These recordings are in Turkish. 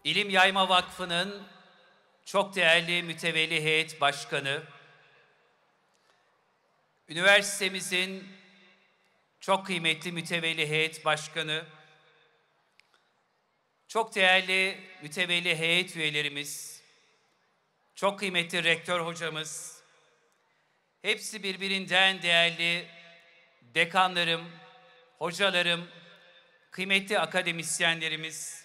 İlim Yayma Vakfı'nın çok değerli mütevelli heyet başkanı, üniversitemizin çok kıymetli mütevelli heyet başkanı, çok değerli mütevelli heyet üyelerimiz, çok kıymetli rektör hocamız, hepsi birbirinden değerli dekanlarım, hocalarım, kıymetli akademisyenlerimiz.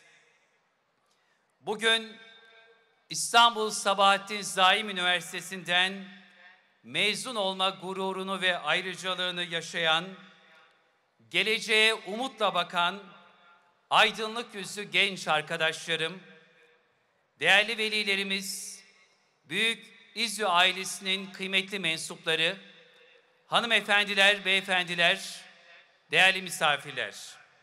Bugün İstanbul Sabahattin Zaim Üniversitesi'nden mezun olma gururunu ve ayrıcalığını yaşayan, geleceğe umutla bakan, aydınlık yüzlü genç arkadaşlarım, değerli velilerimiz, Büyük İzmir ailesinin kıymetli mensupları, hanımefendiler, beyefendiler, değerli misafirler.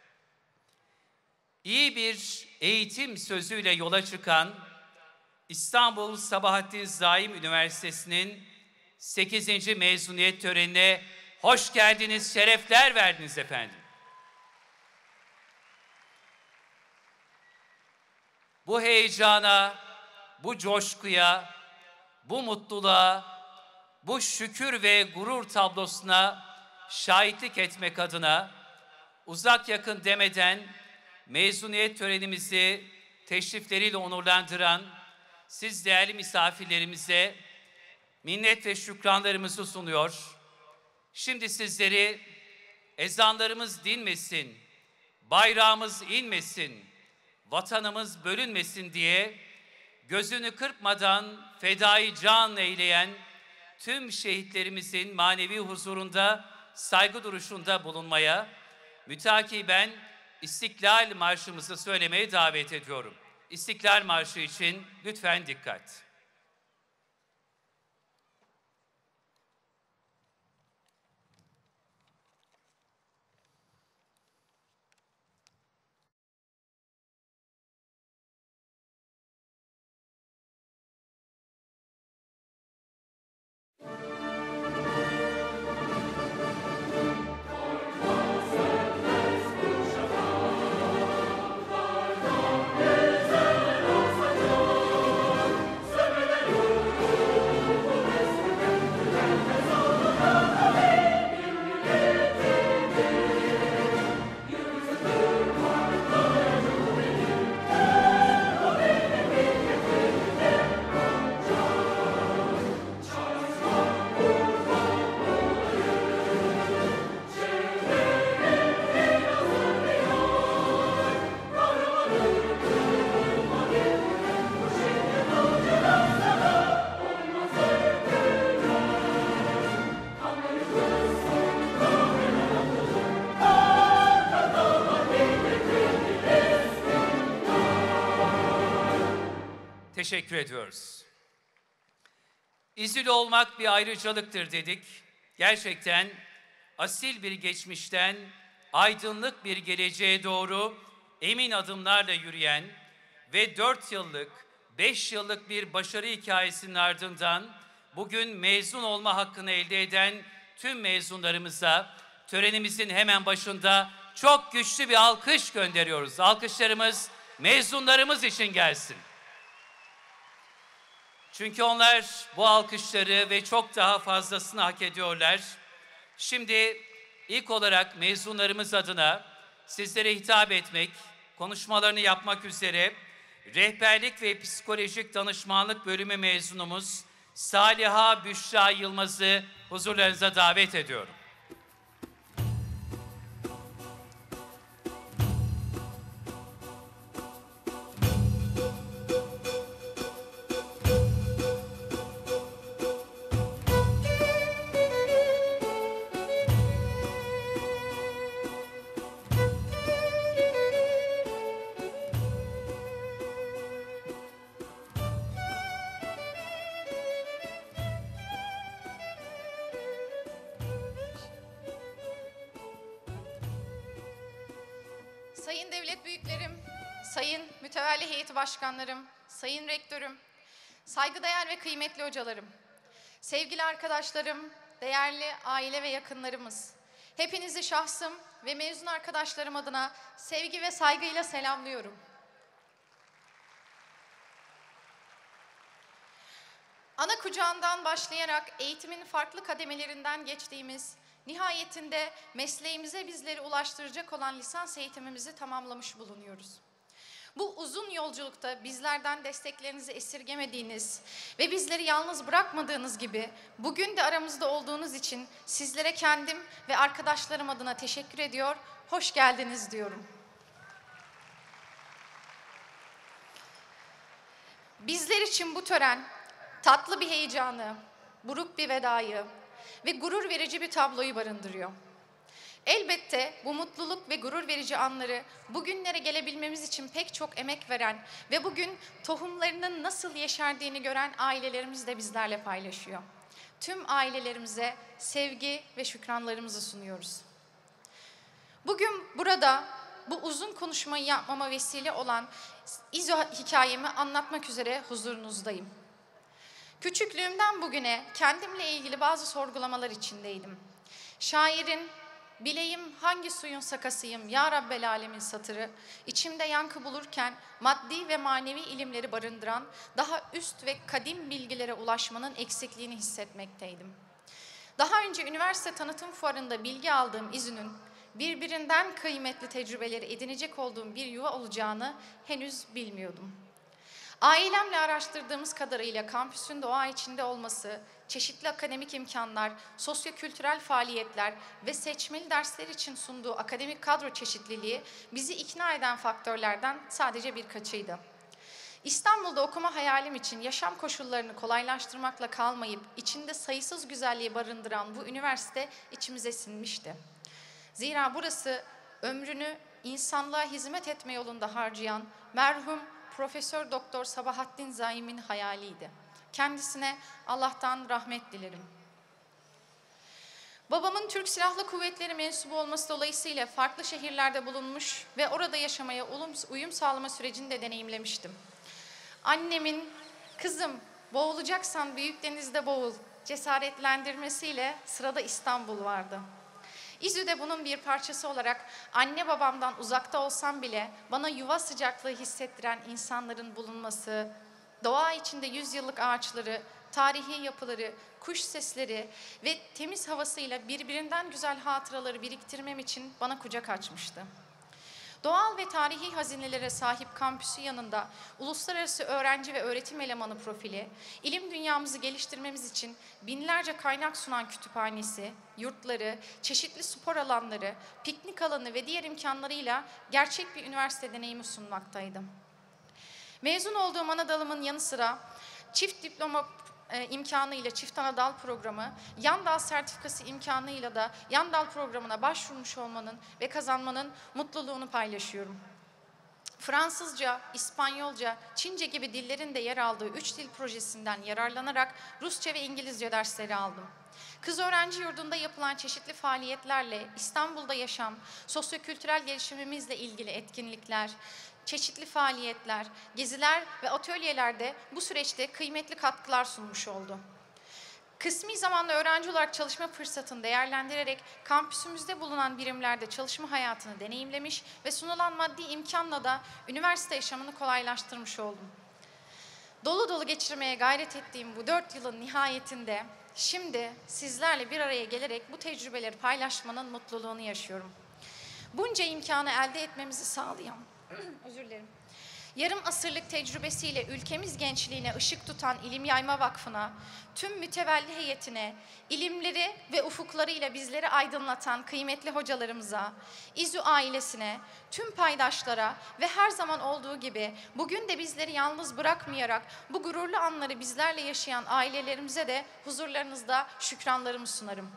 İyi bir eğitim sözüyle yola çıkan İstanbul Sabahattin Zaim Üniversitesi'nin 8. mezuniyet törenine hoş geldiniz, şerefler verdiniz efendim. Bu heyecana, bu coşkuya, bu mutluluğa, bu şükür ve gurur tablosuna şahitlik etmek adına uzak yakın demeden mezuniyet törenimizi teşrifleriyle onurlandıran siz değerli misafirlerimize minnet ve şükranlarımızı sunuyor. Şimdi sizleri ezanlarımız dinmesin, bayrağımız inmesin, vatanımız bölünmesin diye gözünü kırpmadan fedai can eyleyen tüm şehitlerimizin manevi huzurunda saygı duruşunda bulunmaya, mütakiben İstiklal Marşımızı söylemeye davet ediyorum. İstiklal Marşı için lütfen dikkat. Teşekkür ediyoruz. İzmir olmak bir ayrıcalıktır dedik. Gerçekten asil bir geçmişten aydınlık bir geleceğe doğru emin adımlarla yürüyen ve 4 yıllık, 5 yıllık bir başarı hikayesinin ardından bugün mezun olma hakkını elde eden tüm mezunlarımıza törenimizin hemen başında çok güçlü bir alkış gönderiyoruz. Alkışlarımız mezunlarımız için gelsin. Çünkü onlar bu alkışları ve çok daha fazlasını hak ediyorlar. Şimdi ilk olarak mezunlarımız adına sizlere hitap etmek, konuşmalarını yapmak üzere Rehberlik ve Psikolojik Danışmanlık Bölümü mezunumuz Saliha Büşra Yılmaz'ı huzurlarınıza davet ediyorum. Sayın devlet büyüklerim, sayın mütevelli heyeti başkanlarım, sayın rektörüm, saygıdeğer ve kıymetli hocalarım, sevgili arkadaşlarım, değerli aile ve yakınlarımız, hepinizi şahsım ve mezun arkadaşlarım adına sevgi ve saygıyla selamlıyorum. Ana kucağından başlayarak eğitimin farklı kademelerinden geçtiğimiz, nihayetinde mesleğimize bizleri ulaştıracak olan lisans eğitimimizi tamamlamış bulunuyoruz. Bu uzun yolculukta bizlerden desteklerinizi esirgemediğiniz ve bizleri yalnız bırakmadığınız gibi bugün de aramızda olduğunuz için sizlere kendim ve arkadaşlarım adına teşekkür ediyor, hoş geldiniz diyorum. Bizler için bu tören tatlı bir heyecanı, buruk bir vedayı ve gurur verici bir tabloyu barındırıyor. Elbette bu mutluluk ve gurur verici anları bugünlere gelebilmemiz için pek çok emek veren ve bugün tohumlarının nasıl yeşerdiğini gören ailelerimiz de bizlerle paylaşıyor. Tüm ailelerimize sevgi ve şükranlarımızı sunuyoruz. Bugün burada bu uzun konuşmayı yapmama vesile olan İZO hikayemi anlatmak üzere huzurunuzdayım. Küçüklüğümden bugüne kendimle ilgili bazı sorgulamalar içindeydim. Şairin "Bileyim hangi suyun sakasıyım ya Rabbel Alemin" satırı içimde yankı bulurken maddi ve manevi ilimleri barındıran daha üst ve kadim bilgilere ulaşmanın eksikliğini hissetmekteydim. Daha önce üniversite tanıtım fuarında bilgi aldığım İZÜ'nün birbirinden kıymetli tecrübeleri edinecek olduğum bir yuva olacağını henüz bilmiyordum. Ailemle araştırdığımız kadarıyla kampüsün doğa içinde olması, çeşitli akademik imkanlar, sosyo-kültürel faaliyetler ve seçmeli dersler için sunduğu akademik kadro çeşitliliği bizi ikna eden faktörlerden sadece birkaçıydı. İstanbul'da okuma hayalim için yaşam koşullarını kolaylaştırmakla kalmayıp içinde sayısız güzelliği barındıran bu üniversite içimize sinmişti. Zira burası ömrünü insanlığa hizmet etme yolunda harcayan merhum Profesör Doktor Sabahattin Zaim'in hayaliydi. Kendisine Allah'tan rahmet dilerim. Babamın Türk Silahlı Kuvvetleri mensubu olması dolayısıyla farklı şehirlerde bulunmuş ve orada yaşamaya uyum sağlama sürecini de deneyimlemiştim. Annemin "Kızım, boğulacaksan büyük denizde boğul" cesaretlendirmesiyle sırada İstanbul vardı. İZÜ de bunun bir parçası olarak anne babamdan uzakta olsam bile bana yuva sıcaklığı hissettiren insanların bulunması, doğa içinde yüzyıllık ağaçları, tarihi yapıları, kuş sesleri ve temiz havasıyla birbirinden güzel hatıraları biriktirmem için bana kucak açmıştı. Doğal ve tarihi hazinelere sahip kampüsü yanında uluslararası öğrenci ve öğretim elemanı profili, ilim dünyamızı geliştirmemiz için binlerce kaynak sunan kütüphanesi, yurtları, çeşitli spor alanları, piknik alanı ve diğer imkanlarıyla gerçek bir üniversite deneyimi sunmaktaydı. Mezun olduğum ana dalımın yanı sıra çift diploma imkanıyla çift ana dal programı, yan dal sertifikası imkanıyla da yan dal programına başvurmuş olmanın ve kazanmanın mutluluğunu paylaşıyorum. Fransızca, İspanyolca, Çince gibi dillerin de yer aldığı 3 dil projesinden yararlanarak Rusça ve İngilizce dersleri aldım. Kız öğrenci yurdunda yapılan çeşitli faaliyetlerle İstanbul'da yaşam, sosyokültürel gelişimimizle ilgili etkinlikler, çeşitli faaliyetler, geziler ve atölyelerde bu süreçte kıymetli katkılar sunmuş oldu. Kısmi zamanlı öğrenci olarak çalışma fırsatını değerlendirerek kampüsümüzde bulunan birimlerde çalışma hayatını deneyimlemiş ve sunulan maddi imkanla da üniversite yaşamını kolaylaştırmış oldum. Dolu dolu geçirmeye gayret ettiğim bu 4 yılın nihayetinde şimdi sizlerle bir araya gelerek bu tecrübeleri paylaşmanın mutluluğunu yaşıyorum. Bunca imkanı elde etmemizi sağlayan, özür dilerim, yarım asırlık tecrübesiyle ülkemiz gençliğine ışık tutan İlim Yayma Vakfı'na, tüm mütevelli heyetine, ilimleri ve ufuklarıyla bizleri aydınlatan kıymetli hocalarımıza, İZÜ ailesine, tüm paydaşlara ve her zaman olduğu gibi bugün de bizleri yalnız bırakmayarak bu gururlu anları bizlerle yaşayan ailelerimize de huzurlarınızda şükranlarımı sunarım.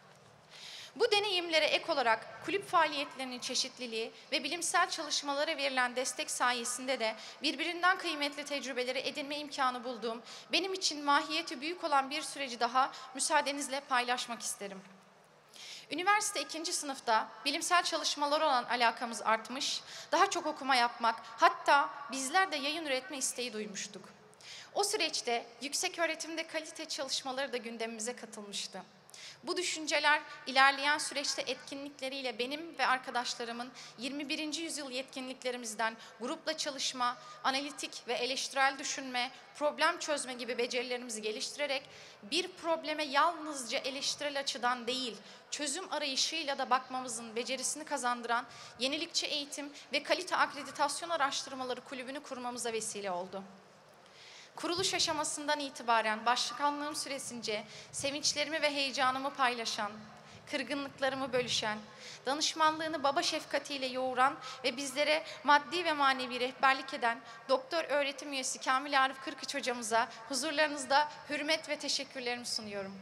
Bu deneyimlere ek olarak kulüp faaliyetlerinin çeşitliliği ve bilimsel çalışmalara verilen destek sayesinde de birbirinden kıymetli tecrübeleri edinme imkanı bulduğum, benim için mahiyeti büyük olan bir süreci daha müsaadenizle paylaşmak isterim. Üniversite 2. sınıfta bilimsel çalışmalar olan alakamız artmış, daha çok okuma yapmak, hatta bizler de yayın üretme isteği duymuştuk. O süreçte yüksek öğretimde kalite çalışmaları da gündemimize katılmıştı. Bu düşünceler ilerleyen süreçte etkinlikleriyle benim ve arkadaşlarımın 21. yüzyıl yetkinliklerimizden grupla çalışma, analitik ve eleştirel düşünme, problem çözme gibi becerilerimizi geliştirerek bir probleme yalnızca eleştirel açıdan değil, çözüm arayışıyla da bakmamızın becerisini kazandıran yenilikçi eğitim ve kalite akreditasyon araştırmaları kulübünü kurmamıza vesile oldu. Kuruluş aşamasından itibaren başkanlığım süresince sevinçlerimi ve heyecanımı paylaşan, kırgınlıklarımı bölüşen, danışmanlığını baba şefkatiyle yoğuran ve bizlere maddi ve manevi rehberlik eden doktor öğretim üyesi Kamil Arif Kırkıç hocamıza huzurlarınızda hürmet ve teşekkürlerimi sunuyorum.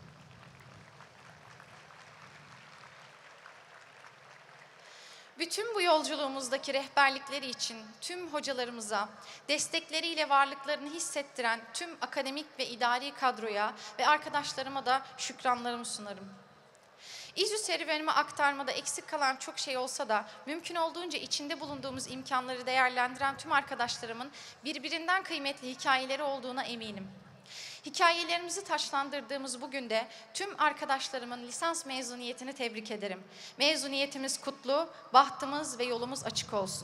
Bütün bu yolculuğumuzdaki rehberlikleri için tüm hocalarımıza, destekleriyle varlıklarını hissettiren tüm akademik ve idari kadroya ve arkadaşlarıma da şükranlarımı sunarım. İzü serüvenime aktarmada eksik kalan çok şey olsa da mümkün olduğunca içinde bulunduğumuz imkanları değerlendiren tüm arkadaşlarımın birbirinden kıymetli hikayeleri olduğuna eminim. Hikayelerimizi taçlandırdığımız bugün de tüm arkadaşlarımın lisans mezuniyetini tebrik ederim. Mezuniyetimiz kutlu, bahtımız ve yolumuz açık olsun.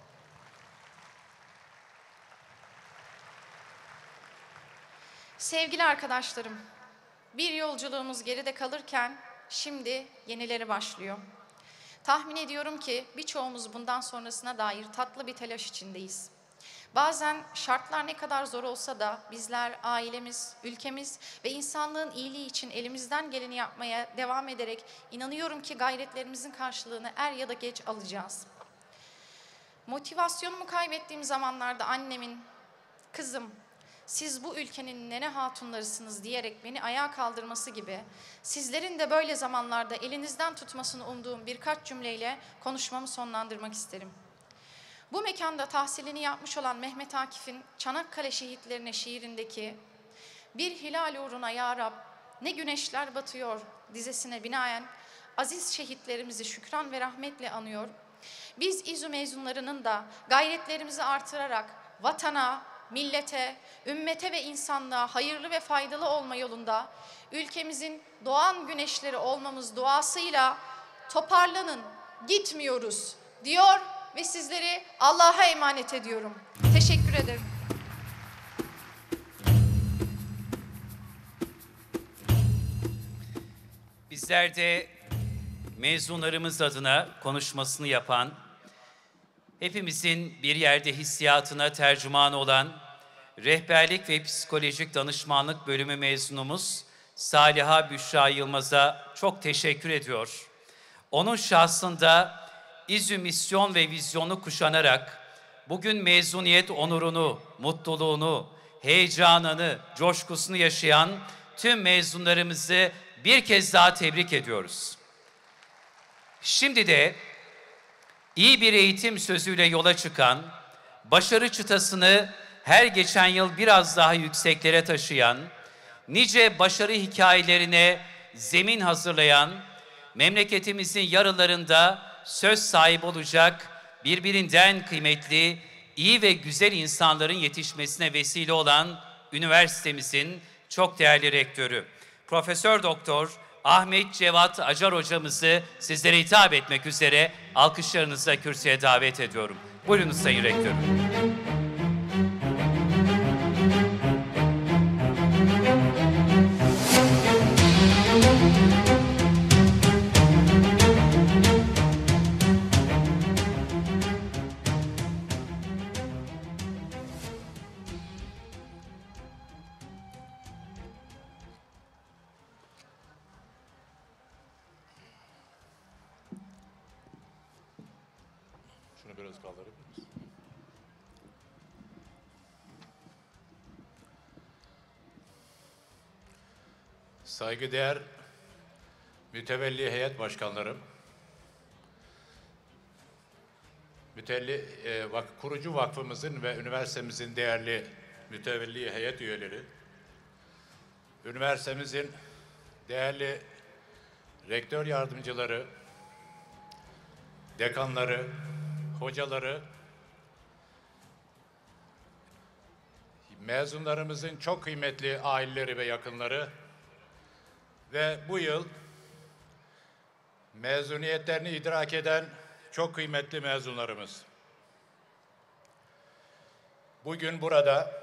Sevgili arkadaşlarım, bir yolculuğumuz geride kalırken şimdi yenileri başlıyor. Tahmin ediyorum ki birçoğumuz bundan sonrasına dair tatlı bir telaş içindeyiz. Bazen şartlar ne kadar zor olsa da bizler, ailemiz, ülkemiz ve insanlığın iyiliği için elimizden geleni yapmaya devam ederek inanıyorum ki gayretlerimizin karşılığını er ya da geç alacağız. Motivasyonumu kaybettiğim zamanlarda annemin, kızım, siz bu ülkenin nene hatunlarısınız diyerek beni ayağa kaldırması gibi sizlerin de böyle zamanlarda elinizden tutmasını umduğum birkaç cümleyle konuşmamı sonlandırmak isterim. Bu mekanda tahsilini yapmış olan Mehmet Akif'in Çanakkale Şehitlerine şiirindeki "Bir hilal uğruna ya Rab, ne güneşler batıyor" dizesine binaen aziz şehitlerimizi şükran ve rahmetle anıyor. Biz İZÜ mezunlarının da gayretlerimizi artırarak vatana, millete, ümmete ve insanlığa hayırlı ve faydalı olma yolunda ülkemizin doğan güneşleri olmamız duasıyla toparlanın, gitmiyoruz diyor ve sizleri Allah'a emanet ediyorum. Teşekkür ederim. Bizler de mezunlarımız adına konuşmasını yapan, hepimizin bir yerde hissiyatına tercüman olan Rehberlik ve Psikolojik Danışmanlık Bölümü mezunumuz Saliha Büşra Yılmaz'a çok teşekkür ediyor. Onun şahsında İZÜ misyon ve vizyonu kuşanarak bugün mezuniyet onurunu, mutluluğunu, heyecanını, coşkusunu yaşayan tüm mezunlarımızı bir kez daha tebrik ediyoruz. Şimdi de iyi bir eğitim sözüyle yola çıkan, başarı çıtasını her geçen yıl biraz daha yükseklere taşıyan, nice başarı hikayelerine zemin hazırlayan, memleketimizin yarılarında söz sahibi olacak birbirinden kıymetli, iyi ve güzel insanların yetişmesine vesile olan üniversitemizin çok değerli rektörü, Profesör Doktor Ahmet Cevat Acar hocamızı sizlere hitap etmek üzere alkışlarınızla kürsüye davet ediyorum. Buyurunuz Sayın Rektörüm. Şunu biraz kaldırabilir misin? Saygıdeğer mütevelli heyet başkanlarım, kurucu vakfımızın ve üniversitemizin değerli mütevelli heyet üyeleri, üniversitemizin değerli rektör yardımcıları, dekanları, hocaları, mezunlarımızın çok kıymetli aileleri ve yakınları Ve bu yıl mezuniyetlerini idrak eden çok kıymetli mezunlarımız. Bugün burada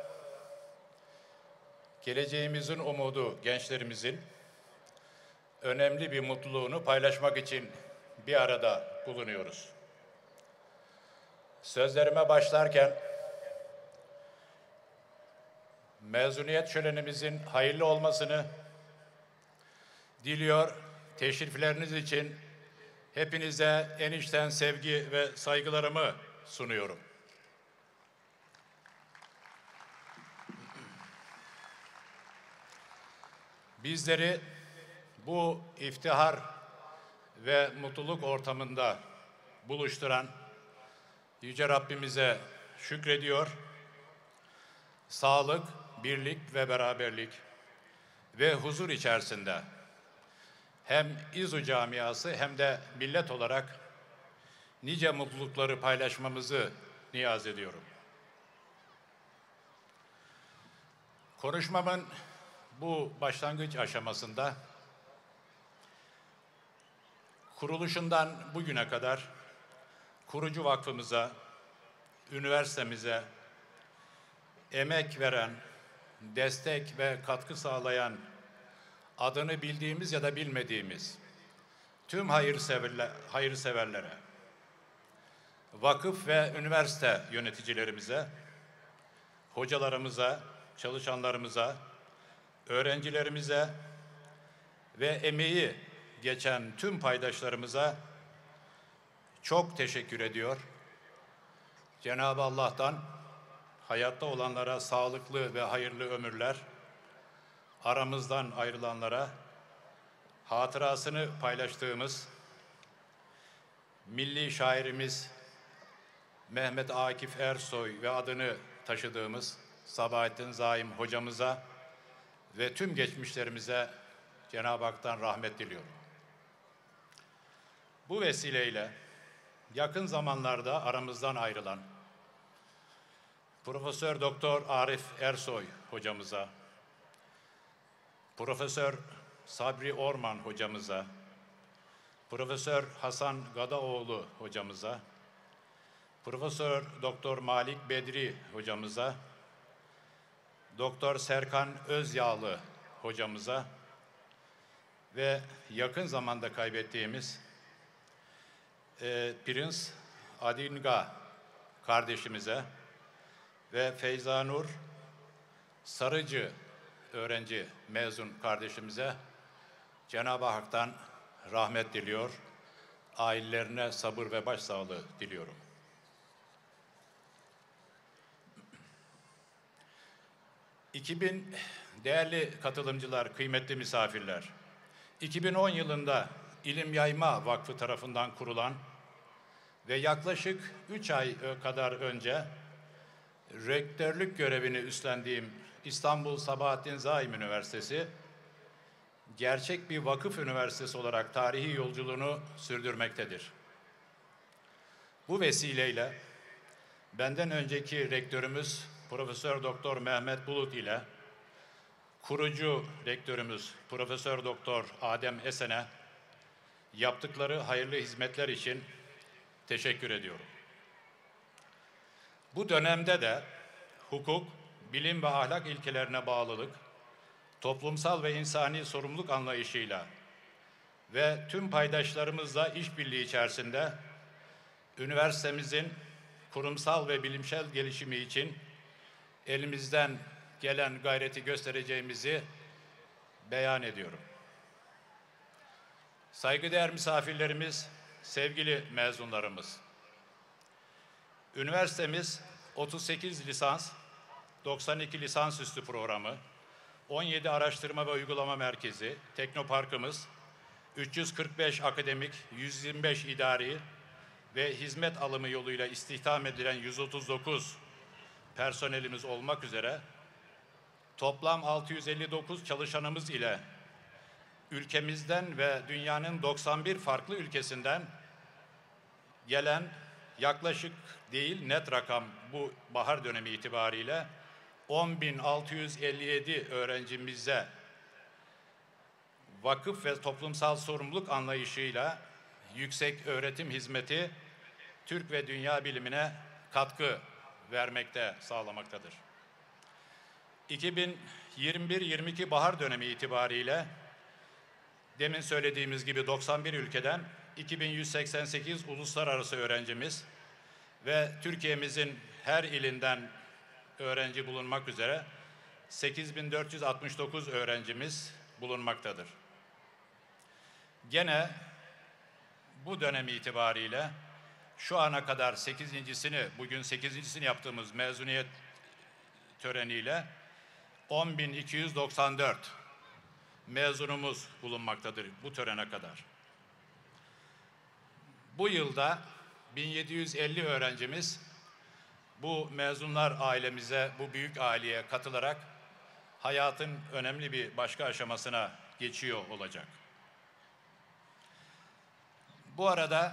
geleceğimizin umudu gençlerimizin önemli bir mutluluğunu paylaşmak için bir arada bulunuyoruz. Sözlerime başlarken mezuniyet şölenimizin hayırlı olmasını diliyor, teşrifleriniz için hepinize en içten sevgi ve saygılarımı sunuyorum. Bizleri bu iftihar ve mutluluk ortamında buluşturan Yüce Rabbimize şükrediyor. Sağlık, birlik ve beraberlik ve huzur içerisinde hem İZU camiası hem de millet olarak nice mutlulukları paylaşmamızı niyaz ediyorum. Konuşmamın bu başlangıç aşamasında kuruluşundan bugüne kadar kurucu vakfımıza, üniversitemize emek veren, destek ve katkı sağlayan, adını bildiğimiz ya da bilmediğimiz tüm hayırseverlere, vakıf ve üniversite yöneticilerimize, hocalarımıza, çalışanlarımıza, öğrencilerimize ve emeği geçen tüm paydaşlarımıza çok teşekkür ediyor. Cenab-ı Allah'tan hayatta olanlara sağlıklı ve hayırlı ömürler, aramızdan ayrılanlara hatırasını paylaştığımız milli şairimiz Mehmet Akif Ersoy ve adını taşıdığımız Sabahattin Zaim hocamıza ve tüm geçmişlerimize Cenab-ı Hak'tan rahmet diliyorum. Bu vesileyle yakın zamanlarda aramızdan ayrılan Profesör Doktor Arif Ersoy hocamıza, Profesör Sabri Orman hocamıza, Profesör Hasan Gadaoğlu hocamıza, Profesör Doktor Malik Bedri hocamıza, Doktor Serkan Özyağlı hocamıza ve yakın zamanda kaybettiğimiz Prince Adinga kardeşimize ve Feyzanur Sarıcı öğrenci mezun kardeşimize Cenab-ı Hak'tan rahmet diliyor, ailelerine sabır ve başsağlığı diliyorum. Değerli katılımcılar, kıymetli misafirler, 2010 yılında İlim Yayma Vakfı tarafından kurulan ve yaklaşık 3 ay kadar önce rektörlük görevini üstlendiğim İstanbul Sabahattin Zaim Üniversitesi, gerçek bir vakıf üniversitesi olarak tarihi yolculuğunu sürdürmektedir. Bu vesileyle benden önceki rektörümüz Profesör Doktor Mehmet Bulut ile kurucu rektörümüz Profesör Doktor Adem Esen'e yaptıkları hayırlı hizmetler için teşekkür ediyorum. Bu dönemde de hukuk, bilim ve ahlak ilkelerine bağlılık, toplumsal ve insani sorumluluk anlayışıyla ve tüm paydaşlarımızla işbirliği içerisinde üniversitemizin kurumsal ve bilimsel gelişimi için elimizden gelen gayreti göstereceğimizi beyan ediyorum. Saygıdeğer misafirlerimiz, sevgili mezunlarımız, üniversitemiz 38 lisans, 92 lisansüstü programı, 17 araştırma ve uygulama merkezi, teknoparkımız, 345 akademik, 125 idari ve hizmet alımı yoluyla istihdam edilen 139 personelimiz olmak üzere toplam 659 çalışanımız ile ülkemizden ve dünyanın 91 farklı ülkesinden gelen yaklaşık değil net rakam bu bahar dönemi itibariyle 10.657 öğrencimize vakıf ve toplumsal sorumluluk anlayışıyla yüksek öğretim hizmeti Türk ve dünya bilimine katkı vermekte sağlamaktadır. 2021-22 bahar dönemi itibariyle demin söylediğimiz gibi 91 ülkeden 2188 uluslararası öğrencimiz ve Türkiye'mizin her ilinden öğrenci bulunmak üzere 8469 öğrencimiz bulunmaktadır. Gene bu dönem itibariyle şu ana kadar bugün 8.sini yaptığımız mezuniyet töreniyle 10.294 mezunumuz bulunmaktadır bu törene kadar. Bu yılda 1750 öğrencimiz bu mezunlar ailemize, bu büyük aileye katılarak hayatın önemli bir başka aşamasına geçiyor olacak. Bu arada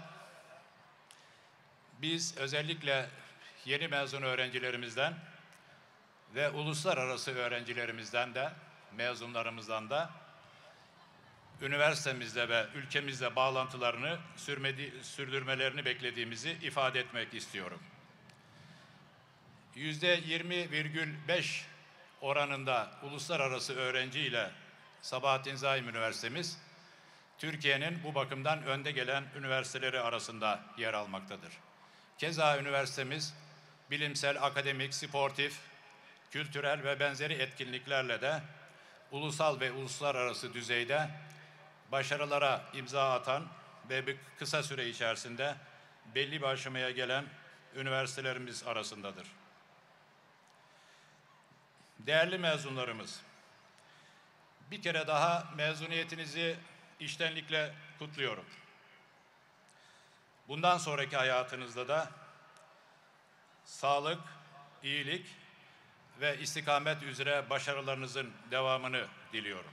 biz özellikle yeni mezun öğrencilerimizden ve uluslararası öğrencilerimizden de, mezunlarımızdan da üniversitemizle ve ülkemizle bağlantılarını sürdürmelerini beklediğimizi ifade etmek istiyorum. %20,5 oranında uluslararası öğrenciyle Sabahattin Zaim Üniversitemiz, Türkiye'nin bu bakımdan önde gelen üniversiteleri arasında yer almaktadır. Keza üniversitemiz bilimsel, akademik, sportif, kültürel ve benzeri etkinliklerle de ulusal ve uluslararası düzeyde başarılara imza atan ve bir kısa süre içerisinde belli bir aşamaya gelen üniversitelerimiz arasındadır. Değerli mezunlarımız, bir kere daha mezuniyetinizi içtenlikle kutluyorum. Bundan sonraki hayatınızda da sağlık, iyilik ve istikamet üzere başarılarınızın devamını diliyorum.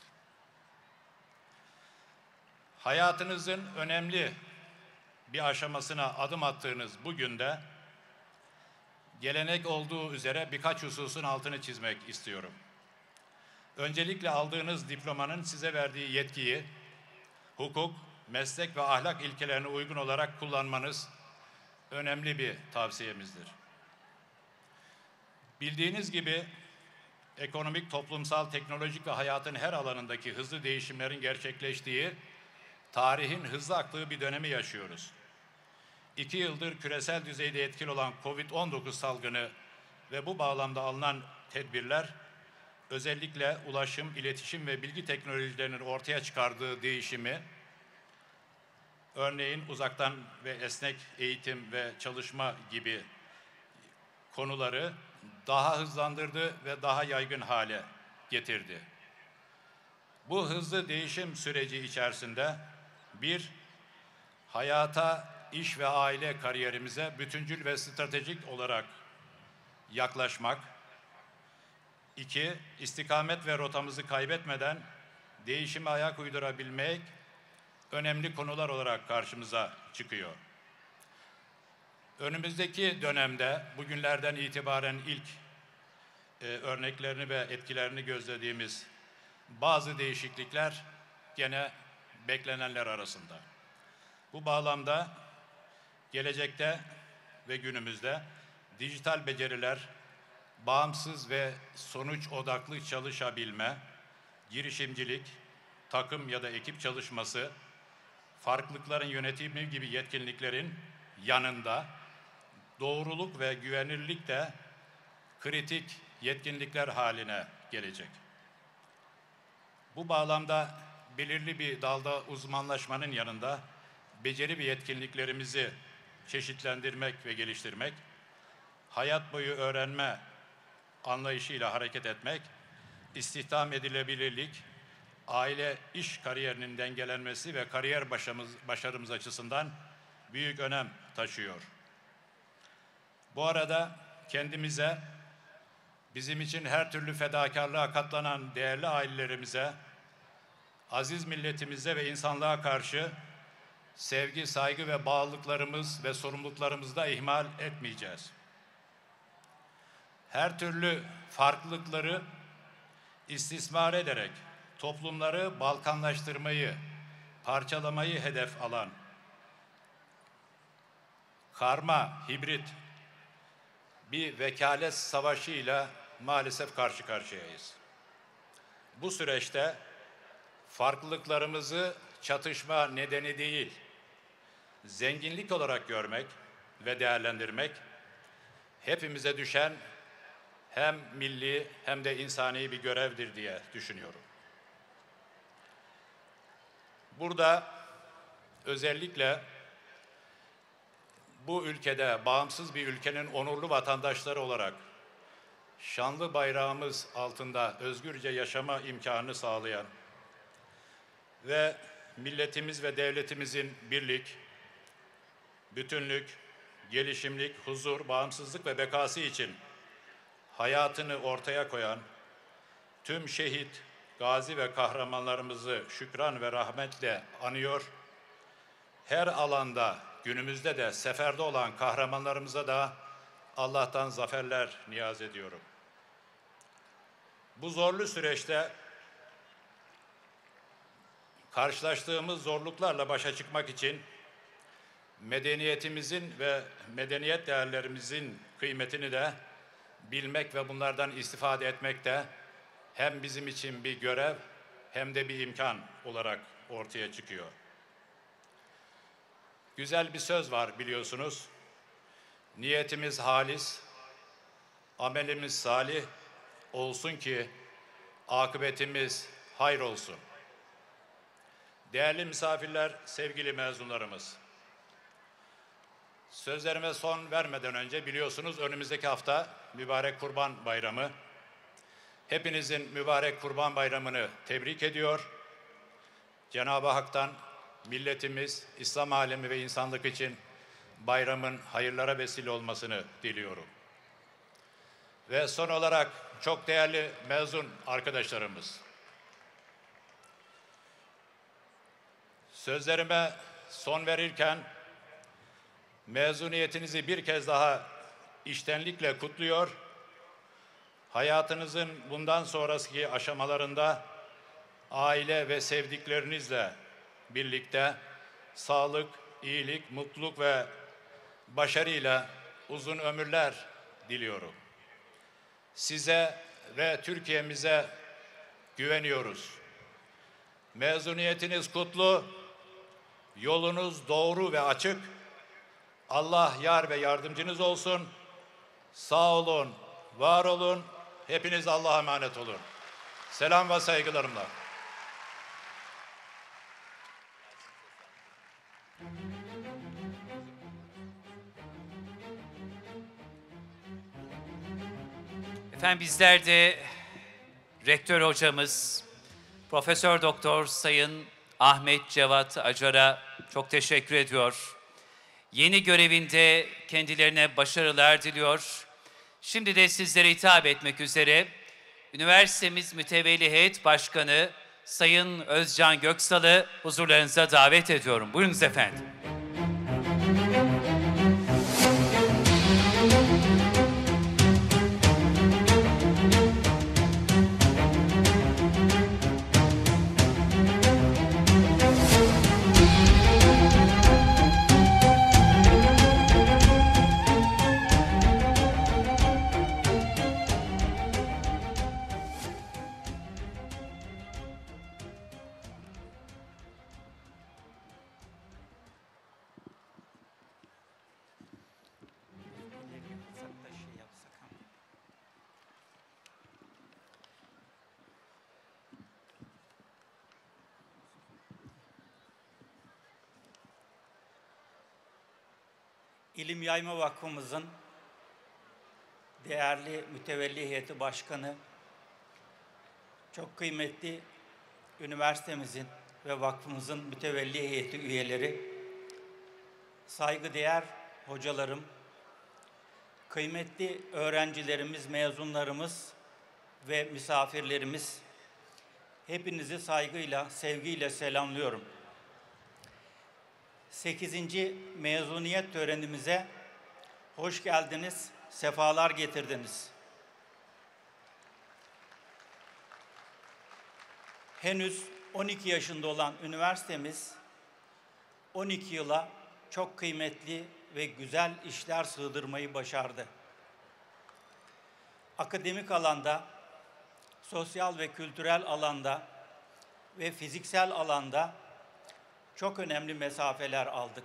Hayatınızın önemli bir aşamasına adım attığınız bugün de gelenek olduğu üzere birkaç hususun altını çizmek istiyorum. Öncelikle aldığınız diplomanın size verdiği yetkiyi hukuk, meslek ve ahlak ilkelerine uygun olarak kullanmanız önemli bir tavsiyemizdir. Bildiğiniz gibi ekonomik, toplumsal, teknolojik ve hayatın her alanındaki hızlı değişimlerin gerçekleştiği, tarihin hızlı aktığı bir dönemi yaşıyoruz. 2 yıldır küresel düzeyde etkili olan Covid-19 salgını ve bu bağlamda alınan tedbirler, özellikle ulaşım, iletişim ve bilgi teknolojilerinin ortaya çıkardığı değişimi, örneğin uzaktan ve esnek eğitim ve çalışma gibi konuları daha hızlandırdı ve daha yaygın hale getirdi. Bu hızlı değişim süreci içerisinde hayata, iş ve aile kariyerimize bütüncül ve stratejik olarak yaklaşmak. 2, istikamet ve rotamızı kaybetmeden değişime ayak uydurabilmek önemli konular olarak karşımıza çıkıyor. Önümüzdeki dönemde bugünlerden itibaren ilk örneklerini ve etkilerini gözlediğimiz bazı değişiklikler gene beklenenler arasında. Bu bağlamda gelecekte ve günümüzde dijital beceriler, bağımsız ve sonuç odaklı çalışabilme, girişimcilik, takım ya da ekip çalışması, farklılıkların yönetimi gibi yetkinliklerin yanında doğruluk ve güvenilirlik de kritik yetkinlikler haline gelecek. Bu bağlamda belirli bir dalda uzmanlaşmanın yanında beceri ve yetkinliklerimizi çeşitlendirmek ve geliştirmek, hayat boyu öğrenme anlayışıyla hareket etmek, istihdam edilebilirlik, aile iş kariyerinin dengelenmesi ve kariyer başarımız açısından büyük önem taşıyor. Bu arada kendimize, bizim için her türlü fedakarlığa katlanan değerli ailelerimize, aziz milletimize ve insanlığa karşı sevgi, saygı ve bağlılıklarımız ve sorumluluklarımızı da ihmal etmeyeceğiz. Her türlü farklılıkları istismar ederek toplumları balkanlaştırmayı, parçalamayı hedef alan karma, hibrit bir vekalet savaşıyla maalesef karşı karşıyayız. Bu süreçte farklılıklarımızı çatışma nedeni değil, zenginlik olarak görmek ve değerlendirmek hepimize düşen hem milli hem de insani bir görevdir diye düşünüyorum. Burada özellikle bu ülkede bağımsız bir ülkenin onurlu vatandaşları olarak şanlı bayrağımız altında özgürce yaşama imkanını sağlayan ve milletimiz ve devletimizin birlik, bütünlük, gelişimlik, huzur, bağımsızlık ve bekası için hayatını ortaya koyan tüm şehit, gazi ve kahramanlarımızı şükran ve rahmetle anıyor. Her alanda günümüzde de seferde olan kahramanlarımıza da Allah'tan zaferler niyaz ediyorum. Bu zorlu süreçte karşılaştığımız zorluklarla başa çıkmak için medeniyetimizin ve medeniyet değerlerimizin kıymetini de bilmek ve bunlardan istifade etmek de hem bizim için bir görev hem de bir imkan olarak ortaya çıkıyor. Güzel bir söz var biliyorsunuz. Niyetimiz halis, amelimiz salih olsun ki akıbetimiz hayır olsun. Değerli misafirler, sevgili mezunlarımız. Sözlerime son vermeden önce biliyorsunuz önümüzdeki hafta mübarek Kurban Bayramı. Hepinizin mübarek Kurban Bayramı'nı tebrik ediyor. Cenab-ı Hak'tan milletimiz, İslam alemi ve insanlık için bayramın hayırlara vesile olmasını diliyorum. Ve son olarak çok değerli mezun arkadaşlarımız. Sözlerime son verirken mezuniyetinizi bir kez daha içtenlikle kutluyor. Hayatınızın bundan sonraki aşamalarında aile ve sevdiklerinizle birlikte sağlık, iyilik, mutluluk ve başarıyla uzun ömürler diliyorum. Size ve Türkiye'mize güveniyoruz. Mezuniyetiniz kutlu, yolunuz doğru ve açık. Allah yar ve yardımcınız olsun. Sağ olun, var olun. Hepiniz Allah'a emanet olun. Selam ve saygılarımla. Efendim bizler de rektör hocamız Profesör Doktor Sayın Ahmet Cevat Acar'a çok teşekkür ediyor. Yeni görevinde kendilerine başarılar diliyor. Şimdi de sizlere hitap etmek üzere üniversitemiz Mütevelli Heyet Başkanı Sayın Özcan Göksal'ı huzurlarınıza davet ediyorum. Buyurunuz efendim. İlim Yayma Vakfımızın değerli mütevelli heyeti başkanı, çok kıymetli üniversitemizin ve vakfımızın mütevelli heyeti üyeleri, saygıdeğer hocalarım, kıymetli öğrencilerimiz, mezunlarımız ve misafirlerimiz, hepinizi saygıyla, sevgiyle selamlıyorum. 8. mezuniyet törenimize hoş geldiniz, sefalar getirdiniz. henüz 12 yaşında olan üniversitemiz 12 yıla çok kıymetli ve güzel işler sığdırmayı başardı. Akademik alanda, sosyal ve kültürel alanda ve fiziksel alanda çok önemli mesafeler aldık.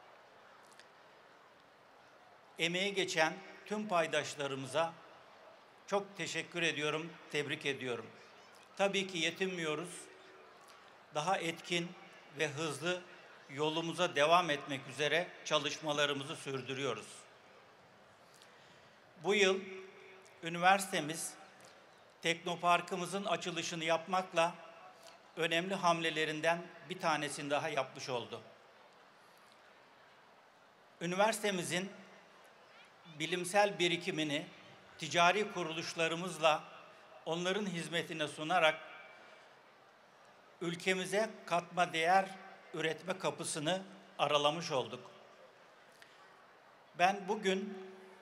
Emeği geçen tüm paydaşlarımıza çok teşekkür ediyorum, tebrik ediyorum. Tabii ki yetinmiyoruz. Daha etkin ve hızlı yolumuza devam etmek üzere çalışmalarımızı sürdürüyoruz. Bu yıl üniversitemiz Teknoparkımızın açılışını yapmakla önemli hamlelerinden bir tanesini daha yapmış oldu. Üniversitemizin bilimsel birikimini ticari kuruluşlarımızla onların hizmetine sunarak ülkemize katma değer üretme kapısını aralamış olduk. Ben bugün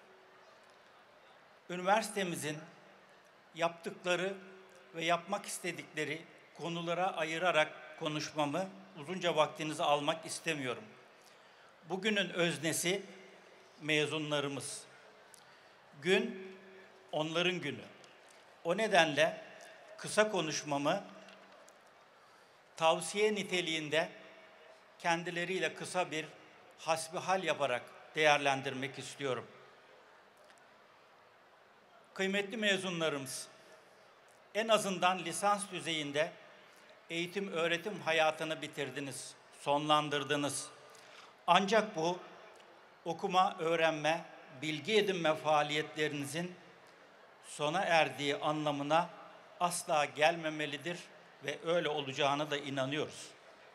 üniversitemizin yaptıkları ve yapmak istedikleri konulara ayırarak konuşmamı, uzunca vaktinizi almak istemiyorum. Bugünün öznesi mezunlarımız. Gün onların günü. O nedenle kısa konuşmamı tavsiye niteliğinde kendileriyle kısa bir hasbihal yaparak değerlendirmek istiyorum. Kıymetli mezunlarımız, en azından lisans düzeyinde eğitim öğretim hayatını bitirdiniz, sonlandırdınız. Ancak bu okuma, öğrenme, bilgi edinme faaliyetlerinizin sona erdiği anlamına asla gelmemelidir ve öyle olacağına da inanıyoruz.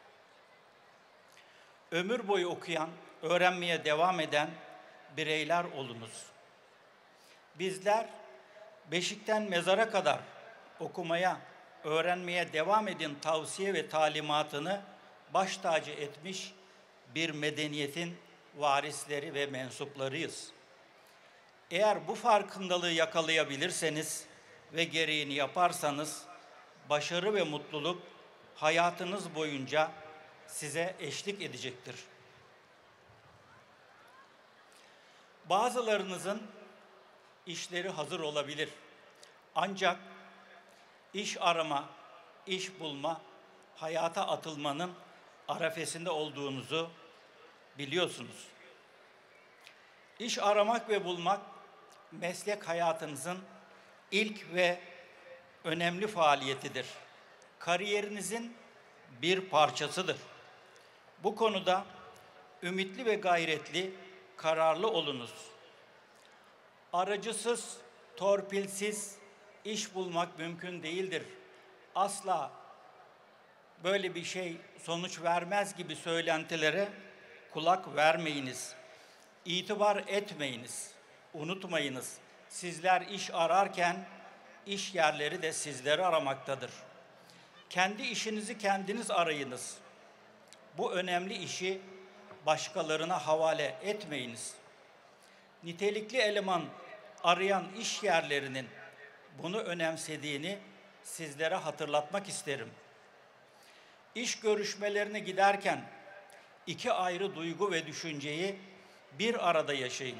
Ömür boyu okuyan, öğrenmeye devam eden bireyler olunuz. Bizler beşikten mezara kadar okumaya, öğrenmeye devam edin tavsiye ve talimatını baş tacı etmiş bir medeniyetin varisleri ve mensuplarıyız. Eğer bu farkındalığı yakalayabilirseniz ve gereğini yaparsanız, başarı ve mutluluk hayatınız boyunca size eşlik edecektir. Bazılarınızın işleri hazır olabilir. Ancak iş arama, iş bulma, hayata atılmanın arefesinde olduğunuzu biliyorsunuz. İş aramak ve bulmak meslek hayatınızın ilk ve önemli faaliyetidir. Kariyerinizin bir parçasıdır. Bu konuda ümitli ve gayretli, kararlı olunuz. Aracısız, torpilsiz iş bulmak mümkün değildir. Asla böyle bir şey sonuç vermez gibi söylentilere kulak vermeyiniz. İtibar etmeyiniz. Unutmayınız. Sizler iş ararken iş yerleri de sizleri aramaktadır. Kendi işinizi kendiniz arayınız. Bu önemli işi başkalarına havale etmeyiniz. Nitelikli eleman arayan iş yerlerinin bunu önemsediğini sizlere hatırlatmak isterim. İş görüşmelerine giderken iki ayrı duygu ve düşünceyi bir arada yaşayın.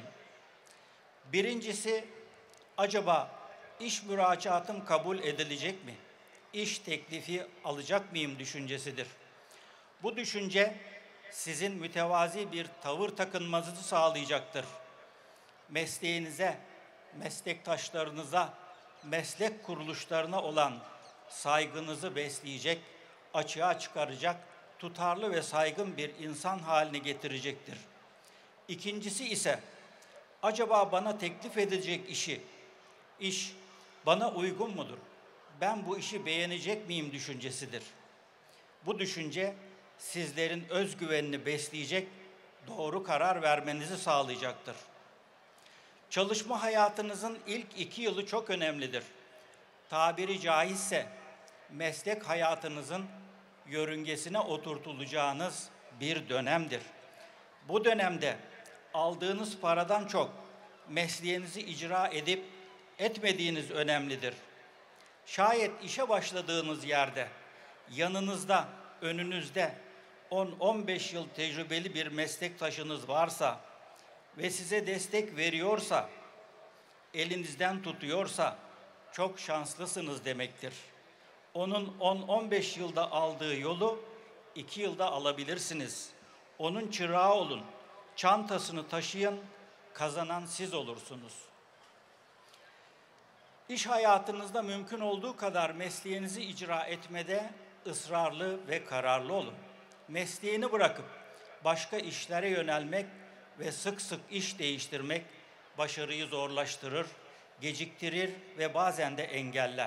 Birincisi, acaba iş müracaatım kabul edilecek mi? İş teklifi alacak mıyım düşüncesidir. Bu düşünce sizin mütevazi bir tavır takınmanızı sağlayacaktır. Mesleğinize, meslektaşlarınıza, meslek kuruluşlarına olan saygınızı besleyecek, açığa çıkaracak, tutarlı ve saygın bir insan haline getirecektir. İkincisi ise, acaba bana teklif edilecek iş bana uygun mudur? Ben bu işi beğenecek miyim düşüncesidir. Bu düşünce sizlerin özgüvenini besleyecek, doğru karar vermenizi sağlayacaktır. Çalışma hayatınızın ilk 2 yılı çok önemlidir. Tabiri caizse meslek hayatınızın yörüngesine oturtulacağınız bir dönemdir. Bu dönemde aldığınız paradan çok mesleğinizi icra edip etmediğiniz önemlidir. Şayet işe başladığınız yerde yanınızda, önünüzde 10-15 yıl tecrübeli bir meslektaşınız varsa ve size destek veriyorsa, elinizden tutuyorsa çok şanslısınız demektir. Onun 10-15 yılda aldığı yolu 2 yılda alabilirsiniz. Onun çırağı olun, çantasını taşıyın, kazanan siz olursunuz. İş hayatınızda mümkün olduğu kadar mesleğinizi icra etmede ısrarlı ve kararlı olun. Mesleğini bırakıp başka işlere yönelmek ve sık sık iş değiştirmek başarıyı zorlaştırır, geciktirir ve bazen de engeller.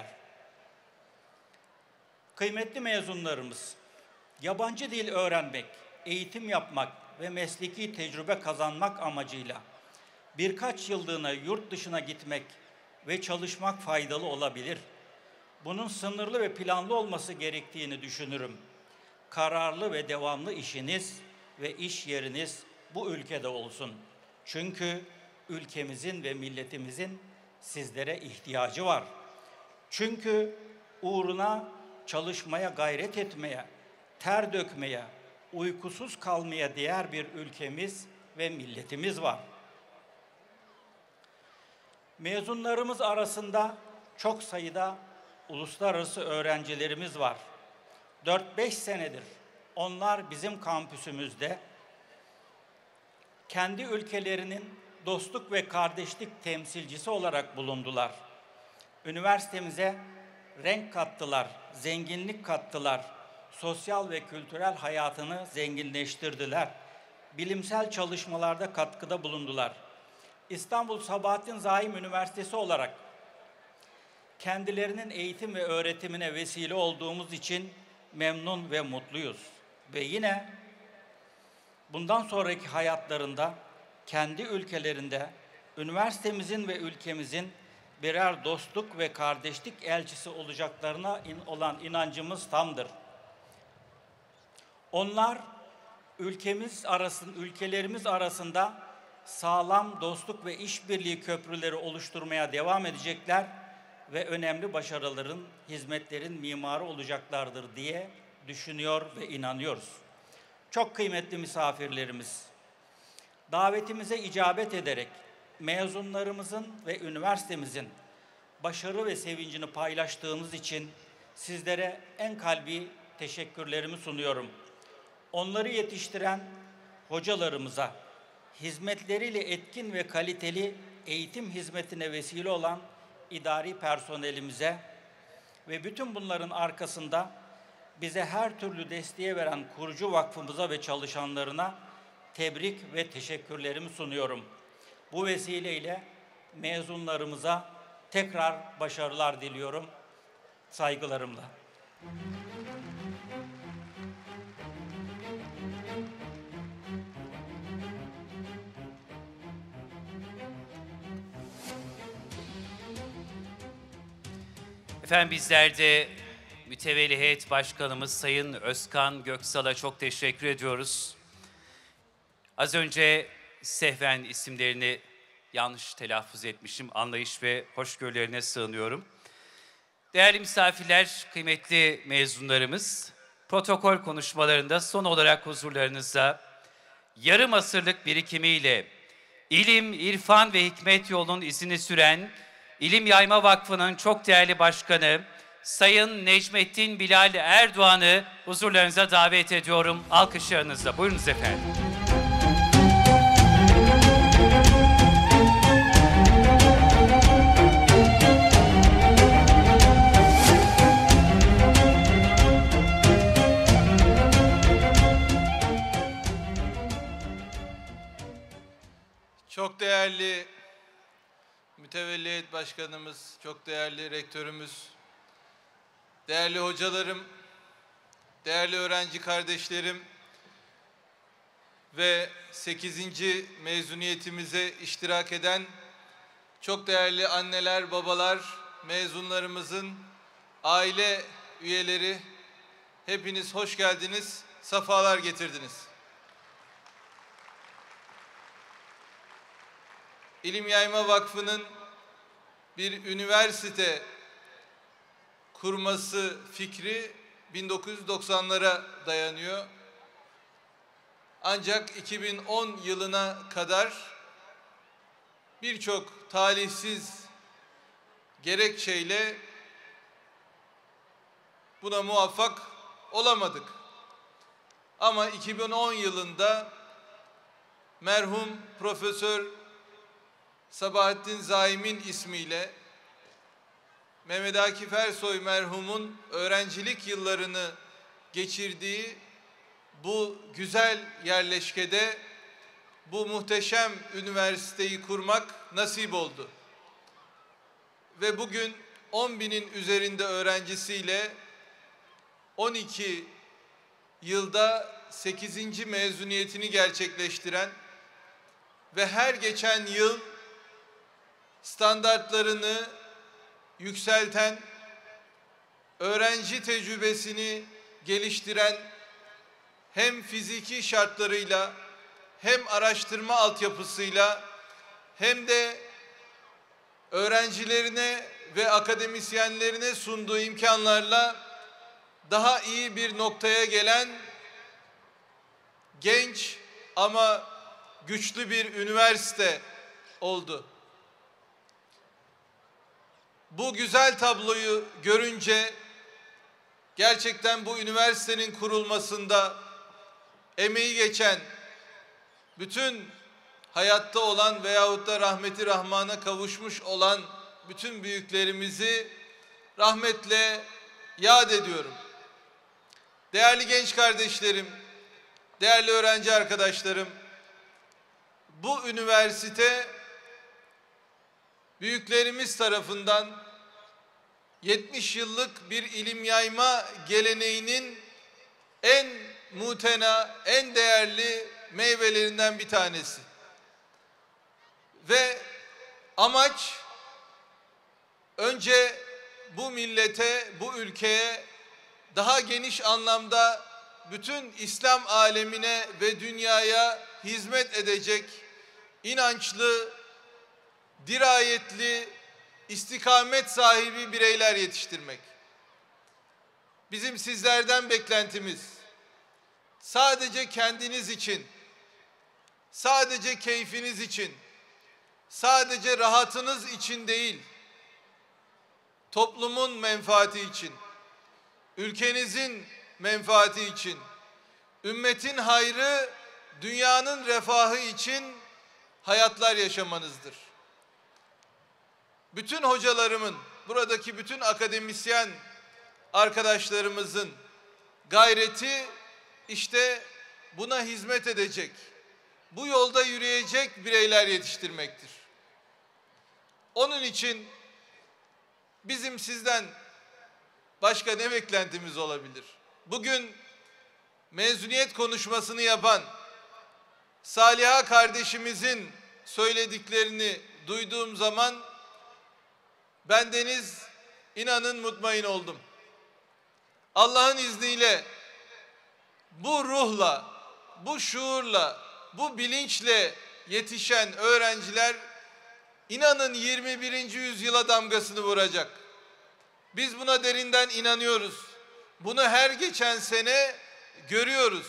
Kıymetli mezunlarımız, yabancı dil öğrenmek, eğitim yapmak ve mesleki tecrübe kazanmak amacıyla birkaç yıllığına yurt dışına gitmek ve çalışmak faydalı olabilir. Bunun sınırlı ve planlı olması gerektiğini düşünürüm. Kararlı ve devamlı işiniz ve iş yeriniz bu ülkede olsun. Çünkü ülkemizin ve milletimizin sizlere ihtiyacı var. Çünkü uğruna çalışmaya gayret etmeye, ter dökmeye, uykusuz kalmaya değer bir ülkemiz ve milletimiz var. Mezunlarımız arasında çok sayıda uluslararası öğrencilerimiz var. 4-5 senedir onlar bizim kampüsümüzde kendi ülkelerinin dostluk ve kardeşlik temsilcisi olarak bulundular. Üniversitemize renk kattılar, zenginlik kattılar, sosyal ve kültürel hayatını zenginleştirdiler. Bilimsel çalışmalarda katkıda bulundular. İstanbul Sabahattin Zaim Üniversitesi olarak kendilerinin eğitim ve öğretimine vesile olduğumuz için memnun ve mutluyuz. Ve yine bundan sonraki hayatlarında kendi ülkelerinde üniversitemizin ve ülkemizin birer dostluk ve kardeşlik elçisi olacaklarına olan inancımız tamdır. Onlar ülkelerimiz arasında sağlam dostluk ve işbirliği köprüleri oluşturmaya devam edecekler ve önemli başarıların, hizmetlerin mimarı olacaklardır diye düşünüyor ve inanıyoruz. Çok kıymetli misafirlerimiz, davetimize icabet ederek mezunlarımızın ve üniversitemizin başarı ve sevincini paylaştığınız için sizlere en kalbi teşekkürlerimi sunuyorum. Onları yetiştiren hocalarımıza, hizmetleriyle etkin ve kaliteli eğitim hizmetine vesile olan idari personelimize ve bütün bunların arkasında bize her türlü desteği veren kurucu vakfımıza ve çalışanlarına tebrik ve teşekkürlerimi sunuyorum. Bu vesileyle mezunlarımıza tekrar başarılar diliyorum. Saygılarımla. Efendim bizler de Mütevelli Heyet Başkanımız Sayın Özkan Göksal'a çok teşekkür ediyoruz. Az önce sehven isimlerini yanlış telaffuz etmişim. Anlayış ve hoşgörülerine sığınıyorum. Değerli misafirler, kıymetli mezunlarımız, protokol konuşmalarında son olarak huzurlarınızda yarım asırlık birikimiyle ilim, irfan ve hikmet yolunun izini süren İlim Yayma Vakfı'nın çok değerli başkanı Sayın Necmettin Bilal Erdoğan'ı huzurlarınıza davet ediyorum. Alkışlarınızla. Buyurunuz efendim. Çok değerli Mütevelli Heyet Başkanımız, çok değerli rektörümüz, değerli hocalarım, değerli öğrenci kardeşlerim ve 8. mezuniyetimize iştirak eden çok değerli anneler, babalar, mezunlarımızın aile üyeleri, hepiniz hoş geldiniz, safalar getirdiniz. İlim Yayma Vakfı'nın bir üniversite kurması fikri 1990'lara dayanıyor. Ancak 2010 yılına kadar birçok talihsiz gerekçeyle buna muvaffak olamadık. Ama 2010 yılında merhum Profesör Sabahattin Zaim'in ismiyle Mehmet Akif Ersoy merhumun öğrencilik yıllarını geçirdiği bu güzel yerleşkede bu muhteşem üniversiteyi kurmak nasip oldu. Ve bugün 10.000'in üzerinde öğrencisiyle 12 yılda 8. mezuniyetini gerçekleştiren ve her geçen yıl standartlarını yükselten, öğrenci tecrübesini geliştiren, hem fiziki şartlarıyla hem araştırma altyapısıyla hem de öğrencilerine ve akademisyenlerine sunduğu imkanlarla daha iyi bir noktaya gelen genç ama güçlü bir üniversite oldu. Bu güzel tabloyu görünce gerçekten bu üniversitenin kurulmasında emeği geçen bütün hayatta olan veyahut da rahmeti rahmana kavuşmuş olan bütün büyüklerimizi rahmetle yad ediyorum. Değerli genç kardeşlerim, değerli öğrenci arkadaşlarım, bu üniversite büyüklerimiz tarafından 70 yıllık bir ilim yayma geleneğinin en mutena, en değerli meyvelerinden bir tanesi. Ve amaç önce bu millete, bu ülkeye daha geniş anlamda bütün İslam alemine ve dünyaya hizmet edecek inançlı, dirayetli, istikamet sahibi bireyler yetiştirmek. Bizim sizlerden beklentimiz sadece kendiniz için, sadece keyfiniz için, sadece rahatınız için değil, toplumun menfaati için, ülkenizin menfaati için, ümmetin hayrı, dünyanın refahı için hayatlar yaşamanızdır. Bütün hocalarımın, buradaki bütün akademisyen arkadaşlarımızın gayreti işte buna hizmet edecek, bu yolda yürüyecek bireyler yetiştirmektir. Onun için bizim sizden başka ne beklentimiz olabilir? Bugün mezuniyet konuşmasını yapan Saliha kardeşimizin söylediklerini duyduğum zaman bendeniz inanın mutmain oldum. Allah'ın izniyle bu ruhla, bu şuurla, bu bilinçle yetişen öğrenciler inanın 21. yüzyıla damgasını vuracak. Biz buna derinden inanıyoruz. Bunu her geçen sene görüyoruz.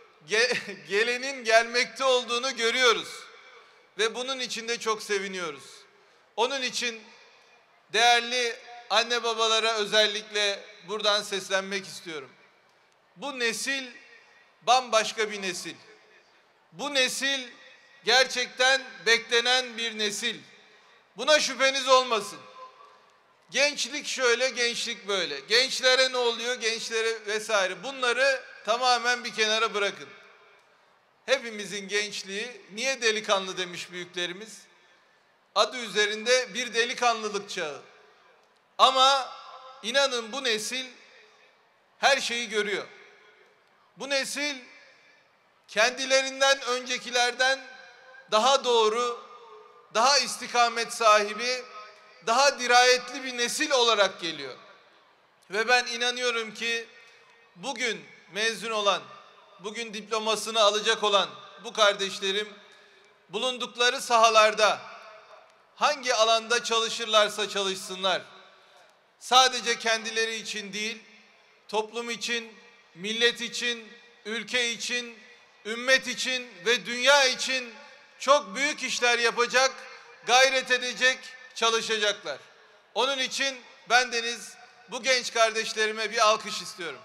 Gelenin gelmekte olduğunu görüyoruz. Ve bunun için de çok seviniyoruz. Onun için değerli anne babalara özellikle buradan seslenmek istiyorum. Bu nesil bambaşka bir nesil. Bu nesil gerçekten beklenen bir nesil. Buna şüpheniz olmasın. Gençlik şöyle, gençlik böyle. Gençlere ne oluyor, gençlere vesaire. Bunları tamamen bir kenara bırakın. Hepimizin gençliği, niye delikanlı demiş büyüklerimiz? Adı üzerinde bir delikanlılık çağı. Ama inanın bu nesil her şeyi görüyor. Bu nesil kendilerinden öncekilerden daha doğru, daha istikamet sahibi, daha dirayetli bir nesil olarak geliyor. Ve ben inanıyorum ki bugün mezun olan, bugün diplomasını alacak olan bu kardeşlerim bulundukları sahalarda hangi alanda çalışırlarsa çalışsınlar, sadece kendileri için değil, toplum için, millet için, ülke için, ümmet için ve dünya için çok büyük işler yapacak, gayret edecek, çalışacaklar. Onun için bendeniz bu genç kardeşlerime bir alkış istiyorum.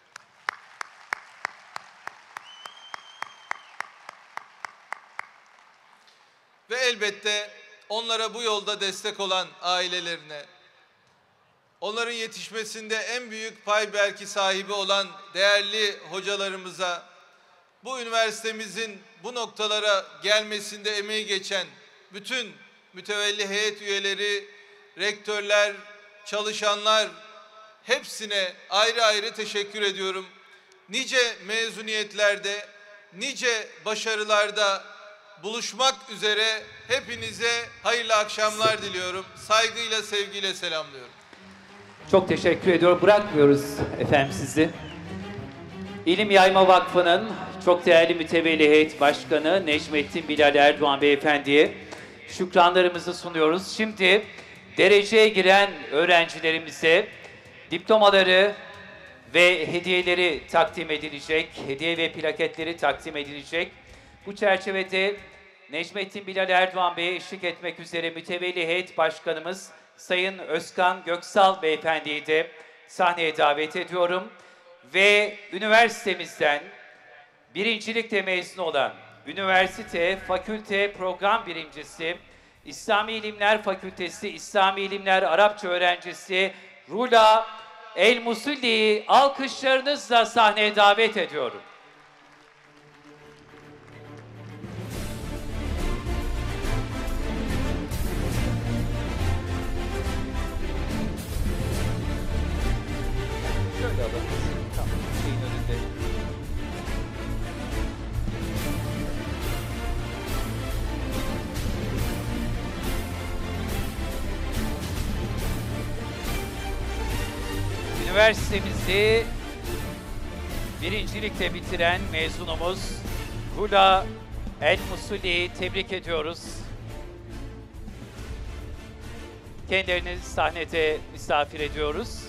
Ve elbette onlara bu yolda destek olan ailelerine, onların yetişmesinde en büyük pay belki sahibi olan değerli hocalarımıza, bu üniversitemizin bu noktalara gelmesinde emeği geçen bütün mütevelli heyet üyeleri, rektörler, çalışanlar, hepsine ayrı ayrı teşekkür ediyorum. Nice mezuniyetlerde, nice başarılarda buluşmak üzere hepinize hayırlı akşamlar diliyorum. Saygıyla, sevgiyle selamlıyorum. Çok teşekkür ediyorum. Bırakmıyoruz efendim sizi. İlim Yayma Vakfı'nın çok değerli mütevelli heyet başkanı Necmettin Bilal Erdoğan beyefendiye şükranlarımızı sunuyoruz. Şimdi dereceye giren öğrencilerimize diplomaları ve hediyeleri takdim edilecek. Hediye ve plaketleri takdim edilecek. Bu çerçevede Necmettin Bilal Erdoğan Bey'e eşlik etmek üzere mütevelli heyet başkanımız Sayın Özkan Göksal beyefendiyi de sahneye davet ediyorum. Ve üniversitemizden birincilikle mezun olan üniversite, fakülte program birincisi, İslami İlimler Fakültesi, İslami İlimler Arapça öğrencisi Rula El Musulli'yi alkışlarınızla sahneye davet ediyorum. Şöyle alalım. Tamam, şeyin önünde. Üniversitemizi birincilikle bitiren mezunumuz Rula El Musulli'yi tebrik ediyoruz. Kendilerini sahnede misafir ediyoruz.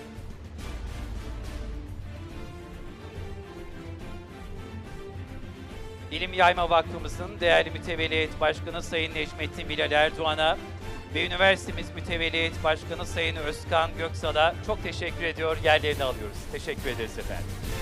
İlim Yayma Vakfımızın değerli mütevelli heyet başkanı Sayın Necmettin Bilal Erdoğan'a ve üniversitemiz mütevelli heyet başkanı Sayın Özkan Göksal'a çok teşekkür ediyor. Yerlerini alıyoruz. Teşekkür ederiz efendim.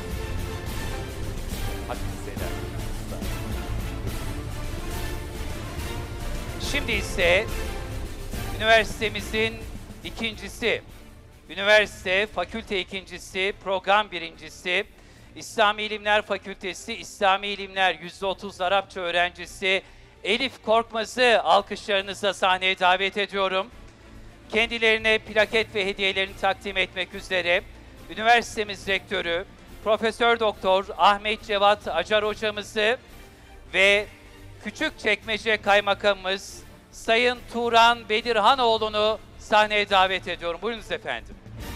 Şimdi ise üniversitemizin ikincisi, üniversite fakülte ikincisi, program birincisi, İslami İlimler Fakültesi, İslami İlimler %30 Arapça öğrencisi Elif Korkmaz'ı alkışlarınızla sahneye davet ediyorum. Kendilerine plaket ve hediyelerini takdim etmek üzere üniversitemiz rektörü Profesör Doktor Ahmet Cevat Acar hocamızı ve Küçükçekmece Kaymakamımız Sayın Turan Bedirhanoğlu'nu sahneye davet ediyorum. Buyurunuz efendim.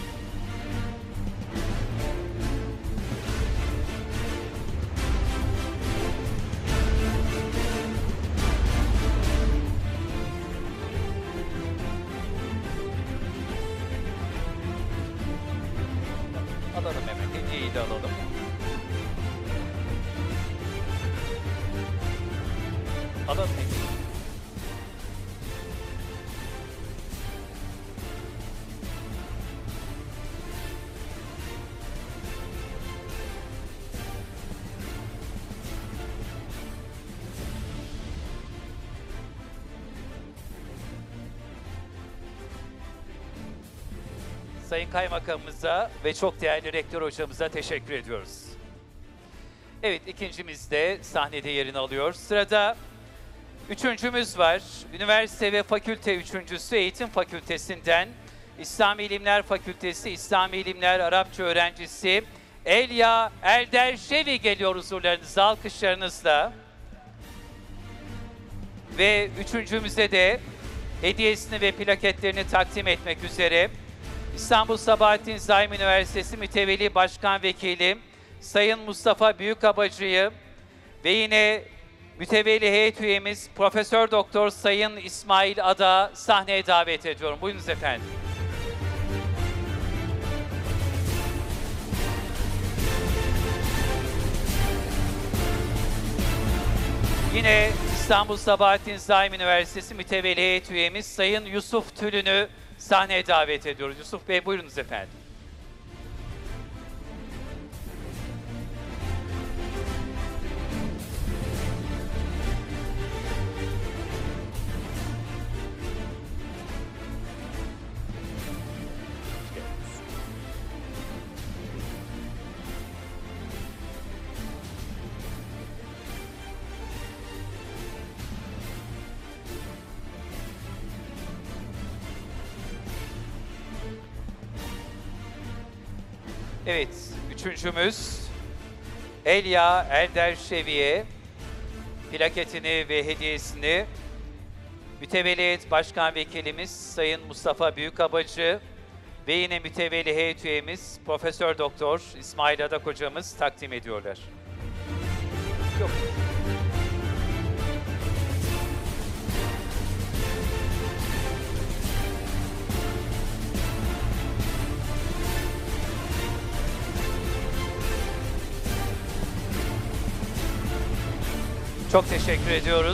Alalım hemen, hediyeyi de alalım. Alalım hediyeyi. Sayın Kaymakamımıza ve çok değerli rektör hocamıza teşekkür ediyoruz. Evet, ikincimiz de sahnede yerini alıyor. Sırada üçüncümüz var. Üniversite ve fakülte üçüncüsü Eğitim Fakültesinden İslami İlimler Fakültesi, İslami İlimler Arapça öğrencisi Elya Erderşevi geliyor huzurlarınıza alkışlarınızla. Ve üçüncümüze de hediyesini ve plaketlerini takdim etmek üzere İstanbul Sabahattin Zaim Üniversitesi Mütevelli Başkan Vekili Sayın Mustafa Büyükabacı'yı ve yine mütevelli heyet üyemiz Profesör Doktor Sayın İsmail Ada sahneye davet ediyorum. Buyurunuz efendim. Yine İstanbul Sabahattin Zaim Üniversitesi Mütevelli Heyet Üyemiz Sayın Yusuf Tülün'ü sahneye davet ediyoruz. Yusuf Bey buyurunuz efendim. Evet, üçüncümüz Elya Elder Şevi'ye plaketini ve hediyesini Mütevelli Heyet Başkan Vekilimiz Sayın Mustafa Büyükabacı ve yine Mütevelli Heyet Üyemiz Profesör Doktor İsmail Adak Hocamız takdim ediyorlar. Yok. Çok teşekkür ediyoruz.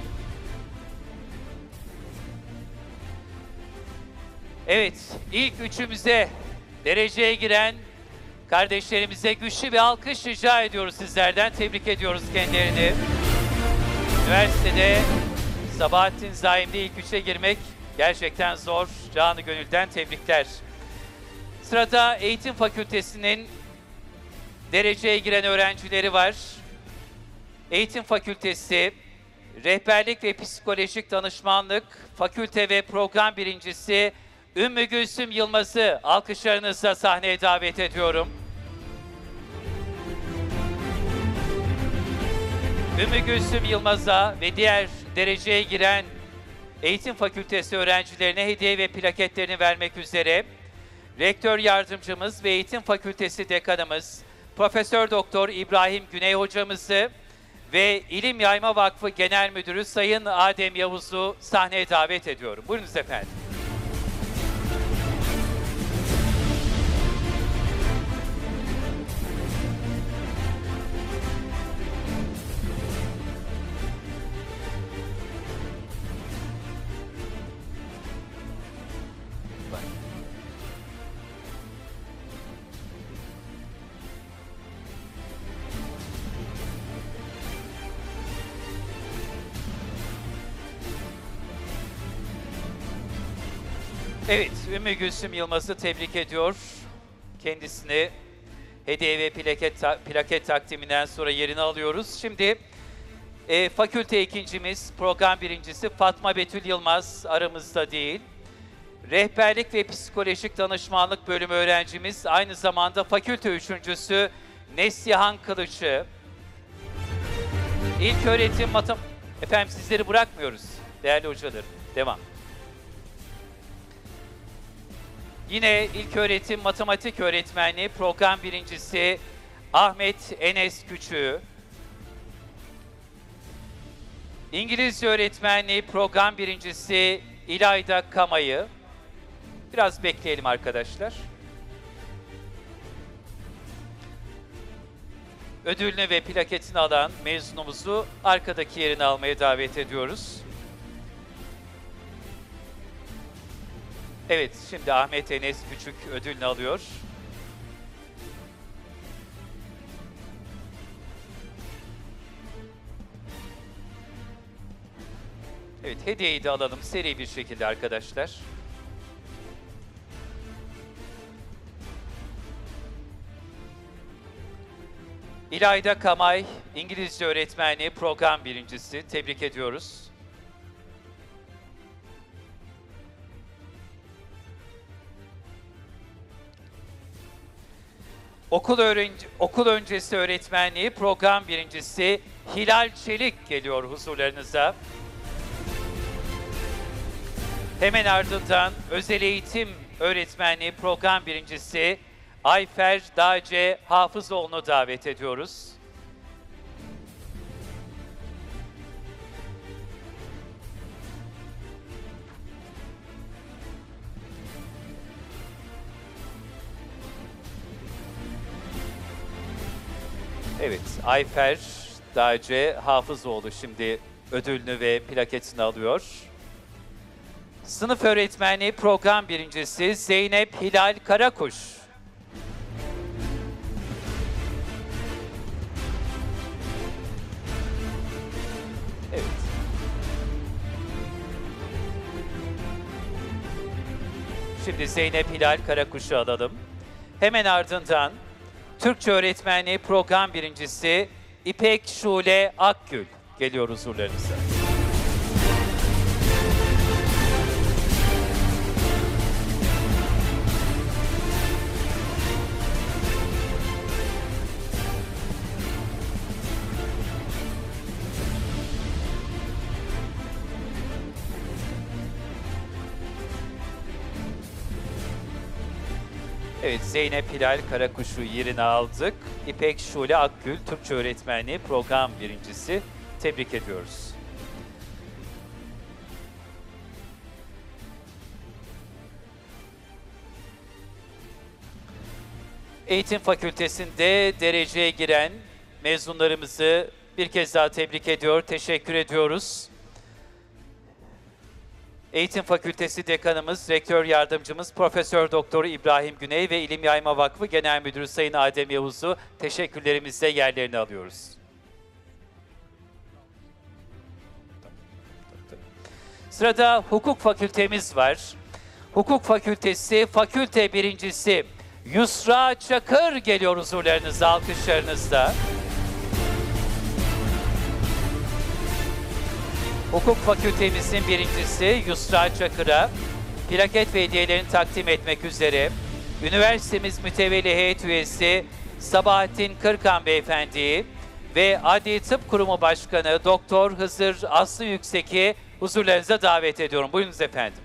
Evet, ilk üçümüze dereceye giren kardeşlerimize güçlü bir alkış rica ediyoruz sizlerden. Tebrik ediyoruz kendilerini. Üniversitede Sabahattin Zaim'de ilk üçe girmek gerçekten zor. Canı gönülden tebrikler. Sırada Eğitim Fakültesi'nin dereceye giren öğrencileri var. Eğitim Fakültesi, Rehberlik ve Psikolojik Danışmanlık, Fakülte ve Program Birincisi Ümmü Gülsüm Yılmaz'ı alkışlarınızla sahneye davet ediyorum. Ümmü Gülsüm Yılmaz'a ve diğer dereceye giren Eğitim Fakültesi öğrencilerine hediye ve plaketlerini vermek üzere Rektör Yardımcımız ve Eğitim Fakültesi Dekanımız Profesör Doktor İbrahim Güney Hocamızı ve İlim Yayma Vakfı Genel Müdürü Sayın Adem Yavuz'u sahneye davet ediyorum. Buyurunuz efendim. Evet, Ümmü Gülsüm Yılmaz'ı tebrik ediyor. Kendisini hediye ve plaket takdiminden sonra yerini alıyoruz. Şimdi fakülte ikincimiz, program birincisi Fatma Betül Yılmaz aramızda değil. Rehberlik ve Psikolojik Danışmanlık bölümü öğrencimiz, aynı zamanda fakülte üçüncüsü Neslihan Kılıç'ı. İlköğretim Efendim sizleri bırakmıyoruz değerli hocalarım. Devam. Yine İlköğretim Matematik Öğretmenliği Program Birincisi Ahmet Enes Küçüğü. İngilizce Öğretmenliği Program Birincisi İlayda Kamay'ı. Biraz bekleyelim arkadaşlar. Ödülünü ve plaketini alan mezunumuzu arkadaki yerini almaya davet ediyoruz. Evet, şimdi Ahmet Enes Küçük ödülünü alıyor. Evet, hediyeyi de alalım seri bir şekilde arkadaşlar. İlayda Kamay, İngilizce Öğretmenliği Program Birincisi. Tebrik ediyoruz. Okul öncesi öğretmenliği program birincisi Hilal Çelik geliyor huzurlarınıza. Hemen ardından özel eğitim öğretmenliği program birincisi Ayfer Dağce Hafızoğlu'nu davet ediyoruz. Evet, Ayfer Dağcı Hafızoğlu şimdi ödülünü ve plaketini alıyor. Sınıf öğretmeni program birincisi Zeynep Hilal Karakuş. Evet. Şimdi Zeynep Hilal Karakuş'u alalım. Hemen ardından Türkçe öğretmenliği program birincisi İpek Şule Akgül geliyor huzurlarınıza. Evet, Zeynep Hilal Karakuş'u yerine aldık. İpek Şule Akgül, Türkçe öğretmenliği program birincisi. Tebrik ediyoruz. Eğitim Fakültesi'nde dereceye giren mezunlarımızı bir kez daha tebrik ediyor, teşekkür ediyoruz. Eğitim Fakültesi Dekanımız, Rektör Yardımcımız Profesör Doktor İbrahim Güney ve İlim Yayma Vakfı Genel Müdürü Sayın Adem Yavuz'u teşekkürlerimizle yerlerine alıyoruz. Sırada Hukuk Fakültemiz var. Hukuk Fakültesi Fakülte Birincisi Yusra Çakır geliyor huzurlarınıza, alkışlarınızla. Hukuk Fakültemizin birincisi Yusra Çakır'a plaket ve hediyelerini takdim etmek üzere üniversitemiz mütevelli heyet üyesi Sabahattin Kırkan Beyefendi'yi ve Adli Tıp Kurumu Başkanı Doktor Hızır Aslı Yüksek'i huzurlarınıza davet ediyorum. Buyurunuz efendim.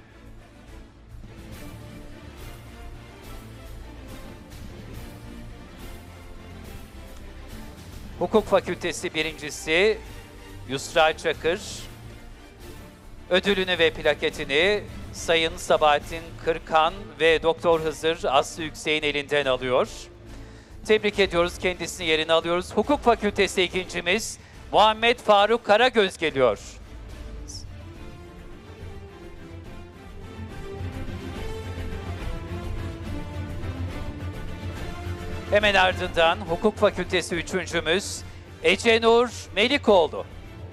Hukuk Fakültesi birincisi Yusra Çakır ödülünü ve plaketini Sayın Sabahattin Kırkan ve Doktor Hızır Aslı Yüksek'in elinden alıyor. Tebrik ediyoruz, kendisini yerine alıyoruz. Hukuk Fakültesi ikincimiz Muhammed Faruk Karagöz geliyor. Hemen ardından Hukuk Fakültesi üçüncümüz Ecenur Melikoğlu.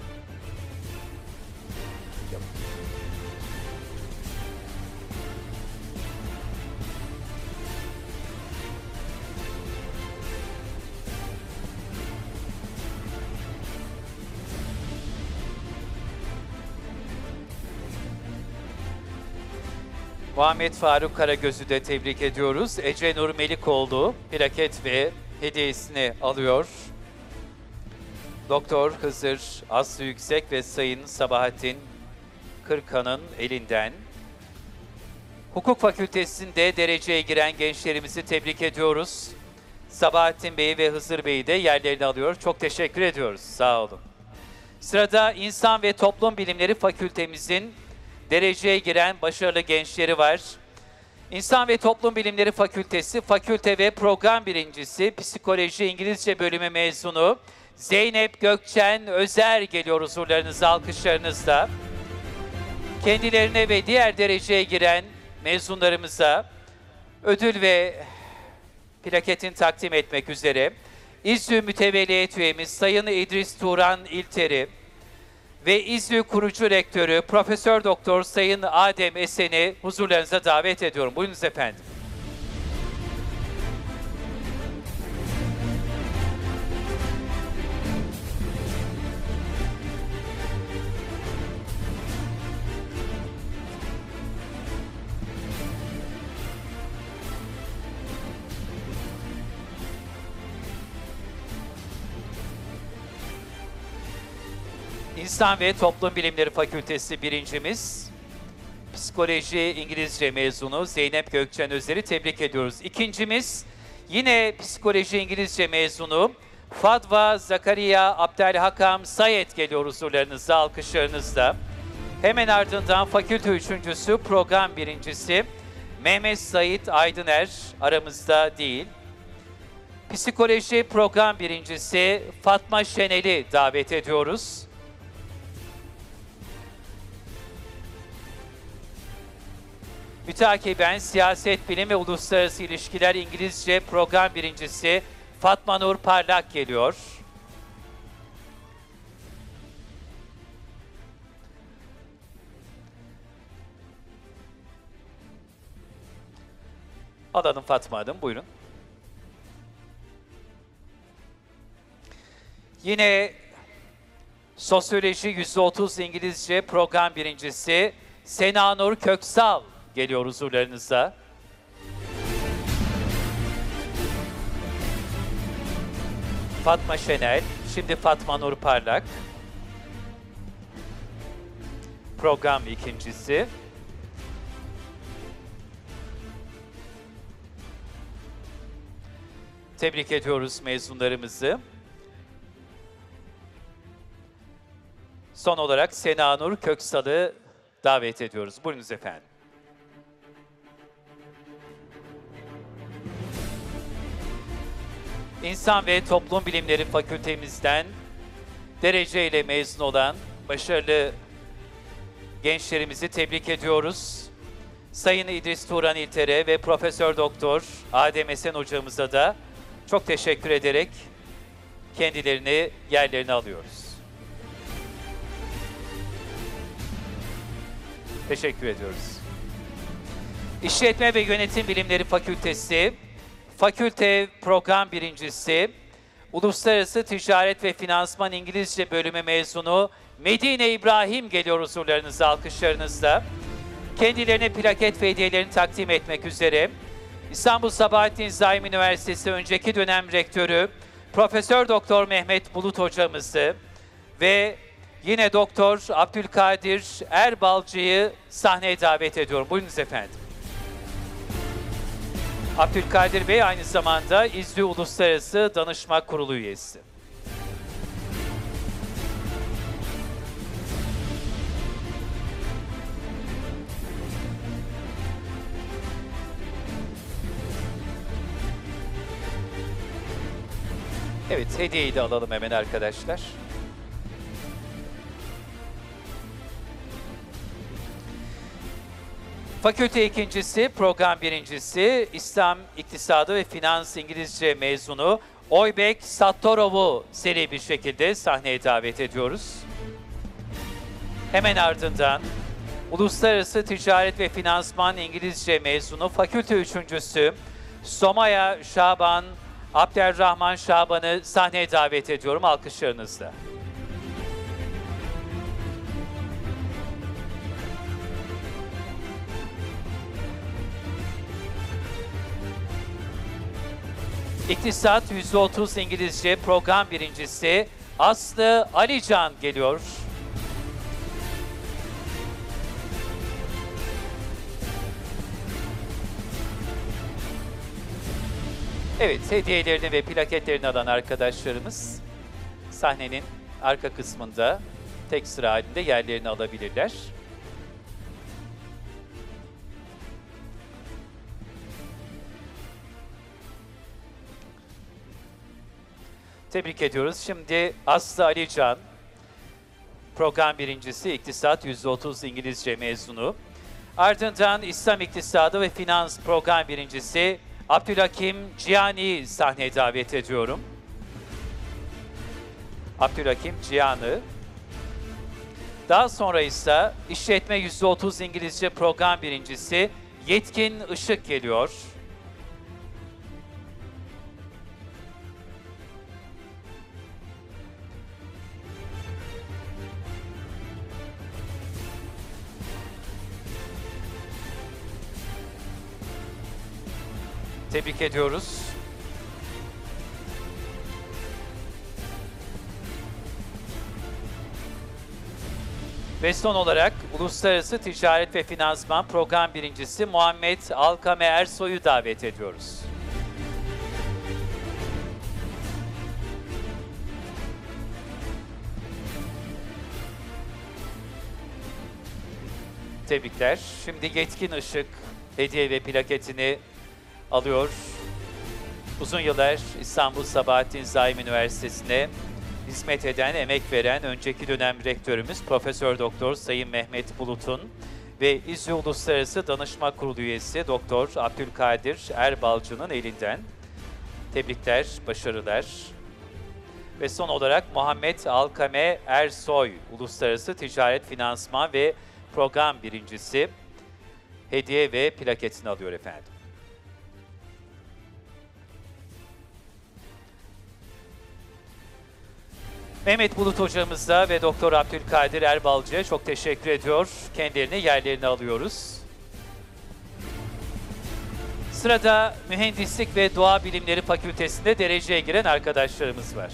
Muhammed Faruk Karagöz'ü de tebrik ediyoruz. Ecenur Melikoğlu plaket ve hediyesini alıyor. Doktor Hızır Aslı Yüksek ve Sayın Sabahattin Kırkan'ın elinden. Hukuk Fakültesi'nde dereceye giren gençlerimizi tebrik ediyoruz. Sabahattin Bey ve Hızır Bey'i de yerlerini alıyor. Çok teşekkür ediyoruz. Sağ olun. Sırada İnsan ve Toplum Bilimleri Fakültemizin dereceye giren başarılı gençleri var. İnsan ve Toplum Bilimleri Fakültesi Fakülte ve Program Birincisi Psikoloji İngilizce Bölümü mezunu Zeynep Gökçen Özer geliyor huzurlarınıza, alkışlarınızla. Kendilerine ve diğer dereceye giren mezunlarımıza ödül ve plaketin takdim etmek üzere İZÜ Mütevelliyet Üyemiz Sayın İdris Turan İlteri ve İZÜ Kurucu Rektörü Profesör Doktor Sayın Adem Esen'i huzurlarınıza davet ediyorum. Buyurunuz efendim. İnsan ve Toplum Bilimleri Fakültesi birincimiz, Psikoloji İngilizce mezunu Zeynep Gökçen Özer'i tebrik ediyoruz. İkincimiz, yine Psikoloji İngilizce mezunu Fadva Zakariya Abdelhakam Sayet geliyor huzurlarınıza, alkışlarınızla. Hemen ardından fakülte üçüncüsü, program birincisi Mehmet Sait Aydıner aramızda değil. Psikoloji program birincisi Fatma Şenel'i davet ediyoruz. Mütakiben Siyaset Bilimi ve Uluslararası İlişkiler İngilizce program birincisi Fatma Nur Parlak geliyor. Alalım Fatma Hanım, buyurun. Yine Sosyoloji %30 İngilizce program birincisi Sena Nur Köksal geliyor huzurlarınıza. Fatma Şenel, şimdi Fatma Nur Parlak. Program ikincisi. Tebrik ediyoruz mezunlarımızı. Son olarak Sena Nur Köksal'ı davet ediyoruz. Buyurunuz efendim. İnsan ve Toplum Bilimleri Fakültemizden dereceyle mezun olan başarılı gençlerimizi tebrik ediyoruz. Sayın İdris Turan İlter'e ve Profesör Doktor Adem Esen hocamıza da çok teşekkür ederek kendilerini yerlerine alıyoruz. Teşekkür ediyoruz. İşletme ve Yönetim Bilimleri Fakültesi, Fakülte Program Birincisi, Uluslararası Ticaret ve Finansman İngilizce Bölümü mezunu Medine İbrahim geliyor huzurlarınıza alkışlarınızla. Kendilerine plaket ve hediyelerini takdim etmek üzere İstanbul Sabahattin Zaim Üniversitesi önceki dönem rektörü Profesör Doktor Mehmet Bulut hocamızı ve yine Doktor Abdülkadir Erbalcı'yı sahneye davet ediyorum. Buyurunuz efendim. Abdülkadir Bey aynı zamanda İZÜ Uluslararası Danışma Kurulu üyesi. Evet, hediyeyi de alalım hemen arkadaşlar. Fakülte ikincisi, program birincisi, İslam İktisadı ve Finans İngilizce mezunu Oybek Sattorov'u seri bir şekilde sahneye davet ediyoruz. Hemen ardından Uluslararası Ticaret ve Finansman İngilizce mezunu fakülte üçüncüsü Somaya Şaban, Abderrahman Şaban'ı sahneye davet ediyorum alkışlarınızla. İktisat %30 İngilizce program birincisi Aslı Alican geliyor. Evet, hediyelerini ve plaketlerini alan arkadaşlarımız sahnenin arka kısmında tek sıra halinde yerlerini alabilirler. Tebrik ediyoruz. Şimdi Aslı Alican, program birincisi, İktisat %30 İngilizce mezunu. Ardından İslam İktisadı ve Finans program birincisi Abdülhakim Cihani'yi sahneye davet ediyorum. Abdülhakim Cihani. Daha sonra ise İşletme %30 İngilizce program birincisi Yetkin Işık geliyor. Tebrik ediyoruz. Ve son olarak Uluslararası Ticaret ve Finansman program birincisi Muhammed Alkame Ersoy'u davet ediyoruz. Tebrikler. Şimdi Yetkin Işık hediye ve plaketini alıyor. Uzun yıllar İstanbul Sabahattin Zaim Üniversitesi'ne hizmet eden, emek veren önceki dönem rektörümüz Profesör Doktor Sayın Mehmet Bulut'un ve İZÜ Uluslararası Danışma Kurulu üyesi Doktor Abdülkadir Erbalcı'nın elinden tebrikler, başarılar. Ve son olarak Muhammed Alkame Ersoy, Uluslararası Ticaret Finansman ve Program Birincisi, hediye ve plaketini alıyor efendim. Mehmet Bulut hocamıza ve Doktor Abdülkadir Erbalcı'ya çok teşekkür ediyor. Kendilerini yerlerine alıyoruz. Sırada Mühendislik ve Doğa Bilimleri Fakültesi'nde dereceye giren arkadaşlarımız var.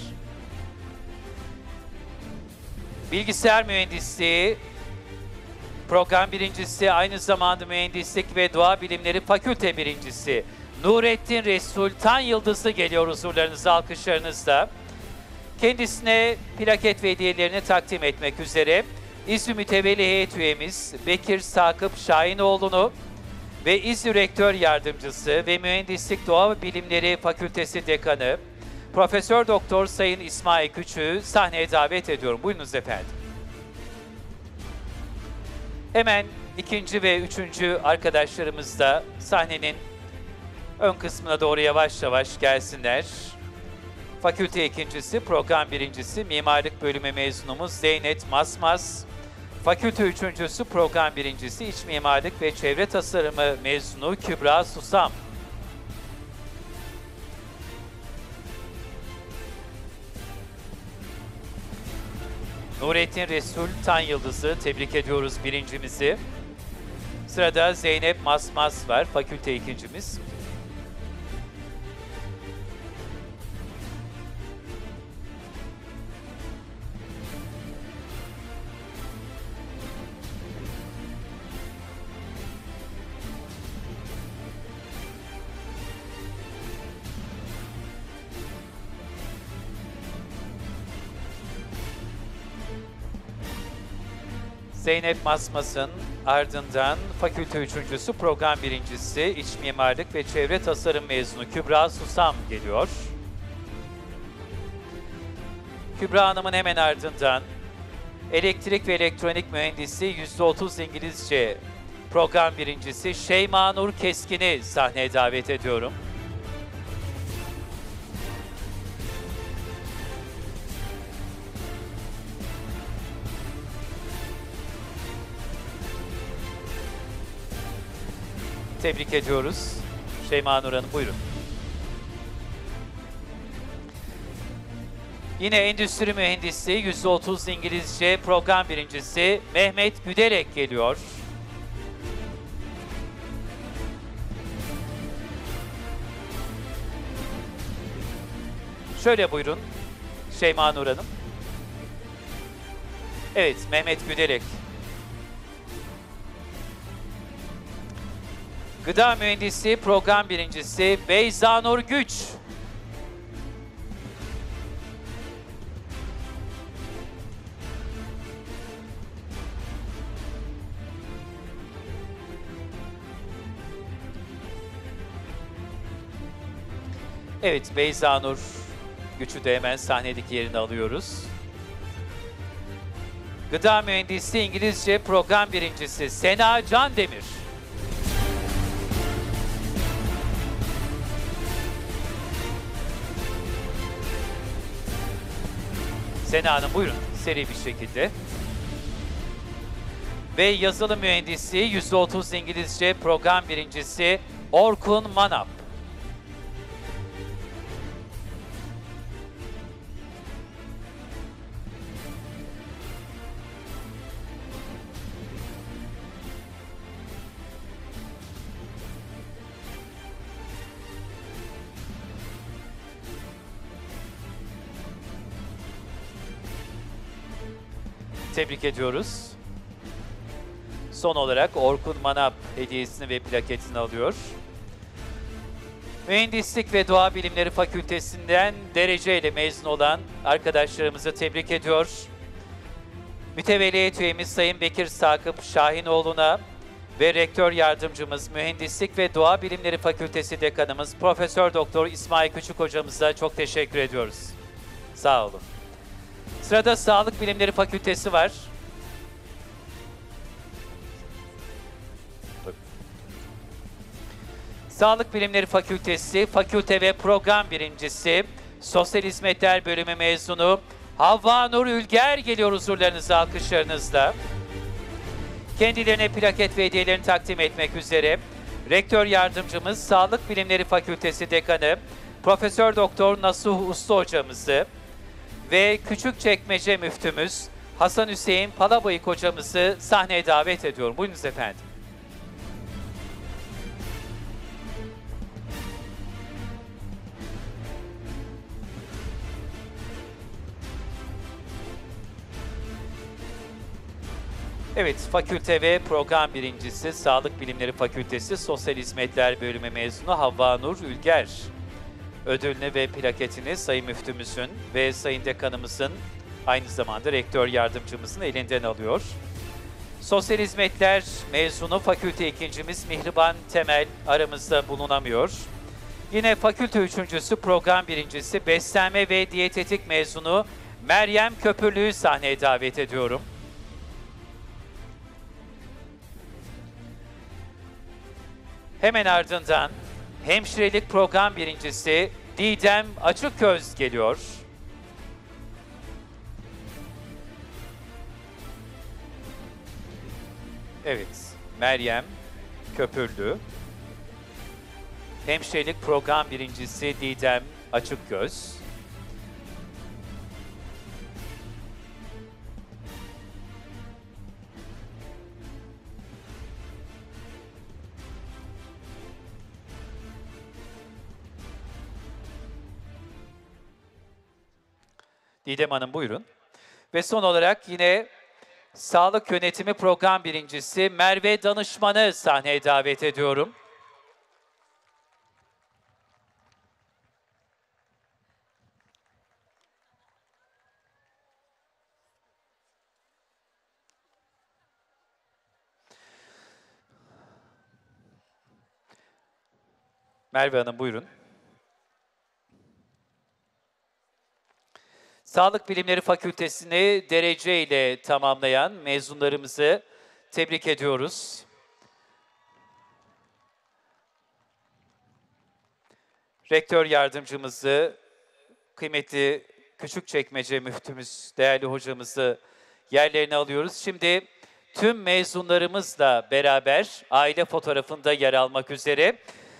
Bilgisayar Mühendisliği Program Birincisi, aynı zamanda Mühendislik ve Doğa Bilimleri Fakülte Birincisi Nurettin Resul Tan Yıldızlı geliyor huzurlarınıza alkışlarınızla. Kendisine plaket ve hediyelerini takdim etmek üzere İZÜ Mütevelli Heyet Üyemiz Bekir Sakıp Şahinoğlu'nu ve İZÜ Rektör Yardımcısı ve Mühendislik Doğa Bilimleri Fakültesi Dekanı Profesör Doktor Sayın İsmail Küçük'ü sahneye davet ediyorum. Buyurunuz efendim. Hemen ikinci ve üçüncü arkadaşlarımız da sahnenin ön kısmına doğru yavaş yavaş gelsinler. Fakülte ikincisi, program birincisi, mimarlık bölümü mezunumuz Zeynep Masmaz. Fakülte üçüncüsü, program birincisi, iç mimarlık ve çevre tasarımı mezunu Kübra Susam. Nurettin Resul Tan Yıldız'ı tebrik ediyoruz birincimizi. Sırada Zeynep Masmaz var, fakülte ikincimiz. Zeynep Masmas'ın ardından fakülte üçüncüsü, program birincisi, iç mimarlık ve çevre tasarım mezunu Kübra Susam geliyor. Kübra Hanım'ın hemen ardından elektrik ve elektronik mühendisi, %30 İngilizce program birincisi Şeyma Nur Keskin'i sahneye davet ediyorum. Tebrik ediyoruz. Şeyma Nur Hanım buyurun. Yine endüstri mühendisi, %30 İngilizce program birincisi Mehmet Güderek geliyor. Şöyle buyurun Şeyma Nur Hanım. Evet, Mehmet Güderek. Gıda mühendisi program birincisi Beyza Nur Güç. Evet, Beyza Nur Güç'ü de hemen sahnedeki yerini alıyoruz. Gıda mühendisi İngilizce program birincisi Sena Candemir. Sena Hanım buyurun seri bir şekilde. Ve yazılım mühendisi %30 İngilizce program birincisi Orkun Manap. Tebrik ediyoruz. Son olarak Orkun Manap hediyesini ve plaketini alıyor. Mühendislik ve Doğa Bilimleri Fakültesinden dereceyle mezun olan arkadaşlarımızı tebrik ediyor. Mütevelli heyet üyemiz Sayın Bekir Sakıp Şahinoğlu'na ve Rektör Yardımcımız Mühendislik ve Doğa Bilimleri Fakültesi Dekanımız Profesör Doktor İsmail Küçük hocamıza çok teşekkür ediyoruz. Sağ olun. Sırada Sağlık Bilimleri Fakültesi var. Sağlık Bilimleri Fakültesi, Fakülte ve Program Birincisi, Sosyal Hizmetler Bölümü mezunu Havva Nur Ülger geliyor huzurlarınıza alkışlarınızla. Kendilerine plaket ve hediyelerini takdim etmek üzere Rektör Yardımcımız Sağlık Bilimleri Fakültesi Dekanı Profesör Doktor Nasuh Usta hocamızı ve Küçükçekmece Müftümüz Hasan Hüseyin Palabayık hocamızı sahneye davet ediyorum. Buyurunuz efendim. Evet, fakülte ve program birincisi Sağlık Bilimleri Fakültesi Sosyal Hizmetler Bölümü mezunu Havva Nur Ülger ödülünü ve plaketini Sayın Müftümüzün ve Sayın Dekanımızın aynı zamanda Rektör Yardımcımızın elinden alıyor. Sosyal Hizmetler mezunu fakülte ikincimiz Mihriban Temel aramızda bulunamıyor. Yine fakülte üçüncüsü program birincisi Beslenme ve Diyetetik mezunu Meryem Köpürlü'yü sahneye davet ediyorum. Hemen ardından hemşirelik program birincisi Didem Açıkköz geliyor. Evet, Meryem Köpürlü. Hemşirelik program birincisi Didem Açıkgöz. Didem Hanım buyurun. Ve son olarak yine Sağlık Yönetimi Program Birincisi Merve Danışman'ı sahneye davet ediyorum. Merve Hanım buyurun. Sağlık Bilimleri Fakültesini derece ile tamamlayan mezunlarımızı tebrik ediyoruz. Rektör Yardımcımızı, kıymetli Küçükçekmece Müftümüz, değerli hocamızı yerlerine alıyoruz. Şimdi tüm mezunlarımızla beraber aile fotoğrafında yer almak üzere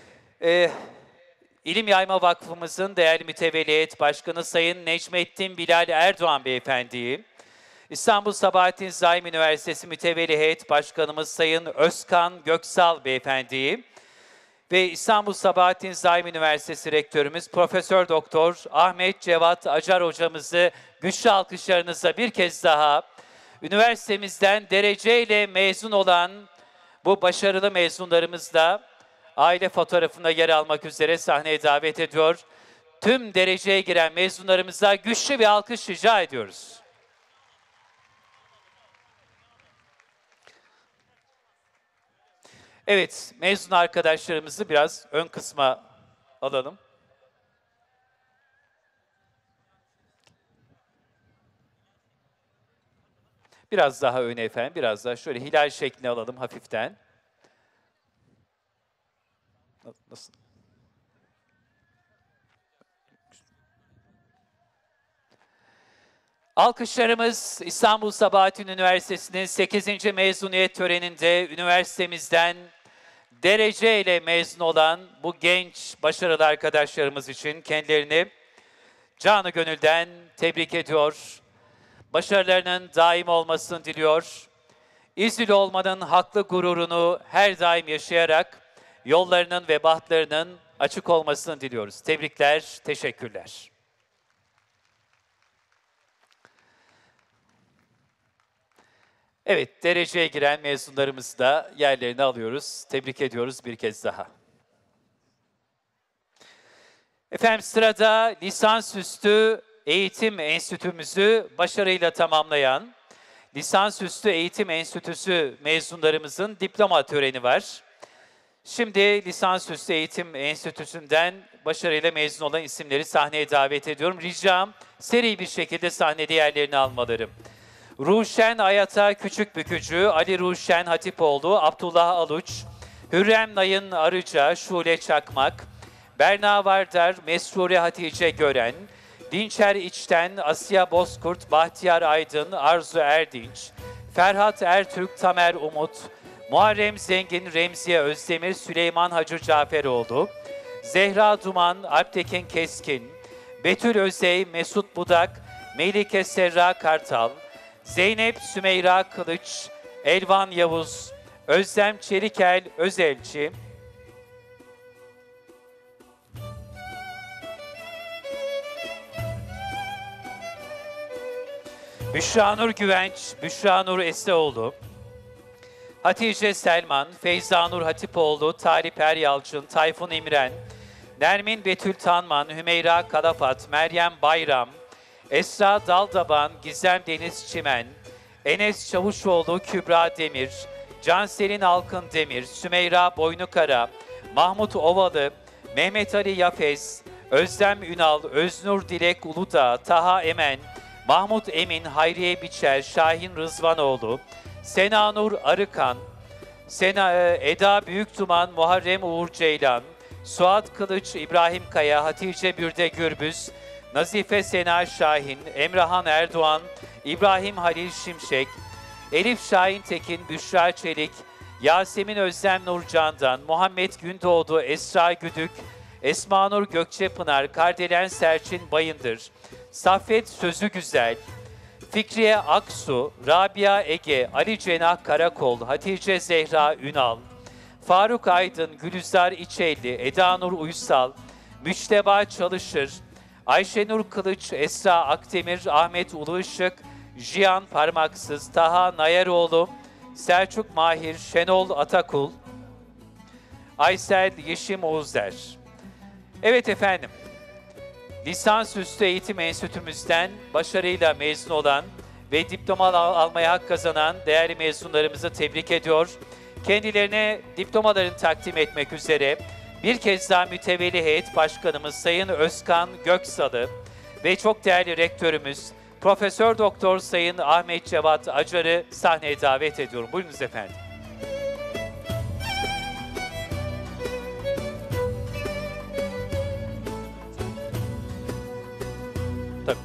İlim Yayma Vakfımızın değerli mütevelli heyet başkanı Sayın Necmettin Bilal Erdoğan Beyefendi'yi, İstanbul Sabahattin Zaim Üniversitesi mütevelli heyet başkanımız Sayın Özkan Göksal Beyefendi'yi ve İstanbul Sabahattin Zaim Üniversitesi rektörümüz Profesör Doktor Ahmet Cevat Acar hocamızı güçlü alkışlarınızla bir kez daha üniversitemizden dereceyle mezun olan bu başarılı mezunlarımızla aile fotoğrafında yer almak üzere sahneye davet ediyor. Tüm dereceye giren mezunlarımıza güçlü bir alkış rica ediyoruz. Evet, mezun arkadaşlarımızı biraz ön kısma alalım. Biraz daha öne efendim, biraz daha şöyle hilal şeklini alalım hafiften. Nasıl? Alkışlarımız İstanbul Sabahattin Üniversitesi'nin 8. mezuniyet töreninde üniversitemizden dereceyle mezun olan bu genç başarılı arkadaşlarımız için kendilerini canı gönülden tebrik ediyor. Başarılarının daim olmasını diliyor. İzmir olmanın haklı gururunu her daim yaşayarak yollarının ve bahtlarının açık olmasını diliyoruz. Tebrikler, teşekkürler. Evet, dereceye giren mezunlarımızı da yerlerini alıyoruz. Tebrik ediyoruz bir kez daha. Efendim sırada lisansüstü eğitim enstitümüzü başarıyla tamamlayan, Lisansüstü Eğitim Enstitüsü mezunlarımızın diploma töreni var. Şimdi Lisansüstü Eğitim Enstitüsü'nden başarıyla mezun olan isimleri sahneye davet ediyorum. Ricam seri bir şekilde sahnede yerlerini almaları. Ruşen Ayata Küçükbükücü, Ali Ruşen Hatipoğlu, Abdullah Aluç, Hürrem Nayın Arıca, Şule Çakmak, Berna Vardar, Mesrure Hatice Gören, Dinçer İçten, Asya Bozkurt, Bahtiyar Aydın, Arzu Erdinç, Ferhat Ertürk, Tamer Umut, Muharrem Zengin, Remziye Özdemir, Süleyman Hacı Caferoğlu, Zehra Duman, Alptekin Keskin, Betül Özey, Mesut Budak, Melike Serra Kartal, Zeynep Sümeyra Kılıç, Elvan Yavuz, Özlem Çelikel Özelci, Büşra Nur Güvenç, Büşra Nur Esleoğlu, Hatice Selman, Feyza Nur Hatipoğlu, Talip Eryalçın, Tayfun İmren, Nermin Betül Tanman, Hümeyra Kalafat, Meryem Bayram, Esra Daldaban, Gizem Deniz Çimen, Enes Çavuşoğlu, Kübra Demir, Canselin Alkın Demir, Sümeyra Boynukara, Mahmut Ovalı, Mehmet Ali Yafes, Özlem Ünal, Öznur Dilek Uludağ, Taha Emen, Mahmut Emin, Hayriye Biçer, Şahin Rızvanoğlu, Sena Nur Arıkan, Eda Büyükduman, Muharrem Uğur Ceylan, Suat Kılıç, İbrahim Kaya, Hatice Bürde Gürbüz, Nazife Sena Şahin, Emrahan Erdoğan, İbrahim Halil Şimşek, Elif Şahin Tekin, Büşra Çelik, Yasemin Özlem Nurcan'dan, Muhammed Gündoğdu, Esra Güdük, Esma Nur Gökçepınar, Kardelen Serçin Bayındır, Saffet Sözü Güzel, Fikriye Aksu, Rabia Ege, Ali Cenah Karakol, Hatice Zehra Ünal, Faruk Aydın, Gülizar İçelli, Eda Nur Uysal, Müçteba Çalışır, Ayşenur Kılıç, Esra Akdemir, Ahmet Uluışık, Jiyan Parmaksız, Taha Nayaroğlu, Selçuk Mahir, Şenol Atakul, Aysel Yeşim Oğuzler. Evet efendim, Lisansüstü Eğitim Enstitümüzden başarıyla mezun olan ve diploma almaya hak kazanan değerli mezunlarımızı tebrik ediyor. Kendilerine diplomalarını takdim etmek üzere bir kez daha mütevelli heyet başkanımız Sayın Özkan Göksal'ı ve çok değerli rektörümüz Profesör Doktor Sayın Ahmet Cevat Acar'ı sahneye davet ediyorum. Buyurunuz efendim. Tabii.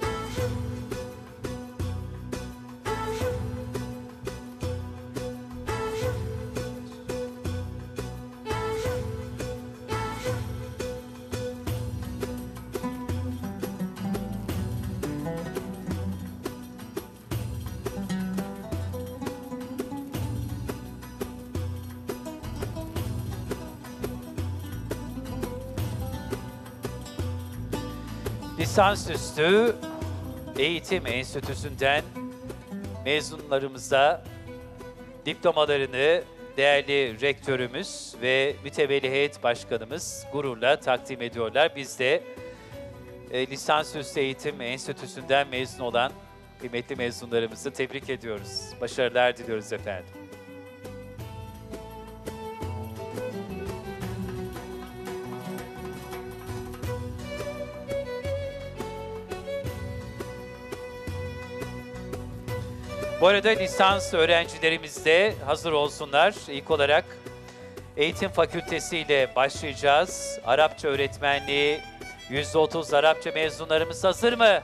Lisansüstü Eğitim Enstitüsü'nden mezunlarımıza diplomalarını değerli rektörümüz ve mütevelli heyet başkanımız gururla takdim ediyorlar. Biz de Lisansüstü Eğitim Enstitüsü'nden mezun olan kıymetli mezunlarımızı tebrik ediyoruz. Başarılar diliyoruz efendim. Bu arada lisans öğrencilerimiz de hazır olsunlar. İlk olarak Eğitim Fakültesi ile başlayacağız. Arapça öğretmenliği, %30 Arapça mezunlarımız hazır mı?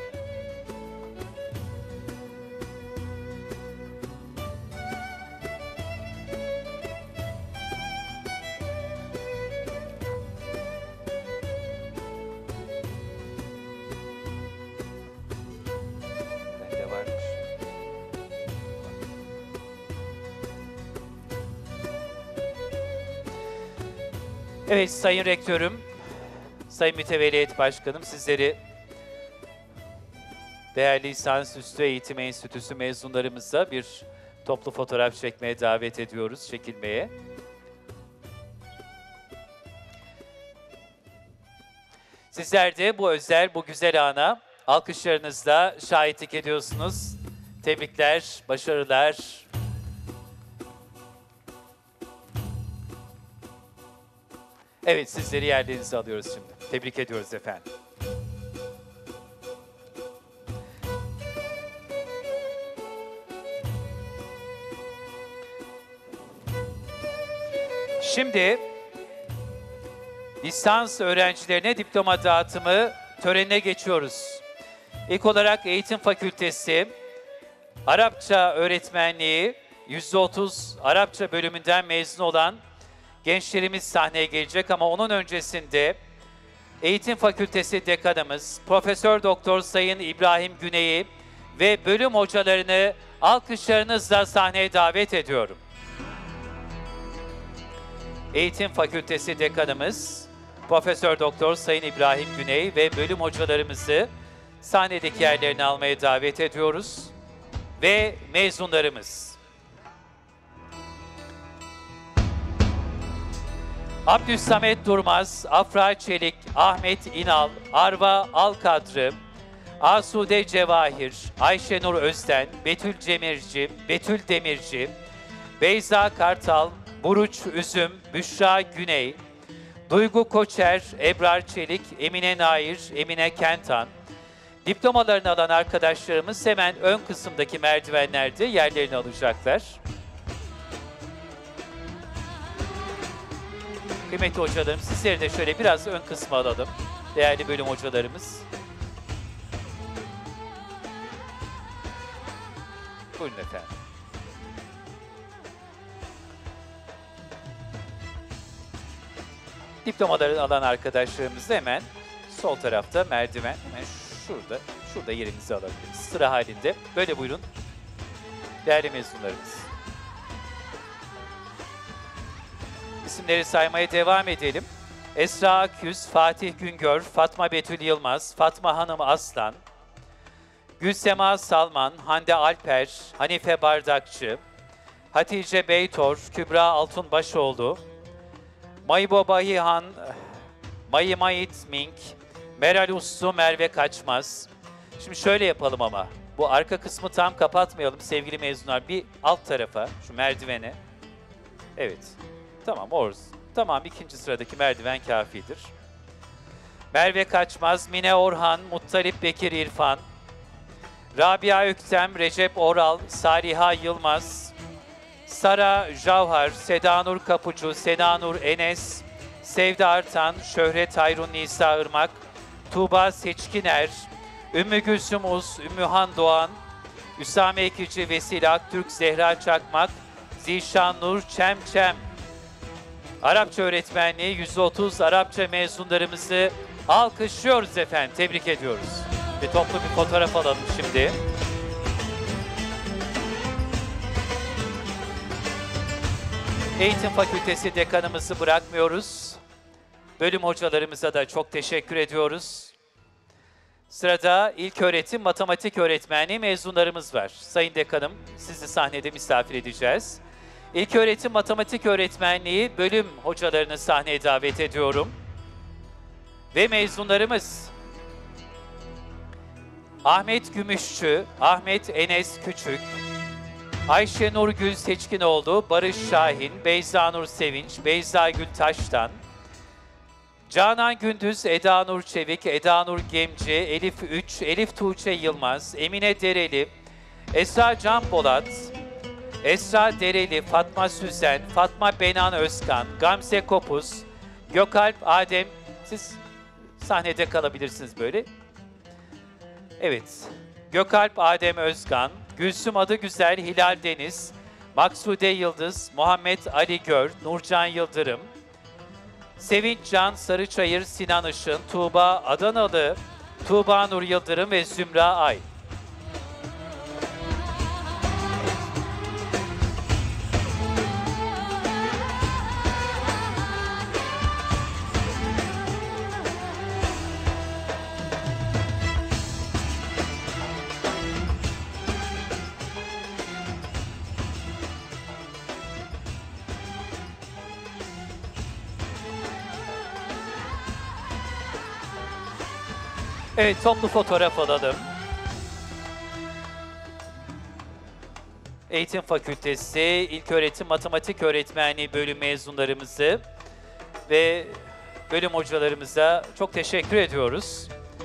Bende varmış. Evet Sayın Rektörüm, Sayın Mütevelli Heyet Başkanım, sizleri değerli Lisansüstü Eğitim Enstitüsü mezunlarımızla bir toplu fotoğraf çekmeye davet ediyoruz, çekilmeye. Sizler de bu özel, bu güzel ana alkışlarınızla şahitlik ediyorsunuz. Tebrikler, başarılar. Evet, sizleri yerlerinize alıyoruz şimdi. Tebrik ediyoruz efendim. Şimdi lisans öğrencilerine diploma dağıtımı törenine geçiyoruz. İlk olarak Eğitim Fakültesi Arapça öğretmenliği %30 Arapça bölümünden mezun olan gençlerimiz sahneye gelecek ama onun öncesinde Eğitim Fakültesi Dekanımız Profesör Doktor Sayın İbrahim Güney'i ve bölüm hocalarını alkışlarınızla sahneye davet ediyorum. Eğitim Fakültesi Dekanımız Profesör Doktor Sayın İbrahim Güney ve bölüm hocalarımızı sahnedeki yerlerini almaya davet ediyoruz. Ve mezunlarımız. Abdülsamet Durmaz, Afra Çelik, Ahmet İnal, Arva Alkadrı, Asude Cevahir, Ayşenur Özden, Betül Demirci, Beyza Kartal, Buruç Üzüm, Büşra Güney, Duygu Koçer, Ebrar Çelik, Emine Nair, Emine Kentan. Diplomalarını alan arkadaşlarımız hemen ön kısımdaki merdivenlerde yerlerini alacaklar. Kıymetli hocalarım, sizleri de şöyle biraz ön kısma alalım. Değerli bölüm hocalarımız. Buyurun efendim. Diplomalarını alan arkadaşlarımız da hemen sol tarafta merdiven, hemen şurada yerimizi alabiliriz. Sıra halinde. Böyle buyurun. Değerli mezunlarımız. İsimleri saymaya devam edelim. Esra Akyüz, Fatih Güngör, Fatma Betül Yılmaz, Fatma Hanım Aslan, Gülsema Salman, Hande Alper, Hanife Bardakçı, Hatice Beytor, Kübra Altunbaşoğlu, Maybo Bahihan, Mayit Mink, Meral Uslu, Merve Kaçmaz. Şimdi şöyle yapalım ama. Bu arka kısmı tam kapatmayalım sevgili mezunlar. Bir alt tarafa, şu merdivene. Evet. Tamam, orası. Tamam, ikinci sıradaki merdiven kafidir. Merve Kaçmaz, Mine Orhan, Muttalip Bekir İrfan, Rabia Öktem, Recep Oral, Saliha Yılmaz, Sara Javhar, Sedanur Kapucu, Sedanur Enes, Sevda Artan, Şöhret Hayrun Nisa Irmak, Tuğba Seçkiner, Ümmü Gülsüm Uz, Ümmühan Doğan, Üsame Ekici, Vesile Aktürk, Zehra Çakmak, Zişan Nur Çemçem. Arapça öğretmenliği %30 Arapça mezunlarımızı alkışlıyoruz efendim. Tebrik ediyoruz. Ve toplu bir fotoğraf alalım şimdi. Eğitim Fakültesi dekanımızı bırakmıyoruz. Bölüm hocalarımıza da çok teşekkür ediyoruz. Sırada ilköğretim matematik öğretmenliği mezunlarımız var. Sayın Dekanım, sizi sahnede misafir edeceğiz. İlköğretim matematik öğretmenliği bölüm hocalarını sahneye davet ediyorum. Ve mezunlarımız Ahmet Gümüşçü, Ahmet Enes Küçük, Ayşe Nurgül Seçkinoğlu, Barış Şahin, Beyza Nur Sevinç, Beyza Gül Taş'tan, Canan Gündüz, Eda Nur Çevik, Eda Nur Gemci, Elif Üç, Elif Tuğçe Yılmaz, Emine Dereli, Esra Can Polat, Esra Dereli, Fatma Süzen, Fatma Benan Özkan, Gamze Kopuz, Gökalp Adem, siz sahnede kalabilirsiniz böyle. Evet, Gökalp Adem Özkan, Gülsüm Adıgüzel, Hilal Deniz, Maksude Yıldız, Muhammed Ali Gör, Nurcan Yıldırım, Sevinç Can Sarıçayır, Sinan Işın, Tuğba Adanalı, Tuğba Nur Yıldırım ve Zümra Ay. Evet, toplu fotoğraf alalım. Eğitim Fakültesi İlköğretim Matematik Öğretmenliği bölüm mezunlarımızı ve bölüm hocalarımıza çok teşekkür ediyoruz.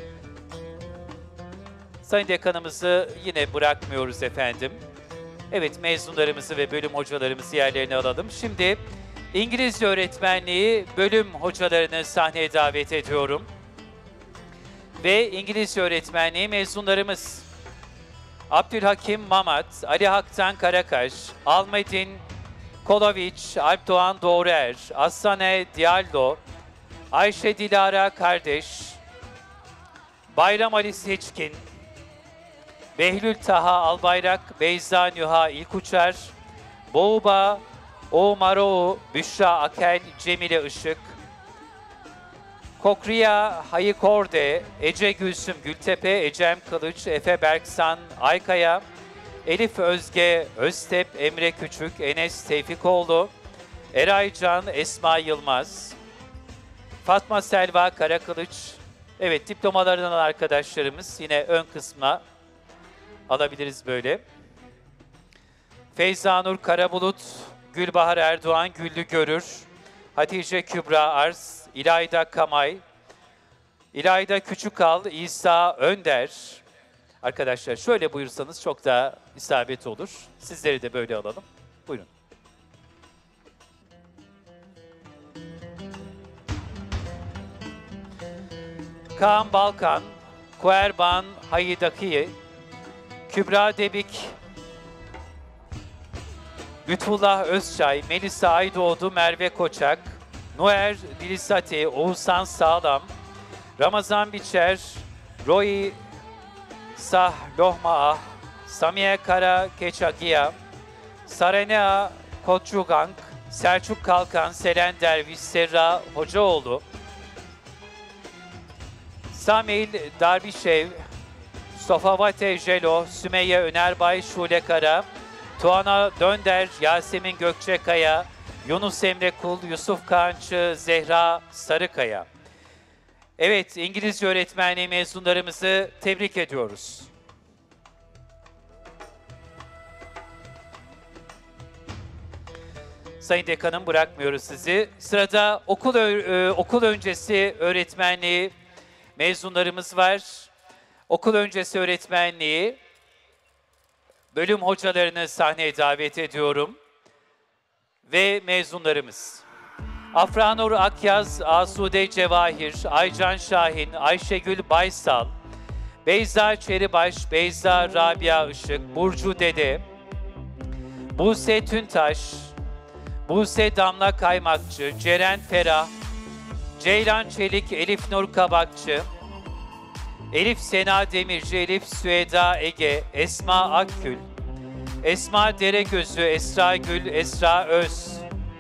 Sayın Dekanımızı yine bırakmıyoruz efendim. Evet, mezunlarımızı ve bölüm hocalarımızı yerlerine alalım. Şimdi İngilizce öğretmenliği bölüm hocalarını sahneye davet ediyorum. Ve İngilizce öğretmenliği mezunlarımız Abdülhakim Mamat, Ali Haktan Karakaş, Almedin Koloviç, Alp Doğan Doğruer, Asane Diallo, Ayşe Dilara Kardeş, Bayram Ali Seçkin, Behlül Taha Albayrak, Beyza Nüha İlkuçer, Boğba Oğmarou, Büşra Akel, Cemile Işık, Kokriya Hayikorde, Ece Gülsüm Gültepe, Ecem Kılıç, Efe Berksan Aykaya, Elif Özge Öztep, Emre Küçük, Enes Tevfikoğlu, Eray Can, Esma Yılmaz, Fatma Selva Karakılıç. Evet, diplomalarından arkadaşlarımız yine ön kısma alabiliriz böyle. Feyza Nur Karabulut, Gülbahar Erdoğan Güllü Görür, Hatice Kübra Arz, İlayda Kamay, İlayda Küçükal, İsa Önder. Arkadaşlar şöyle buyursanız çok daha isabet olur. Sizleri de böyle alalım. Buyurun. Kaan Balkan, Kuerban Hayidakiye, Kübra Debik, Lütfullah Özçay, Melisa Aydoğdu, Merve Koçak, Noer Dilisati, Oğuzhan Sağlam, Ramazan Biçer, Roy Sah Lohmaah, Samiye Kara Keçagiya, Sarenea Koçugang, Selçuk Kalkan, Selen Derviş, Serra Hocaoğlu, Samil Darbişev, Sofavate Jelo, Sümeyye Önerbay, Şule Kara, Tuana Dönder, Yasemin Gökçekaya, Yunus Emre Kul, Yusuf Kağançı, Zehra Sarıkaya. Evet, İngilizce öğretmenliği mezunlarımızı tebrik ediyoruz. Sayın Dekanım, bırakmıyoruz sizi. Sırada okul öncesi öğretmenliği mezunlarımız var. Okul öncesi öğretmenliği bölüm hocalarını sahneye davet ediyorum. Ve mezunlarımız. Afranur Akyaz, Asude Cevahir, Aycan Şahin, Ayşegül Baysal, Beyza Çeribaş, Beyza Rabia Işık, Burcu Dede, Buse Tüntaş, Buse Damla Kaymakçı, Ceren Ferah, Ceylan Çelik, Elif Nur Kabakçı, Elif Sena Demirci, Elif Süeda Ege, Esma Akkül, Esma Deregözü, Esra Gül, Esra Öz,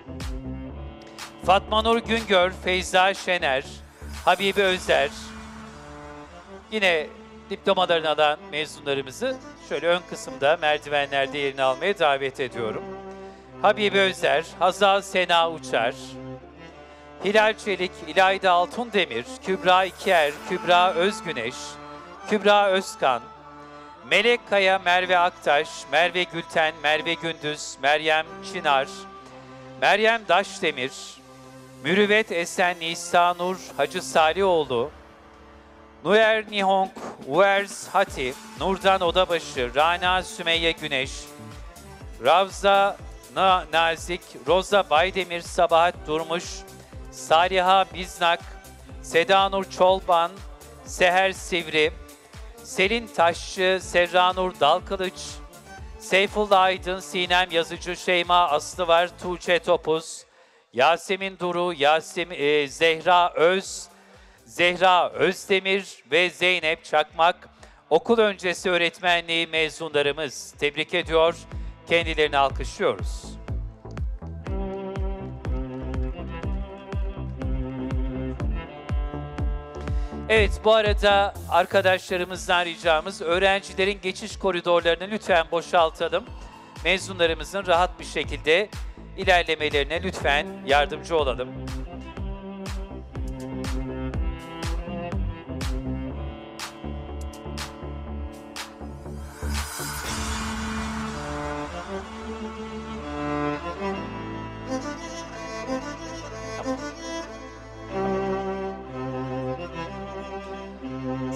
Fatma Nur Güngör, Feyza Şener, Habibe Özer. Yine diplomalarını alan mezunlarımızı şöyle ön kısımda merdivenlerde yerini almaya davet ediyorum. Habibe Özer, Hazal Sena Uçar, Hilal Çelik, İlayda Altundemir, Kübra İkier, Kübra Özgüneş, Kübra Özkan, Melek Kaya, Merve Aktaş, Merve Gülten, Merve Gündüz, Meryem Çınar, Meryem Daşdemir, Mürüvvet Esen, Nisa Nur, Hacı Salioğlu, Nuer Nihong, Uers Hati, Nurdan Odabaşı, Rana Sümeyye Güneş, Ravza Nazik, Roza Baydemir, Sabahat Durmuş, Saliha Biznak, Seda Nur Çolban, Seher Sivri, Selin Taşçı, Serra Nur Dalkılıç, Seyfullah Aydın, Sinem Yazıcı, Şeyma Aslıvar, Tuğçe Topuz, Yasemin Duru, Zehra Öz, Zehra Özdemir ve Zeynep Çakmak okul öncesi öğretmenliği mezunlarımız. Tebrik ediyor, kendilerini alkışlıyoruz. Evet, bu arada arkadaşlarımızdan ricamız öğrencilerin geçiş koridorlarını lütfen boşaltalım. Mezunlarımızın rahat bir şekilde ilerlemelerine lütfen yardımcı olalım.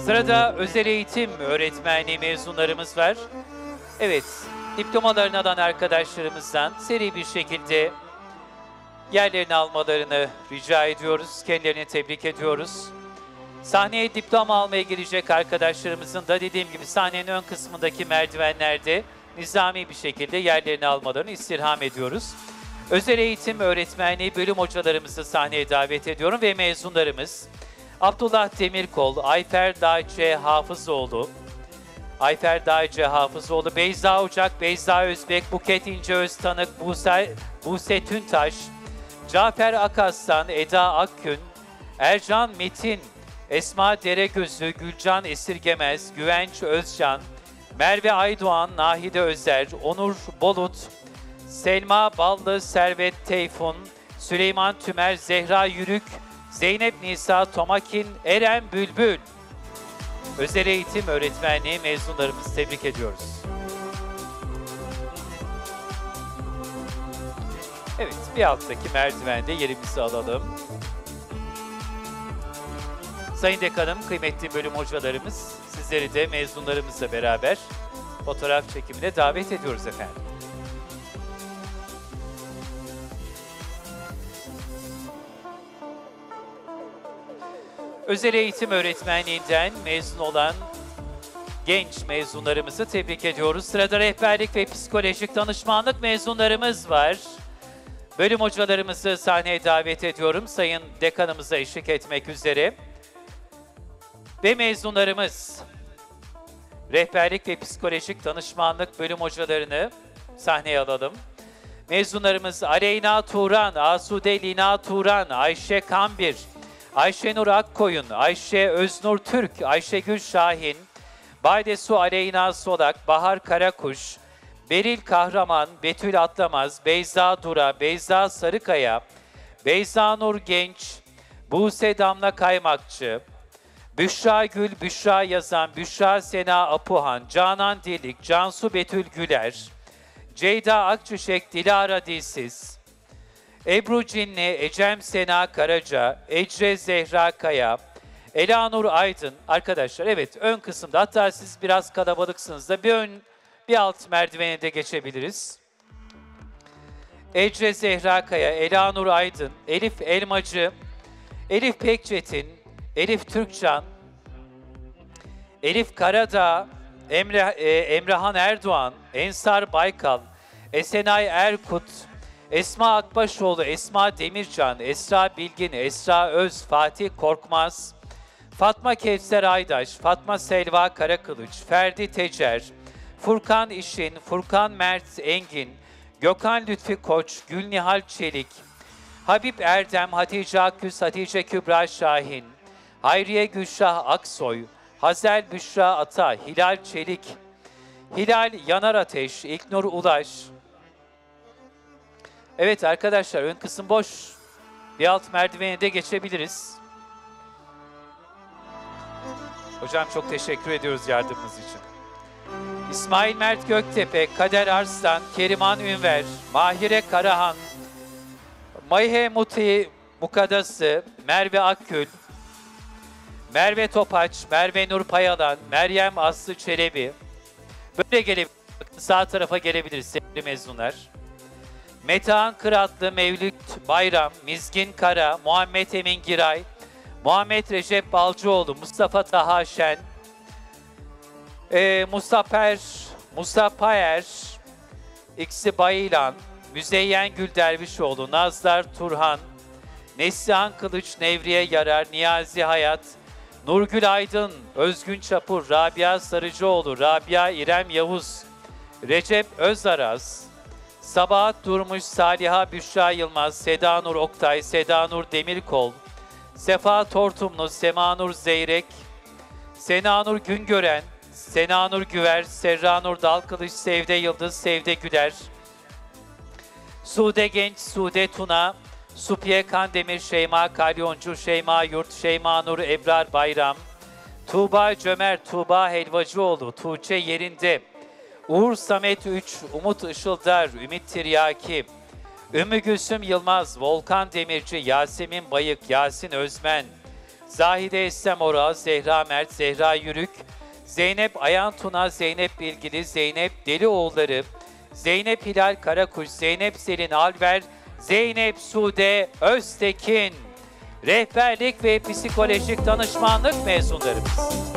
Sırada özel eğitim öğretmenliği mezunlarımız var. Evet, diplomalarını alan arkadaşlarımızdan seri bir şekilde yerlerini almalarını rica ediyoruz. Kendilerini tebrik ediyoruz. Sahneye diploma almaya gelecek arkadaşlarımızın da dediğim gibi sahnenin ön kısmındaki merdivenlerde nizami bir şekilde yerlerini almalarını istirham ediyoruz. Özel eğitim öğretmenliği bölüm hocalarımızı sahneye davet ediyorum ve mezunlarımız Abdullah Demirkol, Ayfer Dağcı Hafızoğlu, Beyza Ocak, Beyza Özbek, Buket İnce Öztanık, Buse Tüntaş, Cafer Akaslan, Eda Akgün, Ercan Metin, Esma Deregözü, Gülcan Esirgemez, Güvenç Özcan, Merve Aydoğan, Nahide Özer, Onur Bolut, Selma Ballı, Servet Teyfun, Süleyman Tümer, Zehra Yürük, Zeynep Nisa Tomakin, Eren Bülbül. Özel eğitim öğretmenliği mezunlarımızı tebrik ediyoruz. Evet, bir alttaki merdivende yerimizi alalım. Sayın Dekanım, kıymetli bölüm hocalarımız, sizleri de mezunlarımızla beraber fotoğraf çekimine davet ediyoruz efendim. Özel eğitim öğretmenliğinden mezun olan genç mezunlarımızı tebrik ediyoruz. Sırada rehberlik ve psikolojik danışmanlık mezunlarımız var. Bölüm hocalarımızı sahneye davet ediyorum. Sayın Dekanımıza eşlik etmek üzere. Ve mezunlarımız rehberlik ve psikolojik danışmanlık bölüm hocalarını sahneye alalım. Mezunlarımız Aleyna Turan, Asude Lina Turan, Ayşe Kambir, Ayşenur Akkoyun, Ayşe Öznur Türk, Ayşegül Şahin, Baydesu Aleyna Solak, Bahar Karakuş, Beril Kahraman, Betül Atlamaz, Beyza Dura, Beyza Sarıkaya, Beyza Nur Genç, Buse Damla Kaymakçı, Büşra Gül, Büşra Yazan, Büşra Sena Apuhan, Canan Dilik, Cansu Betül Güler, Ceyda Akçiçek, Dilara Dilsiz, Ebru Cinli, Ecem Sena Karaca, Ecre Zehra Kaya, Elanur Aydın. Arkadaşlar evet ön kısımda, hatta siz biraz kalabalıksınız da bir alt merdivene de geçebiliriz. Ecre Zehra Kaya, Elanur Aydın, Elif Elmacı, Elif Pekçetin, Elif Türkcan, Elif Karadağ, Emrehan Erdoğan, Ensar Baykal, Esenay Erkut, Esma Akbaşoğlu, Esma Demircan, Esra Bilgin, Esra Öz, Fatih Korkmaz, Fatma Kevser Aydaş, Fatma Selva Karakılıç, Ferdi Tecer, Furkan İşin, Furkan Mert Engin, Gökhan Lütfi Koç, Gülnihal Çelik, Habib Erdem, Hatice Akküz, Hatice Kübra Şahin, Hayriye Gülşah Aksoy, Hazel Büşra Ata, Hilal Çelik, Hilal Yanar Ateş, İlknur Ulaş. Evet arkadaşlar ön kısım boş. Bir alt merdivene de geçebiliriz. Hocam çok teşekkür ediyoruz yardımınız için. İsmail Mert Göktepe, Kader Arslan, Keriman Ünver, Mahire Karahan, Mayhe Muti Mukadası, Merve Akgül, Merve Topaç, Merve Nur Payalan, Meryem Aslı Çelebi. Böyle gelebilir. Sağ tarafa gelebiliriz sevgili mezunlar. Metehan Kıratlı, Mevlüt Bayram, Mizgin Kara, Muhammed Emin Giray, Muhammed Recep Balcıoğlu, Mustafa Taha Şen, Mustafa Er, İksi Bayılan, Müzeyyen Gül Dervişoğlu, Nazlar Turhan, Neslihan Kılıç, Nevriye Yarar, Niyazi Hayat, Nurgül Aydın, Özgün Çapur, Rabia Sarıcıoğlu, Rabia İrem Yavuz, Recep Özaraz, Sabahat Durmuş, Saliha Büşra Yılmaz, Seda Nur Oktay, Seda Nur Demirkol, Sefa Tortumlu, Sema Nur Zeyrek, Sena Nur Güngören, Sena Nur Güver, Serra Nur Dalkılıç, Sevde Yıldız, Sevde Güler, Sude Genç, Sude Tuna, Supiye Kandemir, Şeyma Kalyoncu, Şeyma Yurt, Şeyma Nur Ebrar Bayram, Tuğba Cömert, Tuğba Helvacıoğlu, Tuğçe Yerinde, Uğur Samet 3, Umut Işıldar, Ümit Tiryaki, Ümmü Gülsüm Yılmaz, Volkan Demirci, Yasemin Bayık, Yasin Özmen, Zahide Eslem Oral, Zehra Mert, Zehra Yürük, Zeynep Ayan Tuna, Zeynep Bilgili, Zeynep Delioğulları, Zeynep Hilal Karakuş, Zeynep Selin Alver, Zeynep Sude Öztekin, rehberlik ve psikolojik danışmanlık mezunlarımız.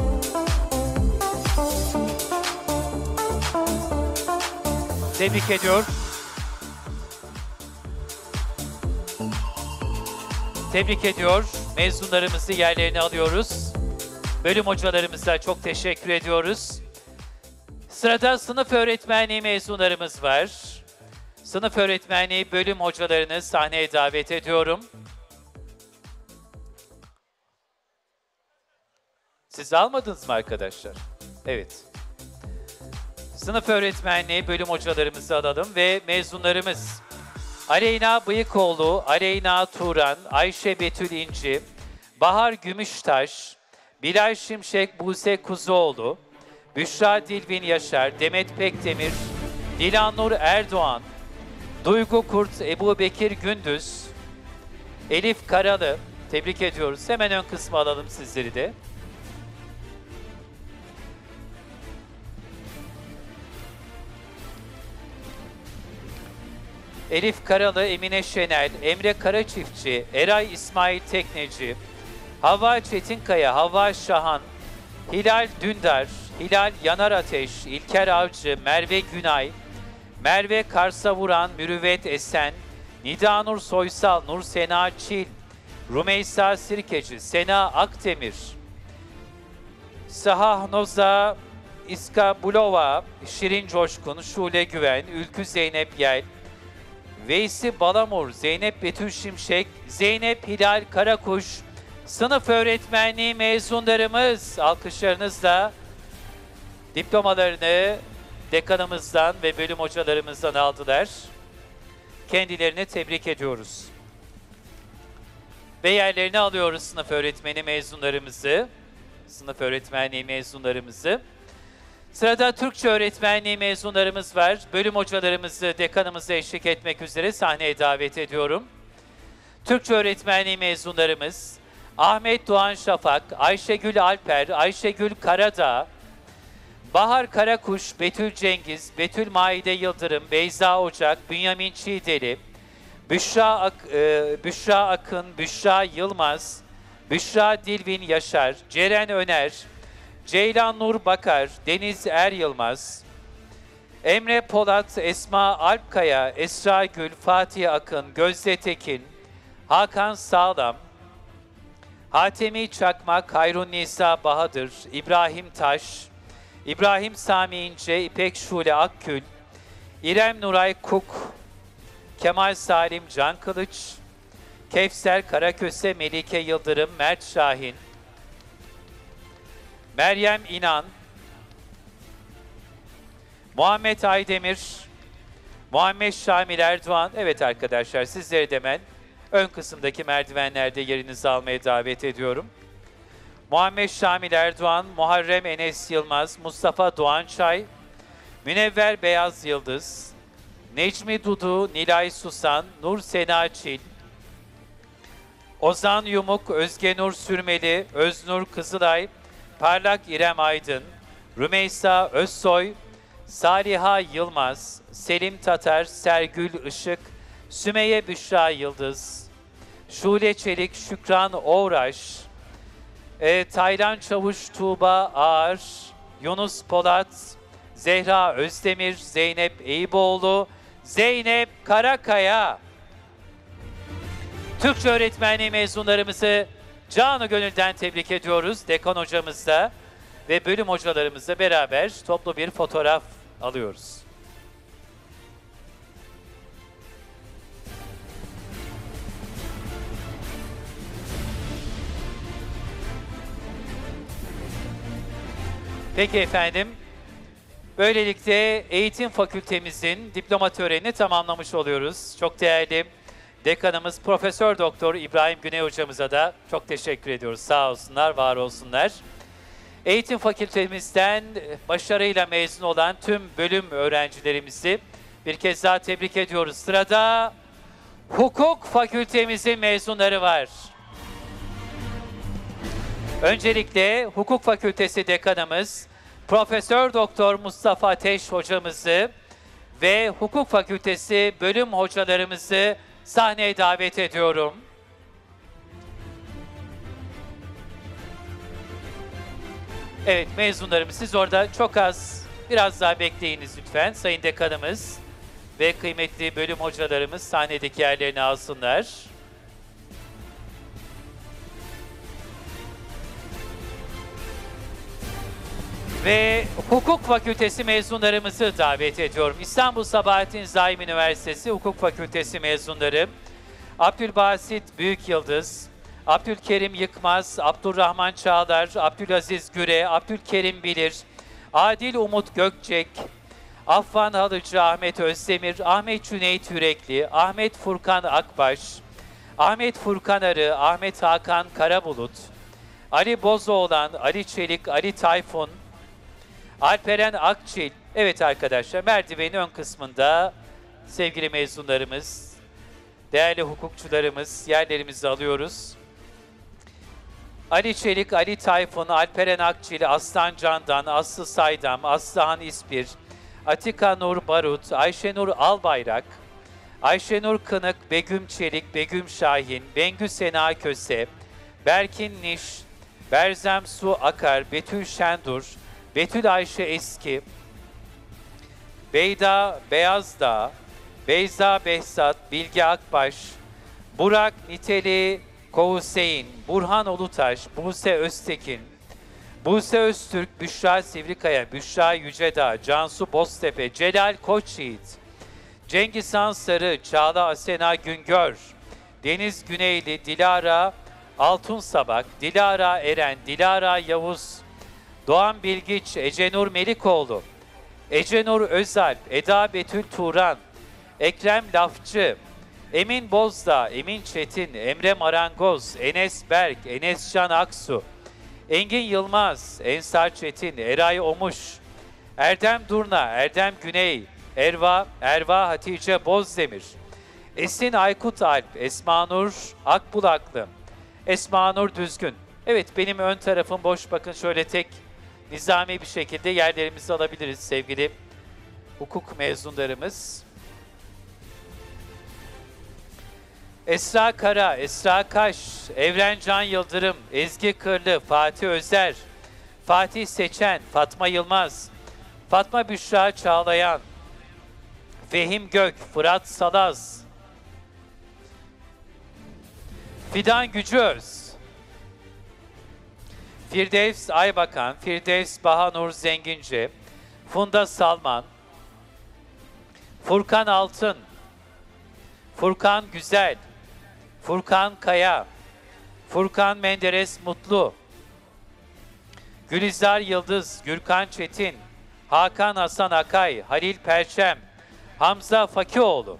Tebrik ediyor. Tebrik ediyor. Mezunlarımızı yerlerine alıyoruz. Bölüm hocalarımıza çok teşekkür ediyoruz. Sırada sınıf öğretmenliği mezunlarımız var. Sınıf öğretmenliği bölüm hocalarını sahneye davet ediyorum. Siz almadınız mı arkadaşlar? Evet. Sınıf öğretmenliği bölüm hocalarımızı alalım ve mezunlarımız Aleyna Bıyıkoğlu, Aleyna Turan, Ayşe Betül İnci, Bahar Gümüştaş, Bilal Şimşek, Buse Kuzuoğlu, Büşra Dilvin Yaşar, Demet Pekdemir, Dilanur Erdoğan, Duygu Kurt, Ebu Bekir Gündüz, Elif Karalı, tebrik ediyoruz. Hemen ön kısmı alalım sizleri de. Elif Karalı, Emine Şenel, Emre Karaçiftçi, Eray İsmail Tekneci, Havva Çetinkaya, Havva Şahan, Hilal Dündar, Hilal Yanar Ateş, İlker Avcı, Merve Günay, Merve Karsavuran, Mürüvvet Esen, Nidanur Soysal, Nur Sena Çil, Rumeysa Sirkeci, Sena Akdemir, Sahah Noza, İska Bulova, Şirin Coşkun, Şule Güven, Ülkü Zeynep Yel, Veysi Balamur, Zeynep Betül Şimşek, Zeynep Hilal Karakuş, sınıf öğretmenliği mezunlarımız alkışlarınızla diplomalarını dekanımızdan ve bölüm hocalarımızdan aldılar. Kendilerini tebrik ediyoruz. Ve yerlerini alıyoruz sınıf öğretmeni mezunlarımızı. Sınıf öğretmenliği mezunlarımızı. Sırada Türkçe öğretmenliği mezunlarımız var. Bölüm hocalarımızı, dekanımızı eşlik etmek üzere sahneye davet ediyorum. Türkçe öğretmenliği mezunlarımız Ahmet Doğan Şafak, Ayşegül Alper, Ayşegül Karadağ, Bahar Karakuş, Betül Cengiz, Betül Maide Yıldırım, Beyza Ocak, Bünyamin Çiğdeli, Büşra Akın, Büşra Yılmaz, Büşra Dilvin Yaşar, Ceren Öner, Ceylan Nur Bakar, Deniz Er Yılmaz, Emre Polat, Esma Alpkaya, Esra Gül, Fatih Akın, Gözde Tekin, Hakan Sağlam, Hatemi Çakmak, Hayrun Nisa Bahadır, İbrahim Taş, İbrahim Sami İnce, İpek Şule Akkül, İrem Nuray Kuk, Kemal Salim Can Kılıç, Kevser Karaköse, Melike Yıldırım, Mert Şahin, Meryem İnan, Muhammed Aydemir, Muhammed Şamil Erdoğan. Evet arkadaşlar, sizleri de hemen ön kısımdaki merdivenlerde yerinizi almaya davet ediyorum. Muhammed Şamil Erdoğan, Muharrem Enes Yılmaz, Mustafa Doğançay, Münevver Beyaz Yıldız, Necmi Dudu, Nilay Susan, Nur Sena Çil, Ozan Yumuk, Özge Nur Sürmeli, Öznur Kızılay, Parlak İrem Aydın, Rümeysa Özsoy, Saliha Yılmaz, Selim Tatar, Sergül Işık, Sümeyye Büşra Yıldız, Şule Çelik, Şükran Oğraş, Taylan Çavuş, Tuğba Ağar, Yunus Polat, Zehra Özdemir, Zeynep Eyüboğlu, Zeynep Karakaya. Türkçe öğretmenliği mezunlarımızı canı gönülden tebrik ediyoruz. Dekan hocamızla ve bölüm hocalarımızla beraber toplu bir fotoğraf alıyoruz. Peki efendim, böylelikle eğitim fakültemizin diploma törenini tamamlamış oluyoruz. Çok değerli dekanımız Profesör Doktor İbrahim Güney hocamıza da çok teşekkür ediyoruz. Sağ olsunlar, var olsunlar. Eğitim fakültemizden başarıyla mezun olan tüm bölüm öğrencilerimizi bir kez daha tebrik ediyoruz. Sırada hukuk fakültemizin mezunları var. Öncelikle Hukuk Fakültesi Dekanımız Profesör Doktor Mustafa Ateş hocamızı ve Hukuk Fakültesi bölüm hocalarımızı sahneye davet ediyorum. Evet, mezunlarımız siz orada çok az, biraz daha bekleyiniz lütfen. Sayın Dekanımız ve kıymetli bölüm hocalarımız sahnedeki yerlerini alsınlar. Ve Hukuk Fakültesi mezunlarımızı davet ediyorum. İstanbul Sabahattin Zaim Üniversitesi Hukuk Fakültesi mezunları Abdülbasit Büyükyıldız, Abdülkerim Yıkmaz, Abdurrahman Çağlar, Abdülaziz Güre, Abdülkerim Bilir, Adil Umut Gökçek, Affan Halıcı Ahmet Özdemir, Ahmet Cüneyt Yürekli, Ahmet Furkan Akbaş, Ahmet Furkan Arı, Ahmet Hakan Karabulut, Ali Bozoğlan, Ali Çelik, Ali Tayfun, Alperen Akçil. Evet arkadaşlar, merdivenin ön kısmında sevgili mezunlarımız, değerli hukukçularımız, yerlerimizi alıyoruz. Ali Çelik, Ali Tayfun, Alperen Akçil, Aslan Candan, Aslı Saydam, Aslıhan İspir, Atika Nur Barut, Ayşenur Albayrak, Ayşenur Kınık, Begüm Çelik, Begüm Şahin, Bengü Sena Köse, Berkin Niş, Berzem Su Akar, Betül Şendur, Betül Ayşe Eski, Beyda Beyazdağ, Beyza Behzat, Bilge Akbaş, Burak Niteli Kohuseyn, Burhan Olutaş, Buse Öztekin, Buse Öztürk, Büşra Sivrikaya, Büşra Yücedağ, Cansu Boztepe, Celal Koçyiğit, Cengizhan Sarı, Çağla Asena Güngör, Deniz Güneyli, Dilara Altunsabak, Dilara Eren, Dilara Yavuz, Doğan Bilgiç, Ecenur Melikoğlu, Ecenur Özalp, Eda Betül Turan, Ekrem Lafçı, Emin Bozdağ, Emin Çetin, Emre Marangoz, Enes Berk, Enes Can Aksu, Engin Yılmaz, Ensar Çetin, Eray Omuş, Erdem Durna, Erdem Güney, Erva Hatice Bozdemir, Esin Aykut Alp, Esmanur Akbulaklı, Esmanur Düzgün. Evet, benim ön tarafım boş, bakın şöyle tek nizami bir şekilde yerlerimizi alabiliriz sevgili hukuk mezunlarımız. Esra Kara, Esra Kaş, Evren Can Yıldırım, Ezgi Kırlı, Fatih Özer, Fatih Seçen, Fatma Yılmaz, Fatma Büşra Çağlayan, Fehim Gök, Fırat Salaz, Fidan Gücüöz, Firdevs Aybakan, Firdevs Bahanur Zengince, Funda Salman, Furkan Altın, Furkan Güzel, Furkan Kaya, Furkan Menderes Mutlu, Gülizar Yıldız, Gürkan Çetin, Hakan Hasan Akay, Halil Perçem, Hamza Fakioğlu,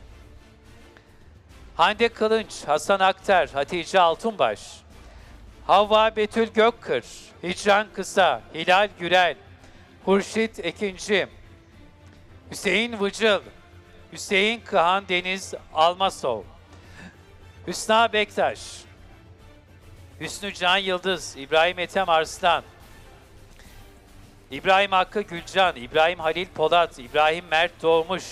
Hande Kılınç, Hasan Aktar, Hatice Altunbaş, Havva Betül Gökkır, Hicran Kısa, Hilal Gürel, Hurşit Ekinci, Hüseyin Vıcıl, Hüseyin Kıhan Deniz Almasov, Hüsna Bektaş, Hüsnü Can Yıldız, İbrahim Ethem Arslan, İbrahim Hakkı Gülcan, İbrahim Halil Polat, İbrahim Mert Doğmuş,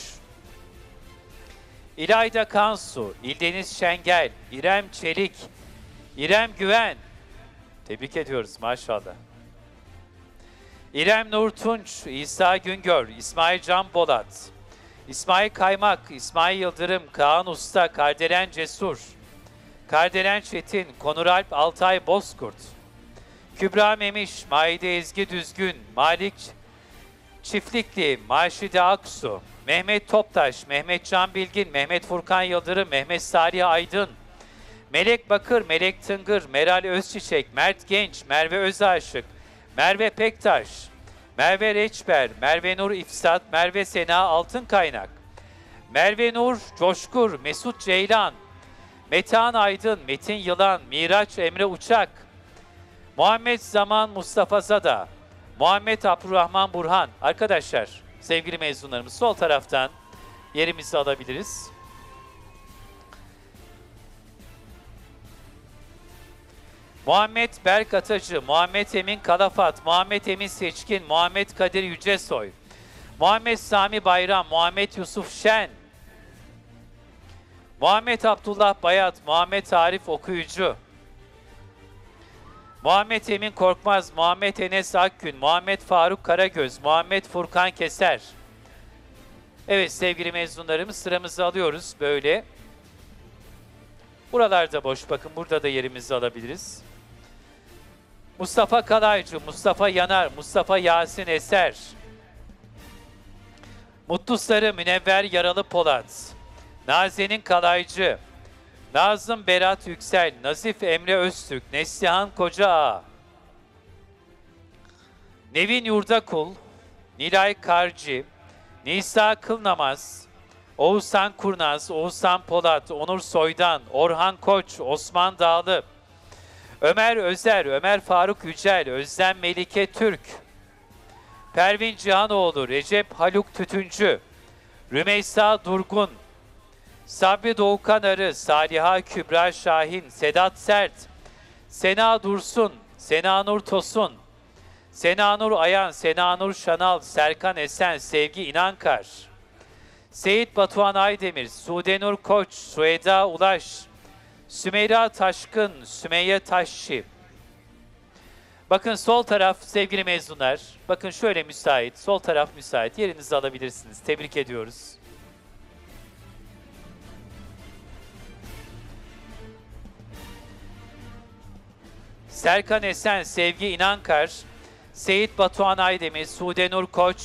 İlayda Kansu, İldeniz Şengel, İrem Çelik, İrem Güven, tebrik ediyoruz maşallah. İrem Nur Tunç, İsa Güngör, İsmail Can Bolat, İsmail Kaymak, İsmail Yıldırım, Kaan Usta, Kardelen Cesur, Kardelen Çetin, Konuralp Altay Bozkurt, Kübra Memiş, Maide Ezgi Düzgün, Malik Çiftlikli, Maşide Aksu, Mehmet Toptaş, Mehmet Can Bilgin, Mehmet Furkan Yıldırım, Mehmet Salih Aydın, Melek Bakır, Melek Tıngır, Meral Özçiçek, Mert Genç, Merve Özaşık, Merve Pektaş, Merve Reçber, Merve Nur İfsat, Merve Sena Altınkaynak, Merve Nur Coşkur, Mesut Ceylan, Metehan Aydın, Metin Yılan, Miraç Emre Uçak, Muhammed Zaman Mustafa Zada, Muhammed Abdurrahman Burhan. Arkadaşlar, sevgili mezunlarımız sol taraftan yerimizi alabiliriz. Muhammed Berk Atacı, Muhammed Emin Kalafat, Muhammed Emin Seçkin, Muhammed Kadir Yücesoy, Muhammed Sami Bayram, Muhammed Yusuf Şen, Muhammed Abdullah Bayat, Muhammed Arif Okuyucu, Muhammed Emin Korkmaz, Muhammed Enes Akgün, Muhammed Faruk Karagöz, Muhammed Furkan Keser. Evet sevgili mezunlarımız, sıramızı alıyoruz böyle. Buralarda boş, bakın burada da yerimizi alabiliriz. Mustafa Kalaycı, Mustafa Yanar, Mustafa Yasin Eser, Mutlu Sarı, Münevver Yaralı Polat, Nazenin Kalaycı, Nazım Berat Yüksel, Nazif Emre Öztürk, Neslihan Kocaağa, Nevin Yurdakul, Nilay Karcı, Nisa Kılnamaz, Oğuzhan Kurnaz, Oğuzhan Polat, Onur Soydan, Orhan Koç, Osman Dağlı, Ömer Özer, Ömer Faruk Yücel, Özlem Melike Türk, Pervin Cihanoğlu, Recep Haluk Tütüncü, Rümeysa Durgun, Sabri Doğukan Arı, Saliha Kübra Şahin, Sedat Sert, Sena Dursun, Sena Nur Tosun, Sena Nur Ayan, Sena Nur Şanal, Serkan Esen, Sevgi İnankar, Seyit Batuhan Aydemir, Sude Nur Koç, Sueda Ulaş, Sümeyra Taşkın, Sümeyye Taşçı. Bakın sol taraf sevgili mezunlar, bakın şöyle müsait, sol taraf müsait, yerinizi alabilirsiniz. Tebrik ediyoruz. Serkan Esen, Sevgi İnankar, Seyit Batuhan Aydemir, Sude Nur Koç,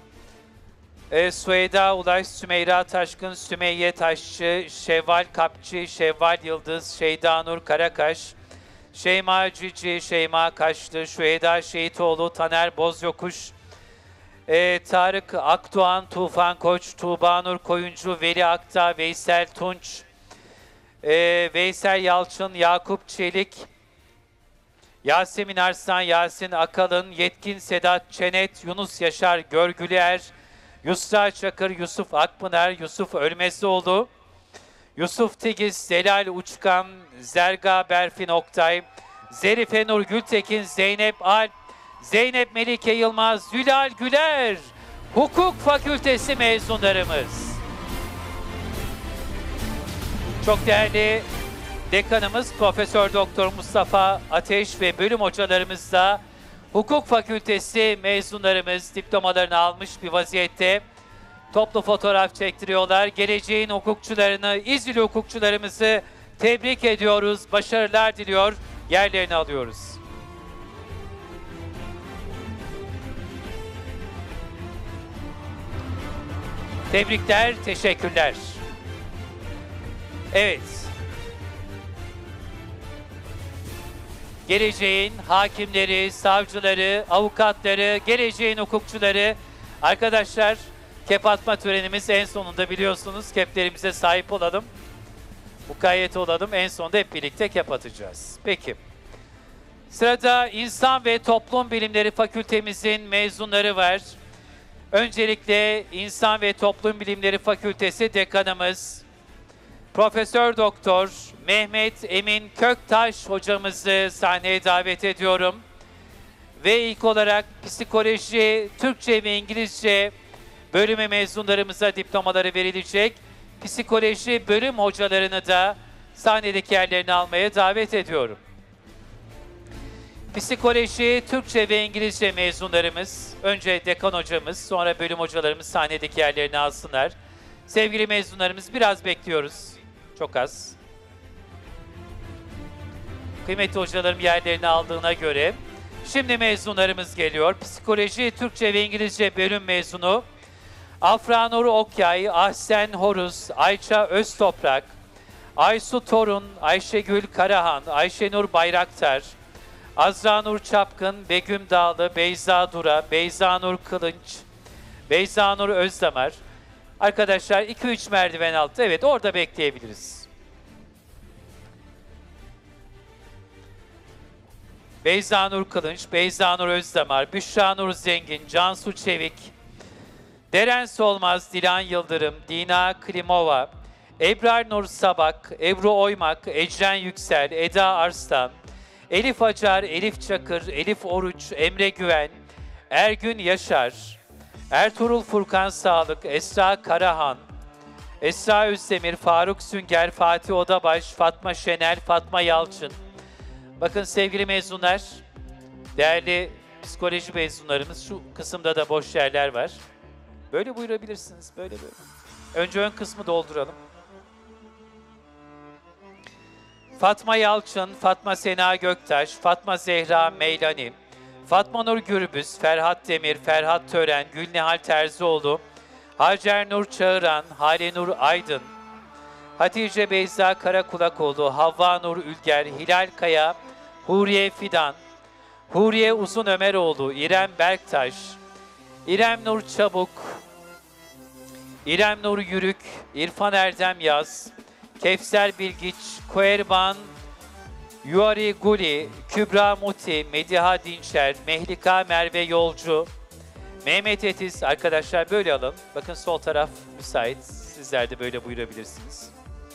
Sueda Ulaş, Sümeyra Taşkın, Sümeyye Taşçı, Şevval Kapçı, Şevval Yıldız, Şeyda Nur Karakaş, Şeyma Cici, Şeyma Kaşlı, Şüheda Şehitoğlu, Taner Bozyokuş, Tarık Akdoğan, Tufan Koç, Tuğba Nur Koyuncu, Veli Akta, Veysel Tunç, Veysel Yalçın, Yakup Çelik, Yasemin Arslan, Yasin Akalın, Yetkin Sedat Çenet, Yunus Yaşar Görgüler, Yusra Çakır, Yusuf Akpınar, Yusuf Ölmezioğlu, Yusuf Tigiz, Zelal Uçkan, Zerga Berfin Oktay, Zerife Nur Gültekin, Zeynep Alp, Zeynep Melike Yılmaz, Zülal Güler, Hukuk Fakültesi mezunlarımız. Çok değerli dekanımız Profesör Doktor Mustafa Ateş ve bölüm hocalarımız da Hukuk Fakültesi mezunlarımız diplomalarını almış bir vaziyette toplu fotoğraf çektiriyorlar. Geleceğin hukukçularını, İzmir hukukçularımızı tebrik ediyoruz, başarılar diliyor, yerlerini alıyoruz. Tebrikler, teşekkürler. Evet. Geleceğin hakimleri, savcıları, avukatları, geleceğin hukukçuları. Arkadaşlar, kep atma törenimiz en sonunda, biliyorsunuz. Keplerimize sahip olalım. Mukayyet olalım. En sonunda hep birlikte kep atacağız. Peki. Sırada İnsan ve Toplum Bilimleri Fakültemizin mezunları var. Öncelikle İnsan ve Toplum Bilimleri Fakültesi dekanımız Profesör Doktor Mehmet Emin Köktaş hocamızı sahneye davet ediyorum. Ve ilk olarak psikoloji, Türkçe ve İngilizce bölümü mezunlarımıza diplomaları verilecek. Psikoloji bölüm hocalarını da sahnedeki yerlerini almaya davet ediyorum. Psikoloji, Türkçe ve İngilizce mezunlarımız, önce dekan hocamız, sonra bölüm hocalarımız sahnedeki yerlerini alsınlar. Sevgili mezunlarımız, biraz bekliyoruz. Çok az. Kıymetli hocalarım yerlerini aldığına göre, şimdi mezunlarımız geliyor. Psikoloji, Türkçe ve İngilizce bölüm mezunu Afra Nur Okyay, Ahsen Horuz, Ayça Öztoprak, Aysu Torun, Ayşegül Karahan, Ayşenur Bayraktar, Azra Nur Çapkın, Begüm Dağlı, Beyza Dura, Beyza Nur Kılınç, Beyza Nur Özdamar. Arkadaşlar 2-3 merdiven altı. Evet, orada bekleyebiliriz. Beyza Nur Kılınç, Beyza Nur Özdamar, Büşra Nur Zengin, Cansu Çevik, Deren Solmaz, Dilan Yıldırım, Dina Klimova, Ebrar Nur Sabak, Ebru Oymak, Ecren Yüksel, Eda Arslan, Elif Acar, Elif Çakır, Elif Oruç, Emre Güven, Ergün Yaşar, Ertuğrul Furkan Sağlık, Esra Karahan, Esra Özdemir, Faruk Sünger, Fatih Odabaş, Fatma Şener, Fatma Yalçın. Bakın sevgili mezunlar, değerli psikoloji mezunlarımız, şu kısımda da boş yerler var. Böyle buyurabilirsiniz, böyle. Önce ön kısmı dolduralım. Fatma Yalçın, Fatma Sena Göktaş, Fatma Zehra Meylani, Fatma Nur Gürbüz, Ferhat Demir, Ferhat Tören, Gülnihal Terzioğlu, Hacer Nur Çağıran, Hale Nur Aydın, Hatice Beyza Karakulakoğlu, Havva Nur Ülger, Hilal Kaya, Huriye Fidan, Huriye Uzun Ömeroğlu, İrem Berktaş, İrem Nur Çabuk, İrem Nur Yürük, İrfan Erdem Yaz, Kevser Bilgiç, Koerban, Yuari Guli, Kübra Muti, Mediha Dinçer, Mehlika Merve Yolcu, Mehmet Etiz. Arkadaşlar böyle alın. Bakın sol taraf müsait. Sizler de böyle buyurabilirsiniz.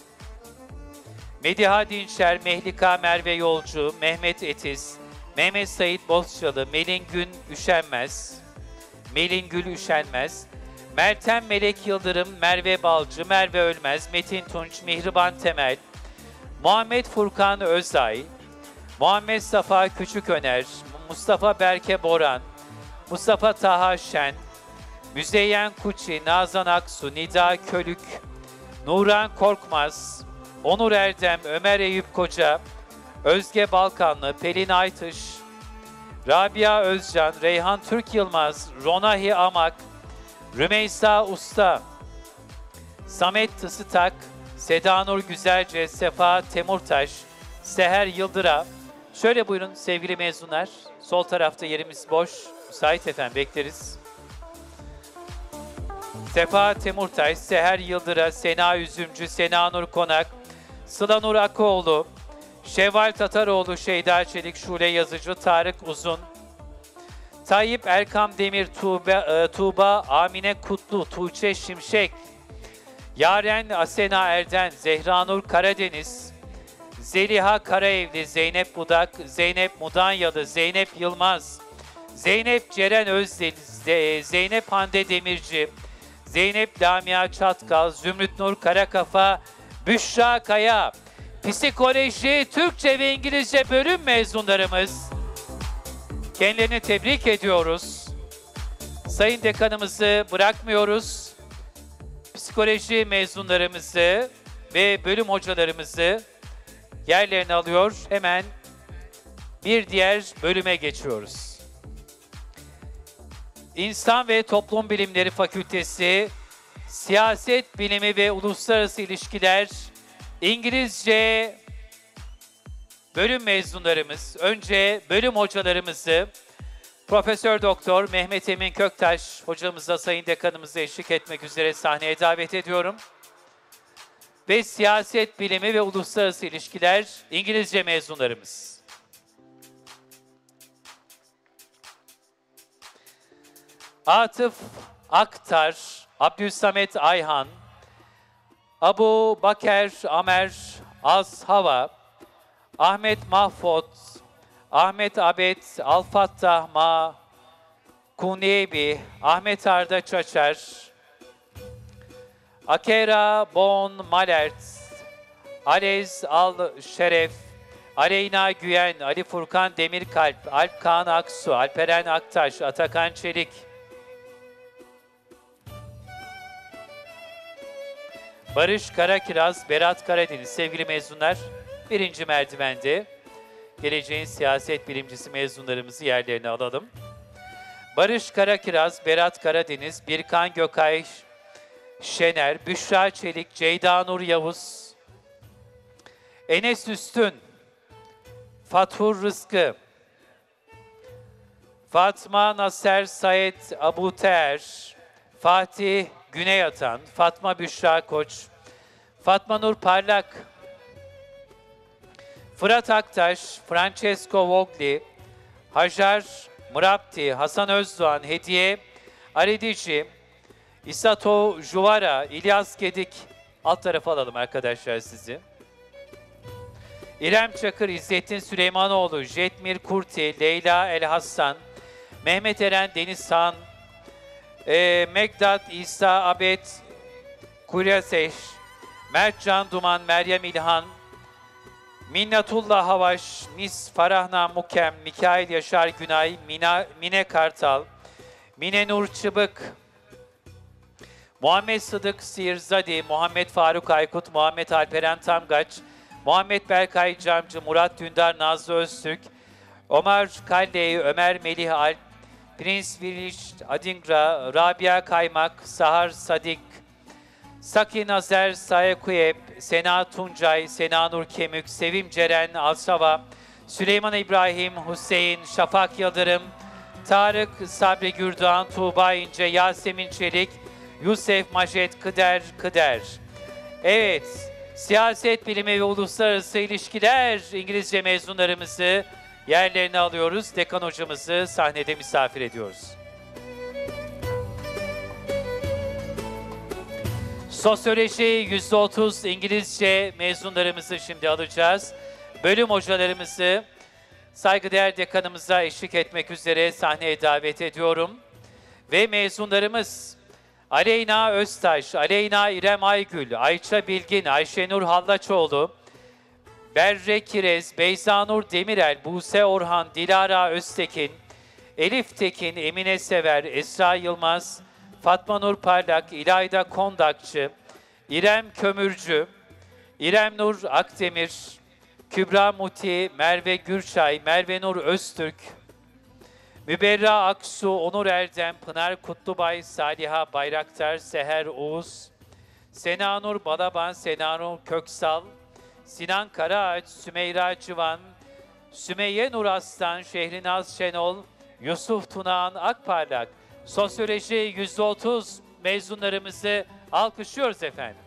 Mediha Dinçer, Mehlika Merve Yolcu, Mehmet Etiz, Mehmet Sait Bozçalı, Melin Gün Üşenmez, Melin Gül Üşenmez, Meltem Melek Yıldırım, Merve Balcı, Merve Ölmez, Metin Tunç, Mihriban Temel, Muhammed Furkan Özay, Muhammed Safa Küçüköner, Mustafa Berke Boran, Mustafa Taha Şen, Müzeyyen Kuçi, Nazan Aksu, Nida Kölük, Nuran Korkmaz, Onur Erdem, Ömer Eyüp Koca, Özge Balkanlı, Pelin Aytış, Rabia Özcan, Reyhan Türk Yılmaz, Ronahi Amak, Rümeysa Usta, Samet Tısıtak, Seda Nur Güzelce, Sefa Temurtaş, Seher Yıldıra. Şöyle buyurun sevgili mezunlar. Sol tarafta yerimiz boş. Müsait efendim, bekleriz. Sefa Temurtaş, Seher Yıldıra, Sena Üzümcü, Sena Nur Konak, Sıla Nur Akoğlu, Şevval Tataroğlu, Şeyda Çelik, Şule Yazıcı, Tarık Uzun, Tayyip Erkam Demir, Tuğba, Amine Kutlu, Tuğçe Şimşek, Yaren Asena Erden, Zehra Nur Karadeniz, Zeliha Karaevli, Zeynep Budak, Zeynep Mudanyalı, Zeynep Yılmaz, Zeynep Ceren Özdil, Zeynep Hande Demirci, Zeynep Lamia Çatkal, Zümrüt Nur Karakafa, Büşra Kaya, Psikoloji, Türkçe ve İngilizce bölüm mezunlarımız. Kendilerini tebrik ediyoruz. Sayın dekanımızı bırakmıyoruz. Psikoloji mezunlarımızı ve bölüm hocalarımızı yerlerine alıyor. Hemen bir diğer bölüme geçiyoruz. İnsan ve Toplum Bilimleri Fakültesi, Siyaset Bilimi ve Uluslararası İlişkiler, İngilizce bölüm mezunlarımız, önce bölüm hocalarımızı Profesör Doktor Mehmet Emin Köktaş hocamızla Sayın Dekanımızla eşlik etmek üzere sahneye davet ediyorum. Ve Siyaset Bilimi ve Uluslararası İlişkiler İngilizce mezunlarımız. Atıf Aktar, Abdülsamet Ayhan, Abu Baker Amer Azhava, Ahmet Mahfot, Ahmet Abed Alfattah Ma Kunebi, Ahmet Arda Çaçar, Akera Bon Malert, Alez Al Şeref, Aleyna Güyen, Ali Furkan Demirkalp, Alp Kaan Aksu, Alperen Aktaş, Atakan Çelik, Barış Karakiraz, Berat Karadeniz. Sevgili mezunlar, birinci merdivende geleceğin siyaset bilimcisi mezunlarımızı yerlerine alalım. Barış Karakiraz, Berat Karadeniz, Birkan Gökay Şener, Büşra Çelik, Ceyda Nur Yavuz, Enes Üstün, Fathur Rızkı, Fatma Naser Said Abuter, Fatih Güney Atan, Fatma Büşra Koç, Fatma Nur Parlak, Fırat Aktaş, Francesco Vogli, Hajar Murapti, Hasan Özdoğan, Hediye Aridici, İsato Juvara, İlyas Gedik. Alt tarafa alalım arkadaşlar sizi. İrem Çakır, İzzettin Süleymanoğlu, Jetmir Kurti, Leyla El Hassan, Mehmet Eren Denizhan, Megdat İsa Abed Kuryaseş, Mertcan Duman, Meryem İlhan, Minnatullah Havaş, Mis Farahna Mukem, Mikail Yaşar Günay, Mine Kartal, Mine Nur Çıbık, Muhammed Sıdık Siirzadi, Muhammed Faruk Aykut, Muhammed Alperen Tamgaç, Muhammed Berkay Camcı, Murat Dündar, Nazlı Öztürk, Ömer Kalley, Ömer Melih Alp, Prince Vilic Adingra, Rabia Kaymak, Sahar Sadik, Saki Nazer Sayekuyep, Sena Tuncay, Sena Nur Kemük, Sevim Ceren Alsava, Süleyman İbrahim, Hüseyin, Şafak Yıldırım, Tarık Sabri Gürdoğan, Tuğba İnce, Yasemin Çelik, Yusuf Majet Kıder. Evet, siyaset bilimi ve uluslararası ilişkiler İngilizce mezunlarımızı yerlerine alıyoruz. Dekan hocamızı sahnede misafir ediyoruz. Sosyoloji %30 İngilizce mezunlarımızı şimdi alacağız. Bölüm hocalarımızı saygıdeğer dekanımıza eşlik etmek üzere sahneye davet ediyorum. Ve mezunlarımız Aleyna Öztaş, Aleyna İrem Aygül, Ayça Bilgin, Ayşenur Hallaçoğlu, Berre Kirez, Beyzanur Demirel, Buse Orhan, Dilara Öztekin, Elif Tekin, Emine Sever, Esra Yılmaz, Fatma Nur Parlak, İlayda Kondakçı, İrem Kömürcü, İrem Nur Akdemir, Kübra Muti, Merve Gürçay, Merve Nur Öztürk, Müberra Aksu, Onur Erdem, Pınar Kutlubay, Saliha Bayraktar, Seher Oğuz, Sena Nur Balaban, Sena Nur Köksal, Sinan Karaağaç, Sümeyra Civan, Sümeyye Nur Aslan, Şehrinaz Şenol, Yusuf Tunağan Akparlak, Sosyoloji %30 mezunlarımızı alkışlıyoruz efendim.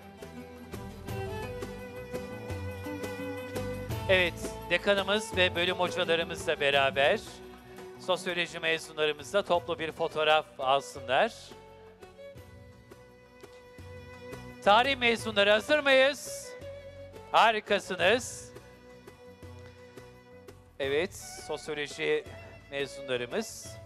Evet, dekanımız ve bölüm hocalarımızla beraber sosyoloji mezunlarımızla toplu bir fotoğraf alsınlar. Tarih mezunları hazır mıyız? Harikasınız. Evet, sosyoloji mezunlarımız.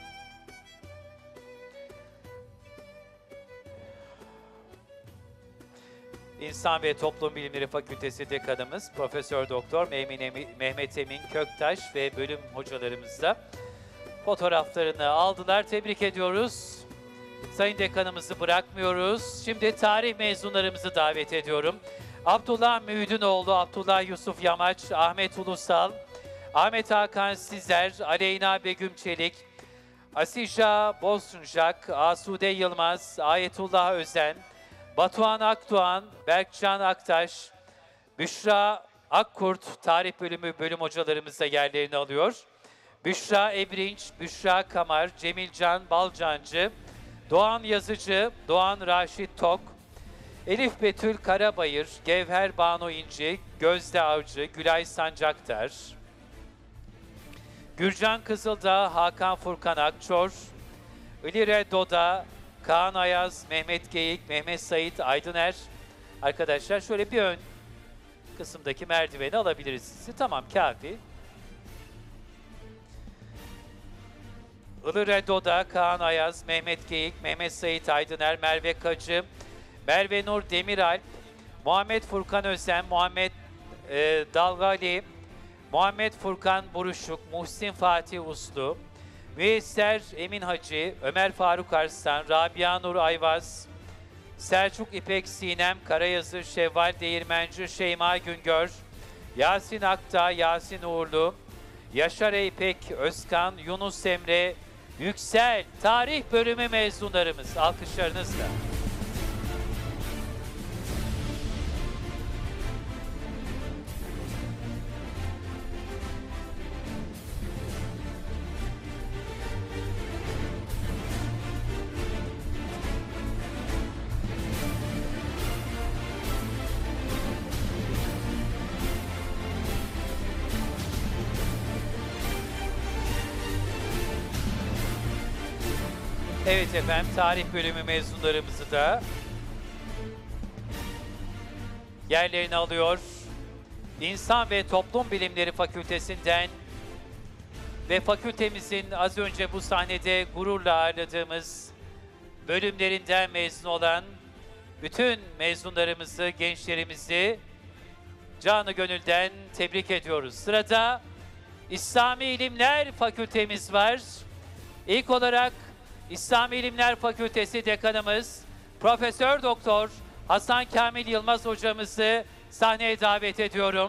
İnsan ve Toplum Bilimleri Fakültesi dekanımız Profesör Doktor Mehmet Emin Köktaş ve bölüm hocalarımız da fotoğraflarını aldılar. Tebrik ediyoruz. Sayın dekanımızı bırakmıyoruz. Şimdi tarih mezunlarımızı davet ediyorum. Abdullah Mühüdünoğlu, Abdullah Yusuf Yamaç, Ahmet Ulusal, Ahmet Hakan Sizer, Aleyna Begüm Çelik, Asija Bozsuncak, Asude Yılmaz, Ayetullah Özen, Batuhan Akdoğan, Berkcan Aktaş, Büşra Akkurt, tarih bölümü bölüm hocalarımız da yerlerini alıyor. Büşra Ebrinç, Büşra Kamar, Cemilcan Balcancı, Doğan Yazıcı, Doğan Raşit Tok, Elif Betül Karabayır, Gevher Banu İnci, Gözde Avcı, Gülay Sancaktar, Gürcan Kızıldağ, Hakan Furkan Akçor, İlire Doda, Kaan Ayaz, Mehmet Geyik, Mehmet Sait Aydıner. Arkadaşlar şöyle bir ön kısımdaki merdiveni alabiliriz sizi. Tamam, kafi. İlire Doda, Kaan Ayaz, Mehmet Geyik, Mehmet Sait Aydıner, Merve Kacı, Merve Nur Demiralp, Muhammed Furkan Özen, Muhammed Dalgali, Muhammed Furkan Buruşuk, Muhsin Fatih Uslu, Müyesser Emin Hacı, Ömer Faruk Arslan, Rabia Nur Ayvaz, Selçuk İpek Sinem Karayazı, Şevval Değirmenci, Şeyma Güngör, Yasin Akta, Yasin Uğurlu, Yaşar İpek Özkan, Yunus Emre Yüksel, tarih bölümü mezunlarımız. Alkışlarınızla. Evet efendim, tarih bölümü mezunlarımızı da yerlerini alıyor. İnsan ve Toplum Bilimleri Fakültesinden ve fakültemizin az önce bu sahnede gururla ağırladığımız bölümlerinden mezun olan bütün mezunlarımızı, gençlerimizi canı gönülden tebrik ediyoruz. Sırada İslami İlimler Fakültemiz var. İlk olarak İslami İlimler Fakültesi Dekanımız Profesör Doktor Hasan Kamil Yılmaz hocamızı sahneye davet ediyorum.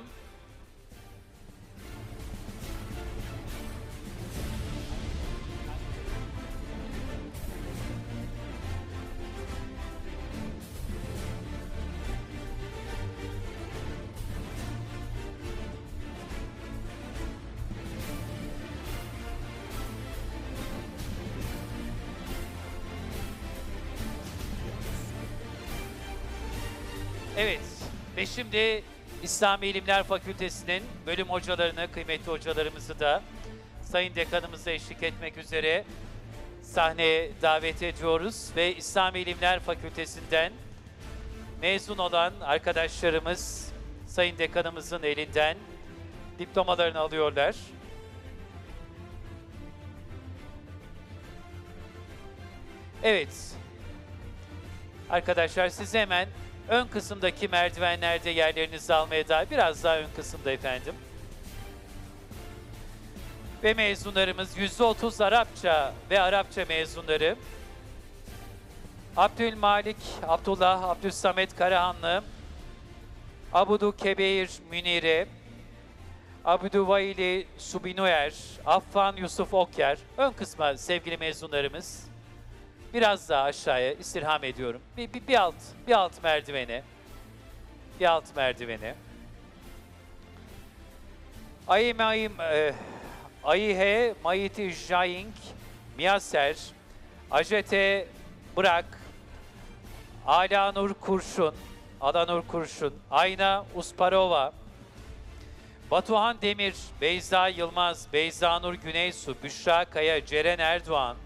Evet ve şimdi İslami İlimler Fakültesi'nin bölüm hocalarını, kıymetli hocalarımızı da Sayın Dekanımıza eşlik etmek üzere sahneye davet ediyoruz. Ve İslami İlimler Fakültesinden mezun olan arkadaşlarımız Sayın Dekanımızın elinden diplomalarını alıyorlar. Evet. Arkadaşlar siz hemen ön kısımdaki merdivenlerde yerlerinizi almaya dair biraz daha ön kısımda efendim. Ve mezunlarımız %30 Arapça ve Arapça mezunları. Abdülmalik, Abdullah, Abdülsamet Karahanlı, Abudu Kebeir Münire, Abdüvaili Subinuer, Affan Yusuf Okyer. Ön kısma sevgili mezunlarımız. Biraz daha aşağıya istirham ediyorum. Bir alt merdivene. Bir alt merdivene. Ayihe Mayiti Jaying Miyaser, Ajete Bırak, Alanur Kurşun, Ayna Usparova, Batuhan Demir, Beyza Yılmaz, Beyza Nur Güneysu, Büşra Kaya, Ceren Erdoğan,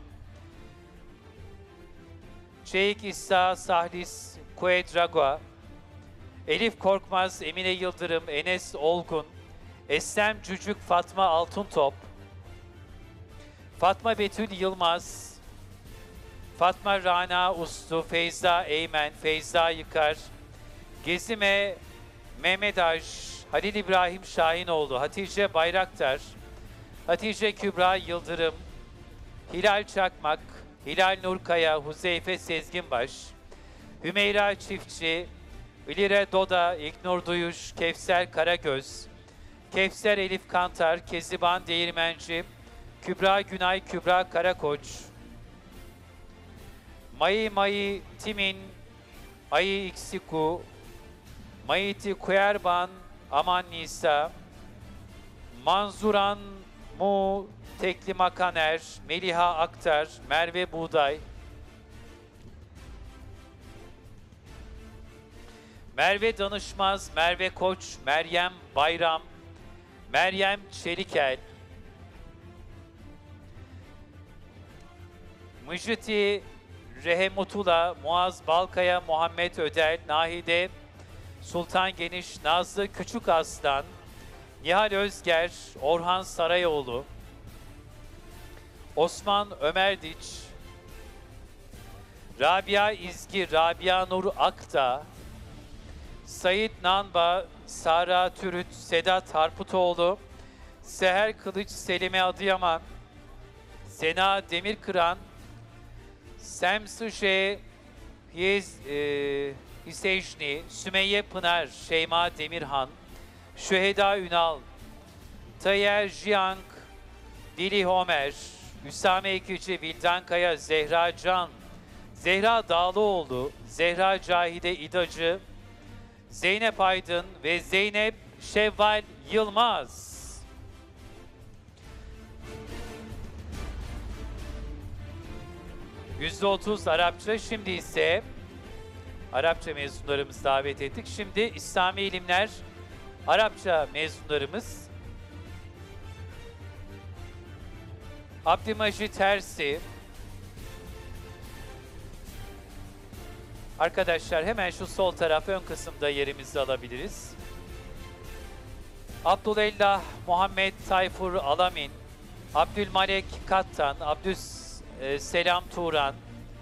Şeyh İsa Sahlis Kuedragua, Elif Korkmaz, Emine Yıldırım, Enes Olgun, Eslem Cücük, Fatma Altıntop, Fatma Betül Yılmaz, Fatma Rana Uslu, Feyza Eymen, Feyza Yıkar, Gezime Mehmet Aj, Halil İbrahim Şahinoğlu, Hatice Bayraktar, Hatice Kübra Yıldırım, Hilal Çakmak, Hilal Nurkaya, Huzeyfe Sezginbaş, Hümeyra Çiftçi, İlire Doda, İlknur Duyuş, Kevser Karagöz, Kevser Elif Kantar, Keziban Değirmenci, Kübra Günay, Kübra Karakoç, Mayi Timin, Ayı Iksiku, Mayiti Kuyerban, Aman Nisa, Manzuran Mu Tekli Makaner, Meliha Aktar, Merve Buğday, Merve Danışmaz, Merve Koç, Meryem Bayram, Meryem Çelikel, Müjiti Rehemutula, Muaz Balkaya, Muhammed Öder, Nahide Sultan Geniş, Nazlı Küçük Aslan, Nihal Özger, Orhan Sarayoğlu, Osman Ömerdiç, Rabia İzgi, Rabia Nur Akta, Sayit Nanba, Sara Türüt, Sedat Harputoğlu, Seher Kılıç, Selime Adıyaman, Sena Demirkıran, Semsuje Hiseyşni, Sümeyye Pınar, Şeyma Demirhan, Şüheda Ünal, Tayer Jiang, Dili Homer, Hüsame Ekici, Vildan Kaya, Zehra Can, Zehra Dağlıoğlu, Zehra Cahide İdacı, Zeynep Aydın ve Zeynep Şevval Yılmaz. %30 Arapça, şimdi ise Arapça mezunlarımızı davet ettik. Şimdi İslami İlimler Arapça mezunlarımız Abdülmecid Tersi. Arkadaşlar hemen şu sol taraf ön kısımda yerimizi alabiliriz. Abdülellah Muhammed Tayfur Alamin, Abdülmalek Kattan, Abdüsselam Turan,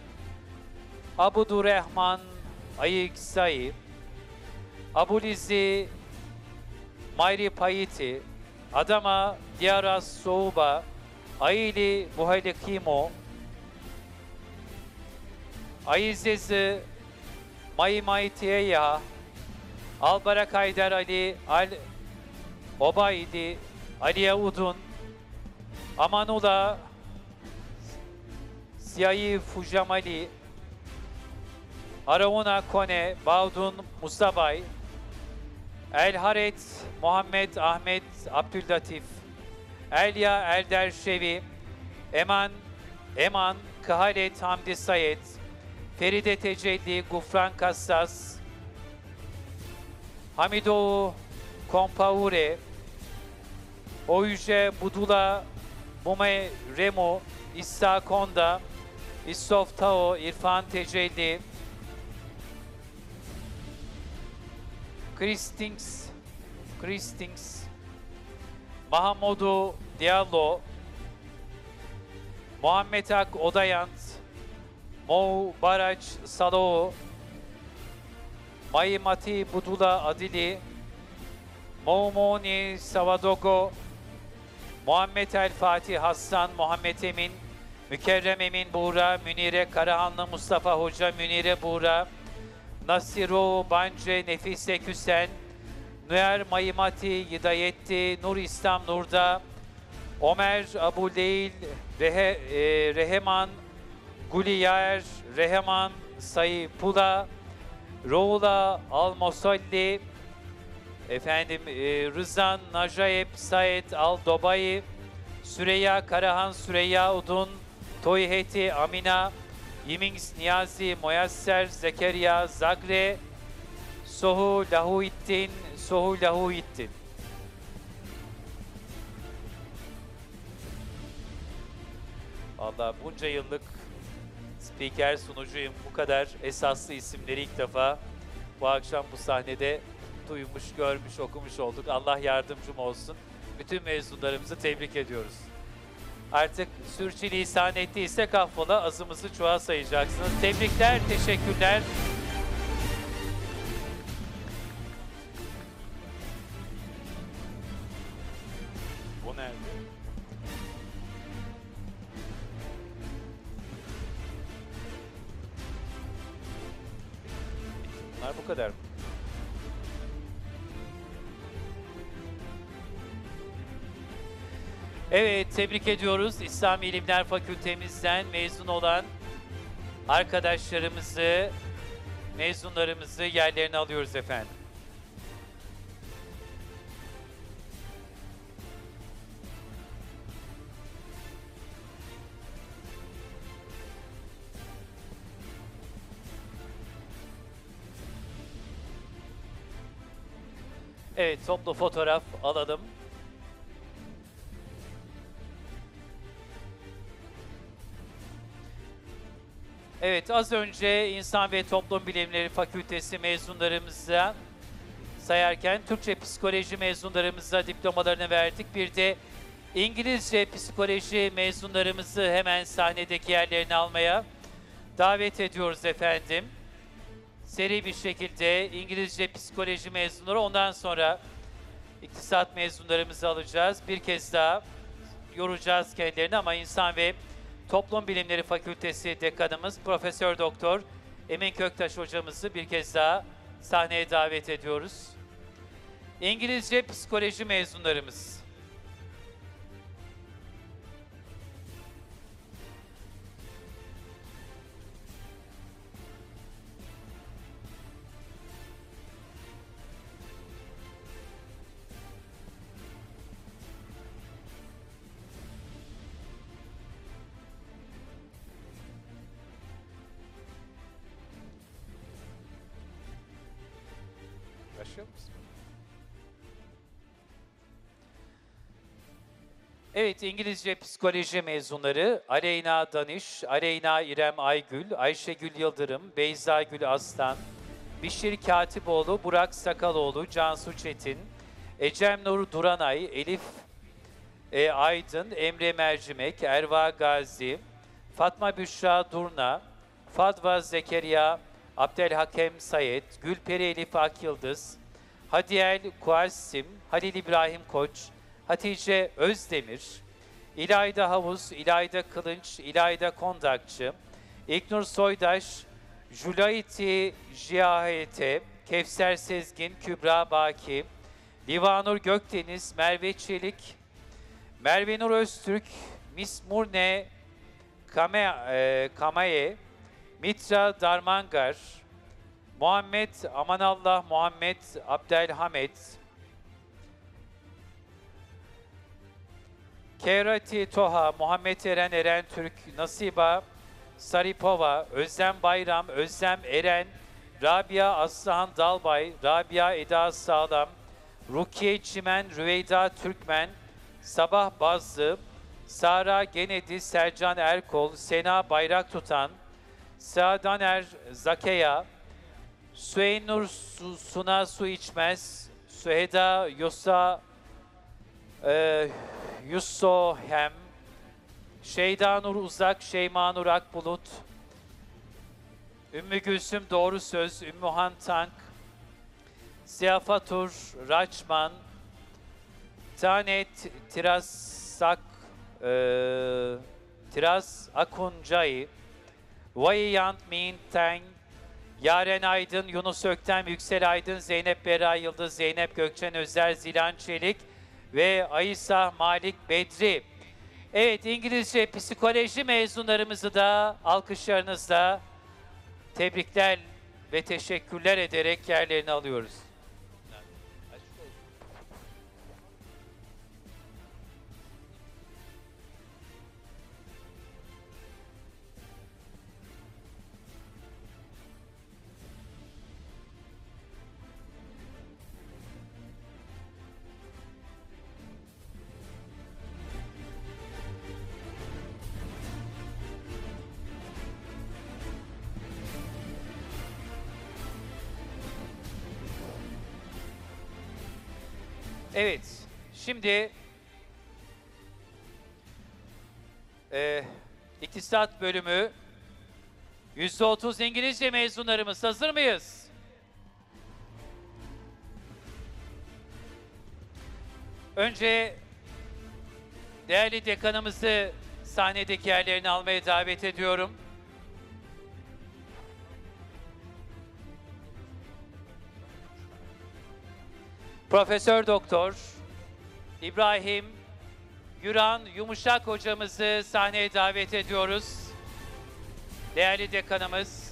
Abdurrahman Ayıksay, Abulizi Mayri Payiti, Adama Diaras Souba, Aili Buhalikimo, Ayizezi Maymaytiyeya, Albarak Haydar Ali Al Obaydi, Aliye Udun, Amanula Siyahi Fujamali, Arauna Kone, Baudun Musabay, El Haret Muhammed Ahmet Abdüllatif, Elya Elder Şevi, Eman Kıhalet Hamdi Sayed, Feride Tecelli Gufran Kassas, Hamidoğlu Kompaure, Oyuje Budula Mume Remo, İssa Konda, İstof Tao, İrfan Tecelli, Christings, Mahamudu Diallo, Muhammed Ak Odayant, Mou Barac Salo, Maymati Budula Adili, Moumoni Savadogo, Muhammed El Fatih Hassan, Muhammed Emin, Mükerrem Emin Buğra, Münire Karahanlı Mustafa Hoca, Münire Buğra, Nasiru Bance, Nefise Küsen, Nuer Maymati, Hidayetti, Nur İslam Nurda, Ömer Abu Leyl, Reheman, Guliyer, Reheman, Sayıpula, Roğla Al-Mosalli, Rızan Najayep, Said Al-Dobayi, Süreyya Karahan, Süreyya Udun, Toyheti Amina, Yimings Niyazi, Moyasser, Zekeriya Zagre, Sohu Lahuittin, Vallahi bunca yıllık spiker, sunucuyum. Bu kadar esaslı isimleri ilk defa bu akşam bu sahnede duymuş, görmüş, okumuş olduk. Allah yardımcım olsun. Bütün mezunlarımızı tebrik ediyoruz. Artık sürçülisan ettiysek affola, azımızı çoğa sayacaksınız. Tebrikler, teşekkürler. Bu nerede? Bunlar bu kadar mı? Evet, tebrik ediyoruz. İslam İlimler Fakültemizden mezun olan arkadaşlarımızı, mezunlarımızı yerlerine alıyoruz efendim. Evet, toplu fotoğraf alalım. Evet, az önce İnsan ve Toplum Bilimleri Fakültesi mezunlarımıza sayarken Türkçe psikoloji mezunlarımıza diplomalarını verdik. Bir de İngilizce psikoloji mezunlarımızı hemen sahnedeki yerlerini almaya davet ediyoruz efendim. Seri bir şekilde İngilizce psikoloji mezunları, ondan sonra iktisat mezunlarımızı alacağız. Bir kez daha yoracağız kendilerini ama İnsan ve Toplum Bilimleri Fakültesi Dekanımız Profesör Doktor Emin Köktaş hocamızı bir kez daha sahneye davet ediyoruz. İngilizce psikoloji mezunlarımız. Başlıyor musun? Evet, İngilizce psikoloji mezunları Aleyna Danış, Aleyna İrem Aygül, Ayşegül Yıldırım, Beyza Gül Aslan, Bişir Katipoğlu, Burak Sakaloğlu, Cansu Çetin, Ecem Nur Duranay, Elif Aydın, Emre Mercimek, Erva Gazi, Fatma Büşra Durna, Fadva Zekeriya, Abdelhakem Sayet, Gülperi Elif Akyıldız, Hadiyel Kuarsim, Halil İbrahim Koç, Hatice Özdemir, İlayda Havuz, İlayda Kılınç, İlayda Kondakçı, İlknur Soydaş, Julaiti Jiyahete, Kevser Sezgin, Kübra Baki, Livanur Gökdeniz, Merve Çelik, Merve Nur Öztürk, Mismurne Kamaye, Mitra Darmangar, Muhammed Amanallah Muhammed Abdelhamet, Kerati Toha, Muhammed Eren Eren Türk, Nasiba Saripova, Özlem Bayram, Özlem Eren, Rabia Aslıhan Dalbay, Rabia Eda Sağlam, Rukiye Çimen, Rüveyda Türkmen, Sabah Bazlı, Sara Genedi, Sercan Erkol, Sena Bayrak Tutan, Sadaner Zakeya, Süeynur Suna Su İçmez, Süheda Yosa Yussohem, Şeyda Nur Uzak, Şeyma Nur Akbulut, Ümmü Gülsüm Doğru Söz, Ümmühan Tank, Ziyafatur Raçman, Tanet Tiras Akuncay, Vayiyant Min Teng, Yaren Aydın, Yunus Öktem, Yüksel Aydın, Zeynep Berra Yıldız, Zeynep Gökçen Özer, Zilan Çelik ve Aysa Malik Bedri. Evet, İngilizce psikoloji mezunlarımızı da alkışlarınızla tebrikler ve teşekkürler ederek yerlerini alıyoruz. Evet, şimdi İktisat bölümü %30 İngilizce mezunlarımız, hazır mıyız? Önce değerli dekanımızı sahnedeki yerlerini almaya davet ediyorum. Profesör Doktor İbrahim Güran Yumuşak hocamızı sahneye davet ediyoruz. Değerli dekanımız.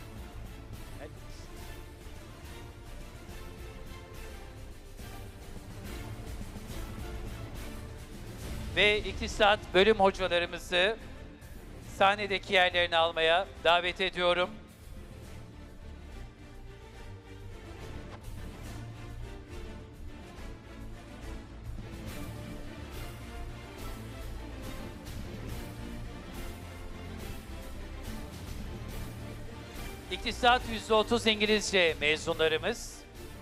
Ve İktisat bölüm hocalarımızı sahnedeki yerlerini almaya davet ediyorum. İktisat %30 İngilizce mezunlarımız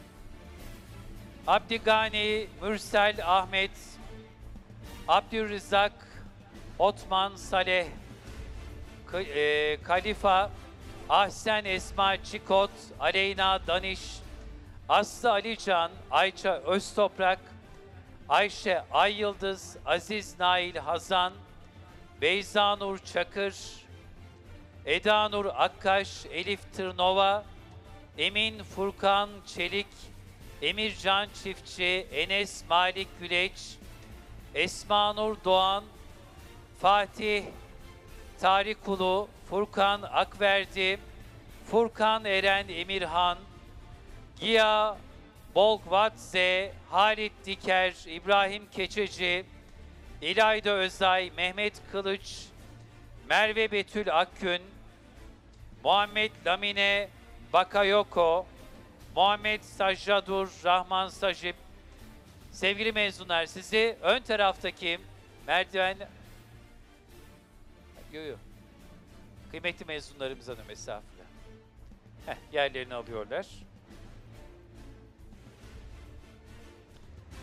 Abdigani Mürsel Ahmet, Abdülrezzak Otman Saleh, Kalifa Ahsen Esma Çikot, Aleyna Daniş, Aslı Alican, Ayça Öztoprak, Ayşe Ayyıldız, Aziz Nail Hazan, Beyza Nur Çakır, Eda Nur Akkaş, Elif Tırnova, Emin Furkan Çelik, Emircan Çiftçi, Enes Malik Güleç, Esma Nur Doğan, Fatih Tarikulu, Furkan Akverdi, Furkan Eren Emirhan, Giya Bolgvatze, Halit Diker, İbrahim Keçeci, İlayda Özay, Mehmet Kılıç, Merve Betül Akgün, Muhammed Lamine Bakayoko, Muhammed Sajjadur Rahman Sajip. Sevgili mezunlar, sizi ön taraftaki merdiven... Kıymetli mezunlarımıza da mesafede. Yerlerini alıyorlar.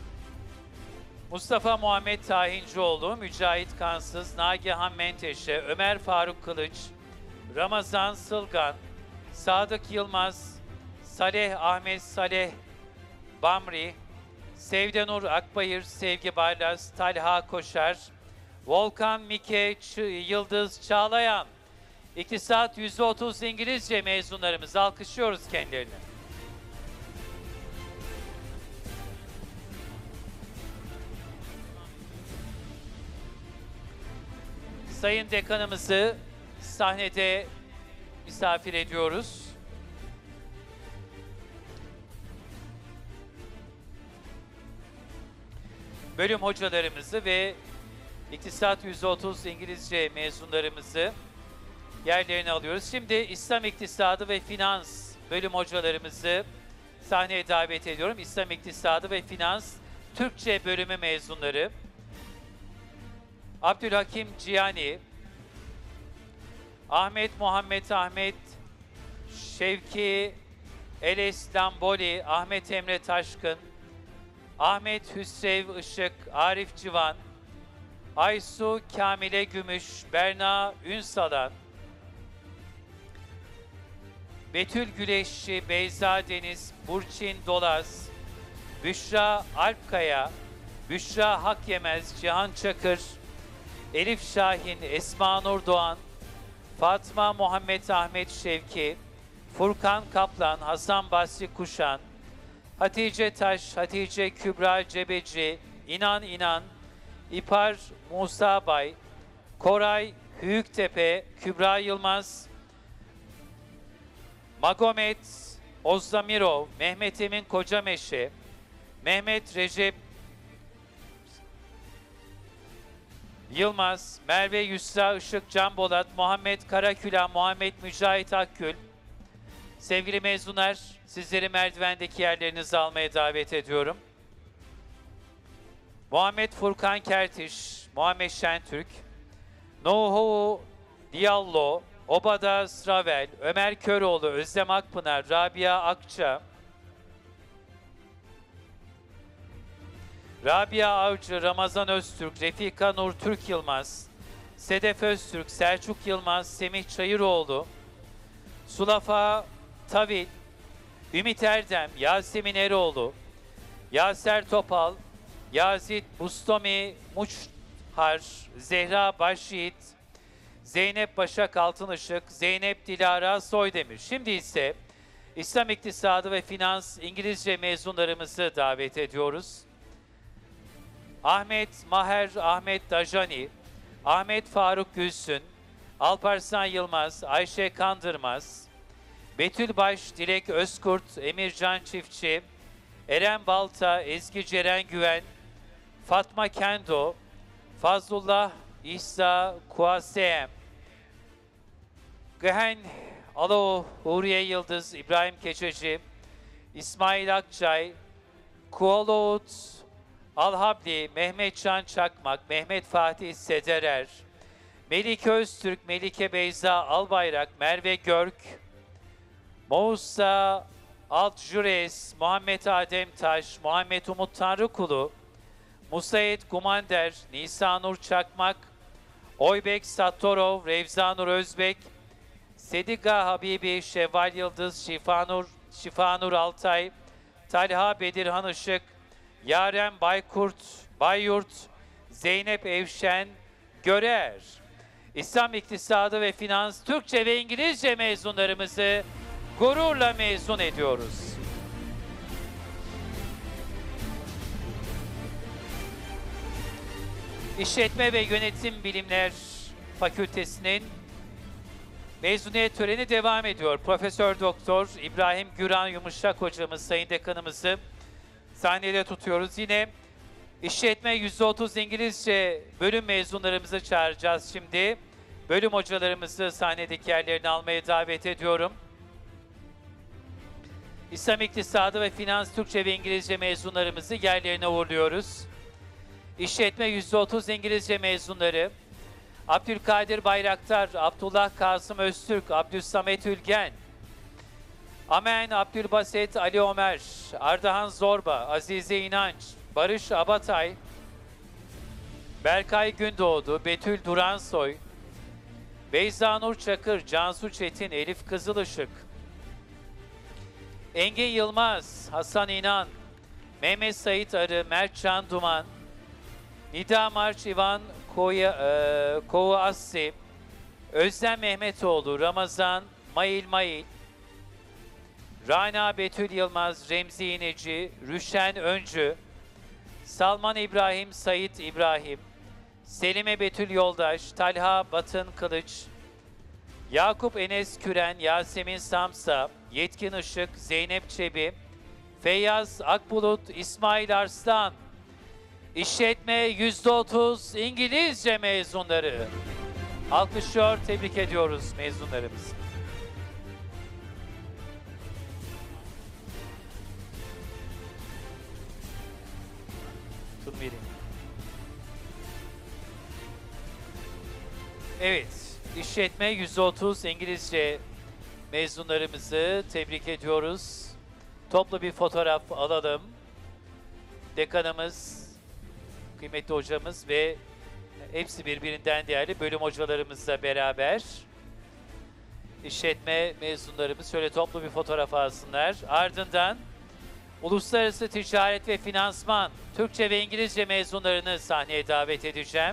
Mustafa Muhammed Tahincioğlu, Mücahit Kansız, Nagihan Menteşe, Ömer Faruk Kılıç, Ramazan Sılgan, Sadık Yılmaz, Saleh Ahmet Saleh Bamri, Sevdenur Akbayır, Sevgi Barlas, Talha Koşar, Volkan Mike Yıldız Çağlayan, İktisat %30 İngilizce mezunlarımızı alkışlıyoruz kendilerini. Sayın Dekanımızı sahnede misafir ediyoruz. Bölüm hocalarımızı ve İktisat %30 İngilizce mezunlarımızı yerlerine alıyoruz. Şimdi İslam İktisadı ve Finans bölüm hocalarımızı sahneye davet ediyorum. İslam İktisadı ve Finans Türkçe bölümü mezunları Abdülhakim Ciyani, Ahmet Muhammed Ahmet, Şevki Eles Lamboli, Ahmet Emre Taşkın, Ahmet Hüsrev Işık, Arif Civan, Aysu Kamile Gümüş, Berna Ünsalan, Betül Güleşçi, Beyza Deniz, Burçin Dolaz, Büşra Alpkaya, Büşra Hakyemez, Cihan Çakır, Elif Şahin, Esma Nur Doğan, Fatma Muhammed Ahmet Şevki, Furkan Kaplan, Hasan Basri Kuşan, Hatice Taş, Hatice Kübra Cebeci, İnan İnan, İpar Musa Bay, Koray Hüyüktepe, Kübra Yılmaz, Magomet Ozdamirov, Mehmet Emin Kocameşe, Mehmet Recep Yılmaz, Merve Yusra Işık Canbolat, Muhammed Karakülah, Muhammed Mücahit Akgül. Sevgili mezunlar, sizleri merdivendeki yerlerinizi almaya davet ediyorum. Muhammed Furkan Kertiş, Muhammed Şentürk, Nuhu Diallo, Obada Sravel, Ömer Köroğlu, Özlem Akpınar, Rabia Akça, Rabia Avcı, Ramazan Öztürk, Refika Nur Türk Yılmaz, Sedef Öztürk, Selçuk Yılmaz, Semih Çayıroğlu, Sulafa Tavil, Ümit Erdem, Yasemin Eroğlu, Yaser Topal, Yazid Bustomi Muçhar, Zehra Başyiğit, Zeynep Başak Altınışık, Zeynep Dilara Soydemir. Şimdi ise İslam İktisadı ve Finans İngilizce mezunlarımızı davet ediyoruz. Ahmet Maher Ahmet Dajani, Ahmet Faruk Gülsün, Alparslan Yılmaz, Ayşe Kandırmaz, Betül Baş, Dilek Özkurt, Emircan Çiftçi, Eren Balta, Ezgi Ceren Güven, Fatma Kendo, Fazlullah İsa Kuasem, Gehen Alo Huriye Yıldız, İbrahim Keçeci, İsmail Akçay, Kualoğut Alhabli, Mehmet Can Çakmak, Mehmet Fatih Sederer, Melike Öztürk, Melike Beyza Albayrak, Merve Görk, Mousa Altjures, Muhammed Adem Taş, Muhammed Umut Tanrıkulu, Musayet Gumander, Nisanur Çakmak, Oybek Sattorov, Revzanur Özbek, Sediga Habibi, Şevval Yıldız, Şifanur Altay, Talha Bedirhan Işık, Yaren Bayyurt, Zeynep Evşen Görer. İslam İktisadı ve Finans Türkçe ve İngilizce mezunlarımızı gururla mezun ediyoruz. İşletme ve Yönetim Bilimler Fakültesi'nin mezuniyet töreni devam ediyor. Profesör Doktor İbrahim Güran Yumuşak hocamız, Sayın Dekanımızı sahnede tutuyoruz. Yine işletme %30 İngilizce bölüm mezunlarımızı çağıracağız şimdi. Bölüm hocalarımızı sahnedeki yerlerini almaya davet ediyorum. İslam İktisadı ve Finans Türkçe ve İngilizce mezunlarımızı yerlerine uğurluyoruz. İşletme %30 İngilizce mezunları Abdülkadir Bayraktar, Abdullah Kasım Öztürk, Abdülsamet Ülgen, Amen Abdülbaset Ali Ömer, Ardahan Zorba, Azize İnanç, Barış Abatay, Berkay Gündoğdu, Betül Duransoy, Beyza Nur Çakır, Cansu Çetin, Elif Kızılışık, Engin Yılmaz, Hasan İnan, Mehmet Sait Arı, Mertcan Duman, Nida Març, İvan Kovuassi, Özlem Mehmetoğlu, Ramazan Mail, Rana Betül Yılmaz, Remzi İneci, Rüşen Öncü, Salman İbrahim, Sait İbrahim, Selime Betül Yoldaş, Talha Batın Kılıç, Yakup Enes Küren, Yasemin Samsa, Yetkin Işık, Zeynep Çebi, Feyyaz Akbulut, İsmail Arslan, İşletme %30 İngilizce mezunları. Alkışlıyor, tebrik ediyoruz mezunlarımızı. Şunu vereyim. Evet, işletme %30 İngilizce mezunlarımızı tebrik ediyoruz. Toplu bir fotoğraf alalım. Dekanımız, kıymetli hocamız ve hepsi birbirinden değerli bölüm hocalarımızla beraber işletme mezunlarımız şöyle toplu bir fotoğraf alsınlar. Ardından Uluslararası Ticaret ve Finansman, Türkçe ve İngilizce mezunlarını sahneye davet edeceğim.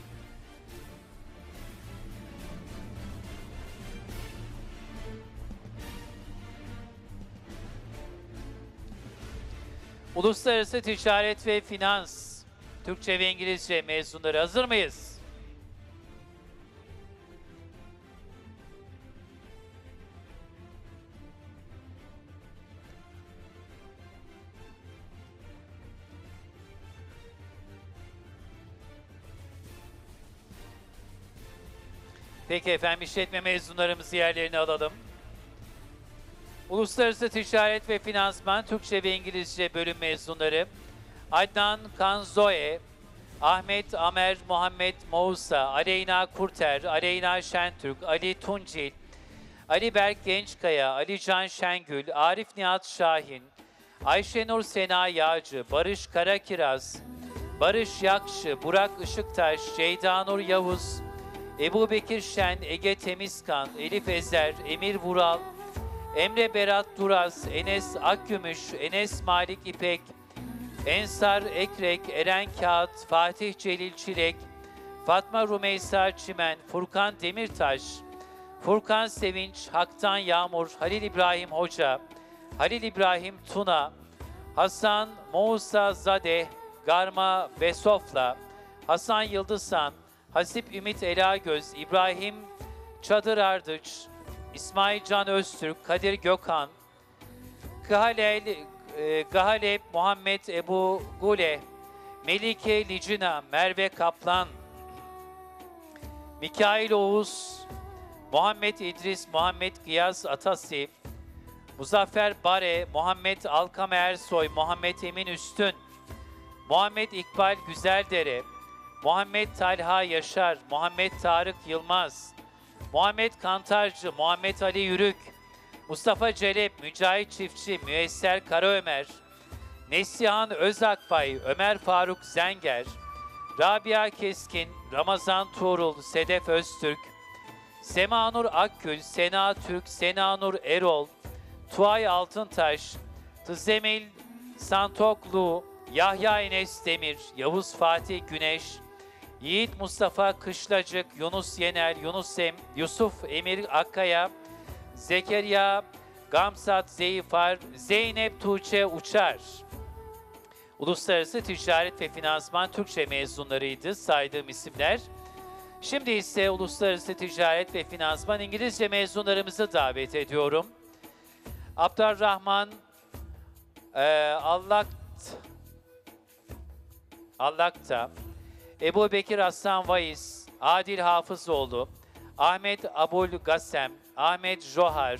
Uluslararası Ticaret ve Finans, Türkçe ve İngilizce mezunları hazır mıyız? Peki efendim, işletme mezunlarımızı yerlerini alalım. Uluslararası Ticaret ve Finansman, Türkçe ve İngilizce bölüm mezunları Adnan Kanzoe, Ahmet Amer Muhammed Mousa, Aleyna Kurter, Aleyna Şentürk, Ali Tuncil, Ali Berk Gençkaya, Ali Can Şengül, Arif Nihat Şahin, Ayşenur Sena Yağcı, Barış Karakiraz, Barış Yakşı, Burak Işıktaş, Ceyda Nur Yavuz, Ebu Bekir Şen, Ege Temizkan, Elif Ezer, Emir Vural, Emre Berat Duraz, Enes Akgümüş, Enes Malik İpek, Ensar Ekrek, Eren Kağıt, Fatih Celil Çilek, Fatma Rumeysa Çimen, Furkan Demirtaş, Furkan Sevinç, Haktan Yağmur, Halil İbrahim Hoca, Halil İbrahim Tuna, Hasan Mousa Zadeh, Garma Vesofla, Hasan Yıldızhan, Hasip Ümit Elagöz, İbrahim Çadır Ardıç, İsmail Can Öztürk, Kadir Gökhan, Gahalep Muhammed Ebu Gule, Melike Licina, Merve Kaplan, Mikail Oğuz, Muhammed İdris, Muhammed Gıyas Atasi, Muzaffer Bare, Muhammed Alkam Ersoy, Muhammed Emin Üstün, Muhammed İkbal Güzeldere, Muhammed Talha Yaşar, Muhammed Tarık Yılmaz, Muhammed Kantarcı, Muhammed Ali Yürük, Mustafa Celep, Mücahit Çiftçi, Müesser Karaömer, Neslihan Özakbay, Ömer Faruk Zenger, Rabia Keskin, Ramazan Tuğrul, Sedef Öztürk, Semanur Akgül, Sena Türk, Senanur Erol, Tuay Altıntaş, Tızemil Santoklu, Yahya Enes Demir, Yavuz Fatih Güneş, Yiğit Mustafa Kışlacık, Yunus Yener, Yusuf Emir Akkaya, Zekeriya Gamsat Zeyfar, Zeynep Tuğçe Uçar. Uluslararası Ticaret ve Finansman Türkçe mezunlarıydı saydığım isimler. Şimdi ise Uluslararası Ticaret ve Finansman İngilizce mezunlarımızı davet ediyorum. Abdurrahman Allakta, Ebu Bekir Aslan Vaiz, Adil Hafızoğlu, Ahmet Abul Gassem, Ahmet Johar,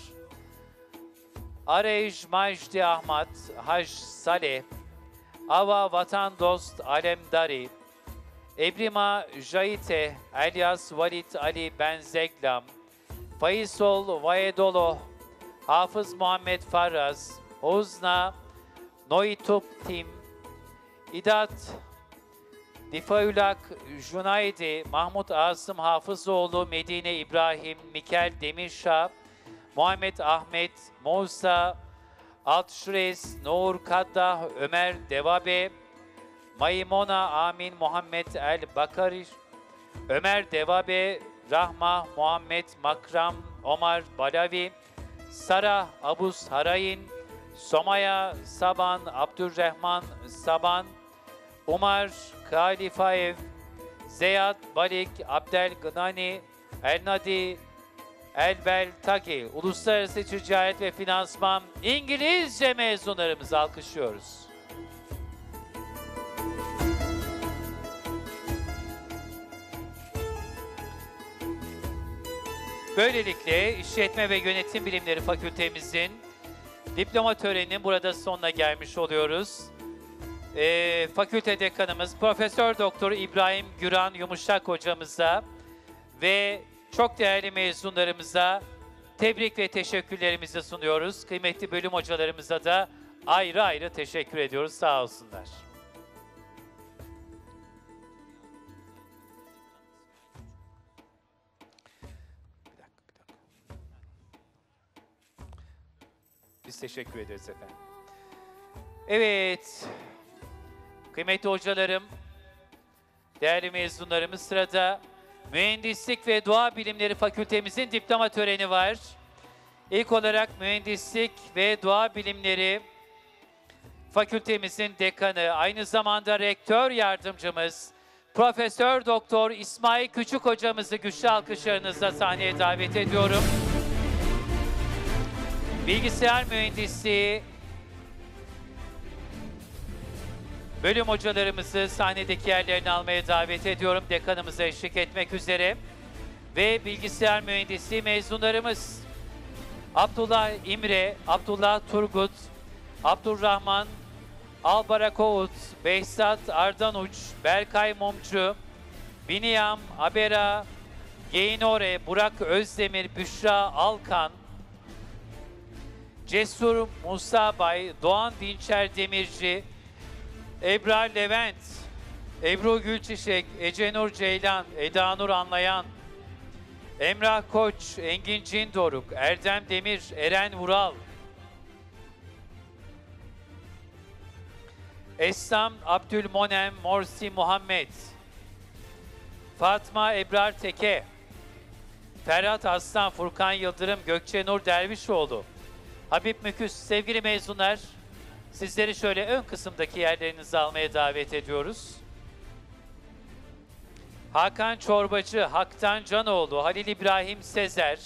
Areyj Majdi Ahmet, Haj Saleh, Ava Vatan Dost Alemdari, Ebrima Jaite, Elias Valit Ali Benzeglam, Faisol Vayedolo, Hafız Muhammed Farraz, Hozna Noitup Tim, İdat Difaülak Junaydi, Mahmut Asım Hafızoğlu, Medine İbrahim, Mikel Demirşah, Muhammed Ahmet, Musa Altşures, Nur Kaddah, Ömer Devabe, Maymona Amin Muhammed El Bakari, Ömer Devabe, Rahma Muhammed Makram, Omar Balavi, Sara Abus Harayin, Somaya Saban, Abdurrahman Saban, Umar Kalifaev, Zeyat Balik, Abdel Gınani, Elnadi Elbel Tagi, Uluslararası Ticaret ve Finansman İngilizce mezunlarımızı alkışlıyoruz. Böylelikle İşletme ve Yönetim Bilimleri Fakültemizin diploma töreninin burada sonuna gelmiş oluyoruz. Fakülte dekanımız Profesör Doktor İbrahim Güran Yumuşak hocamıza ve çok değerli mezunlarımıza tebrik ve teşekkürlerimizi sunuyoruz. Kıymetli bölüm hocalarımıza da ayrı ayrı teşekkür ediyoruz. Sağ olsunlar. Biz teşekkür ederiz efendim. Evet, kıymetli hocalarım, değerli mezunlarımız, sırada Mühendislik ve Doğa Bilimleri Fakültemizin diploma töreni var. İlk olarak Mühendislik ve Doğa Bilimleri Fakültemizin dekanı, aynı zamanda rektör yardımcımız Profesör Doktor İsmail Küçük hocamızı güçlü alkışlarınızla sahneye davet ediyorum. Bilgisayar Mühendisliği bölüm hocalarımızı sahnedeki yerlerini almaya davet ediyorum. Dekanımıza eşlik etmek üzere. Ve bilgisayar mühendisliği mezunlarımız Abdullah İmre, Abdullah Turgut, Abdurrahman Albarakoğut, Behzat Ardanuç, Berkay Mumcu, Biniyam Abera, Geinore, Burak Özdemir, Büşra Alkan, Cesur Musa Bay, Doğan Dinçer Demirci, Ebrar Levent, Ebru Gülçiçek, Ecenur Ceylan, Edanur Anlayan, Emrah Koç, Engin Cindoruk, Erdem Demir, Eren Vural, Essam Abdülmonem Morsi Muhammed, Fatma Ebrar Teke, Ferhat Aslan, Furkan Yıldırım, Gökçe Nur Dervişoğlu, Habib Müküs. Sevgili mezunlar, sizleri şöyle ön kısımdaki yerlerinizi almaya davet ediyoruz. Hakan Çorbacı, Haktan Canoğlu, Halil İbrahim Sezer,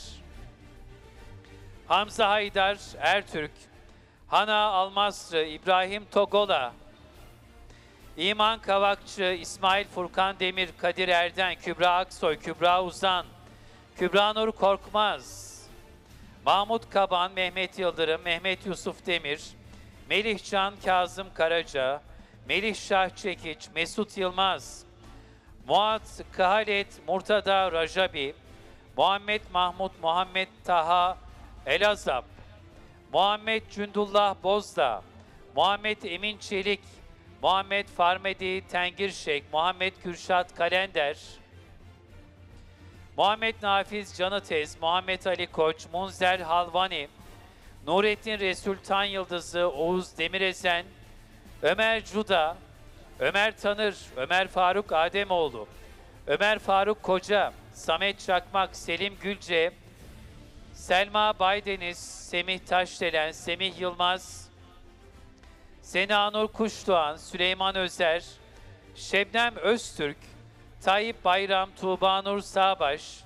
Hamza Haydar Ertürk, Hana Almasrı, İbrahim Togola, İman Kavakçı, İsmail Furkan Demir, Kadir Erden, Kübra Aksoy, Kübra Uzan, Kübra Nur Korkmaz, Mahmut Kaban, Mehmet Yıldırım, Mehmet Yusuf Demir, Melihcan Kazım Karaca, Melih Şah Çekiç, Mesut Yılmaz, Muat Kahalet, Murtada Rajabi, Muhammed Mahmut, Muhammed Taha Elazap, Muhammed Cündullah Bozdağ, Muhammed Emin Çelik, Muhammed Farmedi Tengirşek, Muhammed Kürşat Kalender, Muhammed Nafiz Canıtez, Muhammed Ali Koç, Munzer Halvani, Nurettin Resul Tan Yıldızı, Oğuz Demirezen, Ömer Cuda, Ömer Tanır, Ömer Faruk Ademoğlu, Ömer Faruk Koca, Samet Çakmak, Selim Gülce, Selma Baydeniz, Semih Taşdelen, Semih Yılmaz, Senanur Kuşdoğan, Süleyman Özer, Şebnem Öztürk, Tayyip Bayram, Tuğbanur Sağbaş,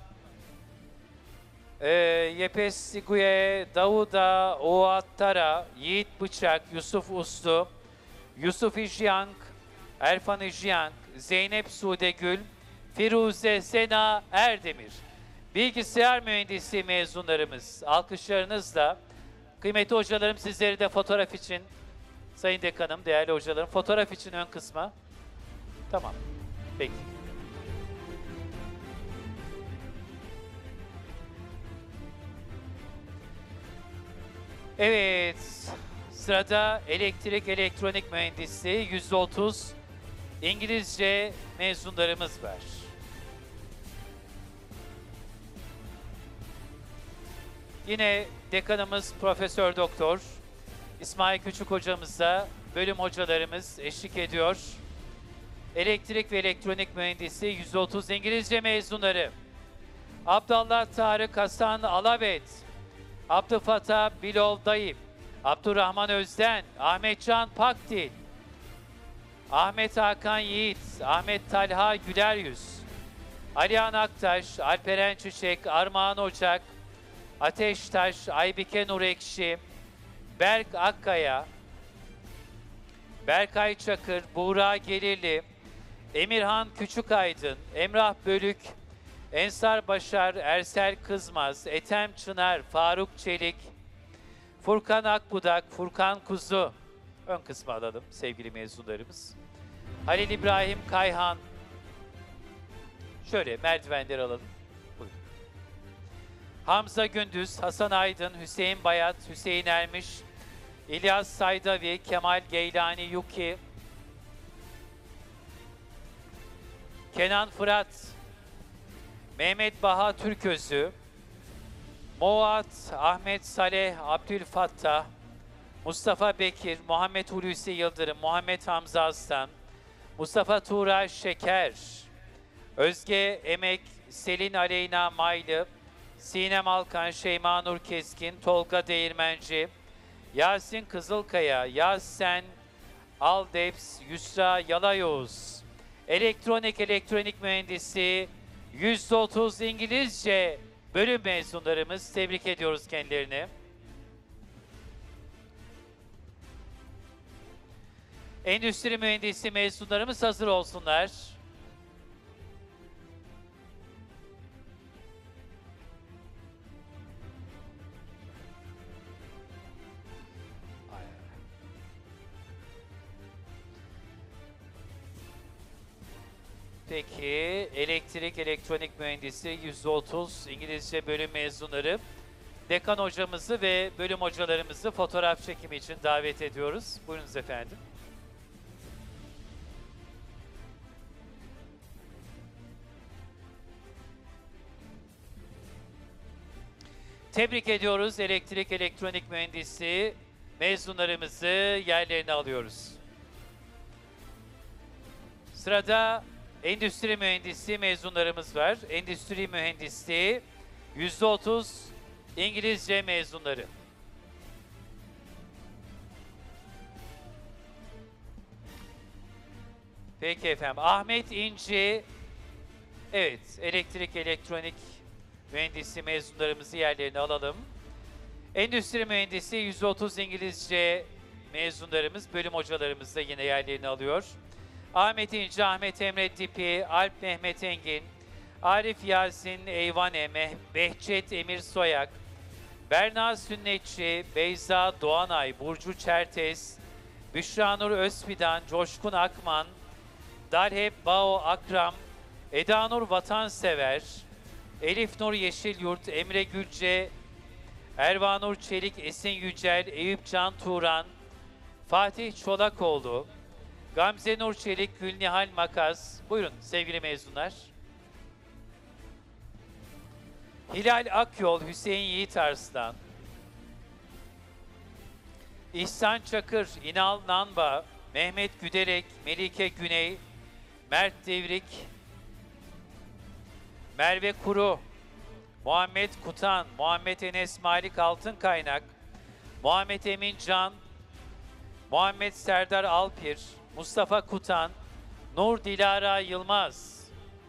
Yepesiguye, Davuda Oğattara, Yiğit Bıçak, Yusuf Uslu, Yusuf İjyank, Erfan İjyank, Zeynep Sude Gül, Firuze Sena Erdemir. Bilgisayar mühendisliği mezunlarımız, alkışlarınızla. Kıymetli hocalarım, sizleri de fotoğraf için, Sayın Dekanım, değerli hocalarım, fotoğraf için ön kısma. Tamam, peki. Evet, sırada elektrik elektronik mühendisliği %30 İngilizce mezunlarımız var. Yine dekanımız Profesör Doktor İsmail Küçük hocamızla bölüm hocalarımız eşlik ediyor. Elektrik ve elektronik mühendisi 130 İngilizce mezunları. Abdallah Tarık Hasan Alavet, Abdülfatah Bilal Dayıp, Abdurrahman Özden, Ahmetcan Pakdil, Ahmet Hakan Yiğit, Ahmet Talha Güleryüz, Alihan Aktaş, Alperen Çiçek, Armağan Ocak, Ateş Taş, Aybike Nur Ekşi, Berk Akkaya, Berkay Çakır, Buğra Gelirli, Emirhan Küçükaydın, Emrah Bölük, Ensar Başar, Ersel Kızmaz, Ethem Çınar, Faruk Çelik, Furkan Akbudak, Furkan Kuzu. Ön kısmı alalım sevgili mezunlarımız. Halil İbrahim Kayhan. Şöyle merdivenleri alalım. Buyurun. Hamza Gündüz, Hasan Aydın, Hüseyin Bayat, Hüseyin Ermiş, İlyas Saydavi, Kemal Geylani Yuki, Kenan Fırat, Mehmet Baha Türközü, Muat, Ahmet Saleh, Abdülfattah, Mustafa Bekir, Muhammed Hulusi Yıldırım, Muhammed Hamza Aslan, Mustafa Tuğra Şeker, Özge Emek, Selin Aleyna Maylı, Sinem Alkan, Şeyma Nur Keskin, Tolga Değirmenci, Yasin Kızılkaya, Yasen Aldeps, Yusra Yalayoğuz, elektronik mühendisi, %30 İngilizce bölüm mezunlarımız. Tebrik ediyoruz kendilerini. Endüstri mühendisi mezunlarımız hazır olsunlar. Peki, elektrik, elektronik mühendisi %30 İngilizce bölüm mezunları. Dekan hocamızı ve bölüm hocalarımızı fotoğraf çekimi için davet ediyoruz. Buyurunuz efendim. Tebrik ediyoruz elektrik, elektronik mühendisi mezunlarımızı, yerlerine alıyoruz. Sırada endüstri mühendisi mezunlarımız var. Endüstri mühendisliği %30 İngilizce mezunları. Peki efendim. Ahmet İnci, evet, elektrik, elektronik mühendisi mezunlarımızı yerlerine alalım. Endüstri mühendisi %30 İngilizce mezunlarımız, bölüm hocalarımız da yine yerlerini alıyor. Ahmet İnci, Ahmet Emre Dipi, Alp Mehmet Engin, Arif Yasin Eyvane, Behçet Emir Soyak, Berna Sünnetçi, Beyza Doğanay, Burcu Çertes, Büşra Nur Özfidan, Coşkun Akman, Dalhep Bao Akram, Eda Nur Vatansever, Elif Nur Yeşilyurt, Emre Gülce, Ervanur Çelik, Esin Yücel, Eyüp Can Turan, Fatih Çolakoğlu, Gamze Nur Çelik, Gülnihal Makas. Buyurun sevgili mezunlar. Hilal Akyol, Hüseyin Yiğit Arslan, İhsan Çakır, İnal Nanba, Mehmet Güderek, Melike Güney, Mert Devrik, Merve Kuru, Muhammed Kutan, Muhammed Enes Malik Altınkaynak, Muhammed Emin Can, Muhammed Serdar Alpir, Mustafa Kutan, Nur Dilara Yılmaz,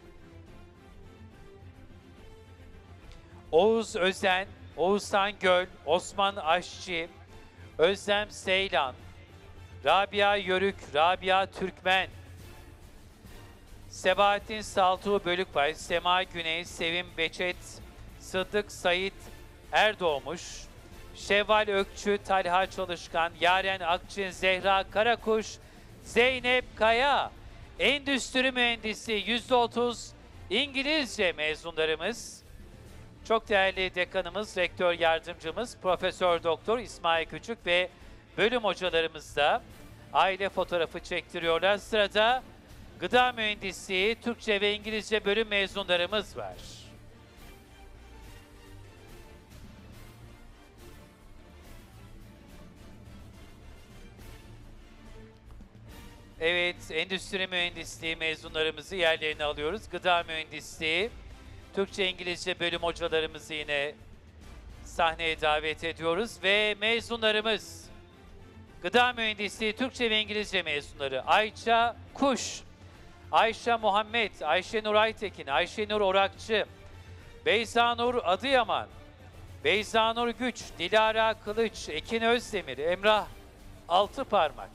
Oğuz Özen, Oğuzhan Göl, Osman Aşçı, Özlem Seylan, Rabia Yörük, Rabia Türkmen, Sebahattin Saltuğ Bölükbay, Sema Güney, Sevim Beçet, Sıddık Sait Erdoğmuş, Şevval Ökçü, Talha Çalışkan, Yaren Akçın, Zehra Karakuş, Zeynep Kaya, endüstri mühendisi %30 İngilizce mezunlarımız. Çok değerli dekanımız, rektör yardımcımız, Profesör Doktor İsmail Küçük ve bölüm hocalarımız da aile fotoğrafı çektiriyorlar. Sırada Gıda Mühendisliği, Türkçe ve İngilizce bölüm mezunlarımız var. Evet, Endüstri Mühendisliği mezunlarımızı yerlerine alıyoruz. Gıda Mühendisliği, Türkçe İngilizce bölüm hocalarımızı yine sahneye davet ediyoruz ve mezunlarımız Gıda Mühendisliği Türkçe ve İngilizce mezunları Ayça Kuş, Ayşe Muhammed, Ayşenur Aytekin, Ayşenur Orakçı, Beyzanur Adıyaman, Beyzanur Güç, Dilara Kılıç, Ekin Özdemir, Emrah Altıparmak,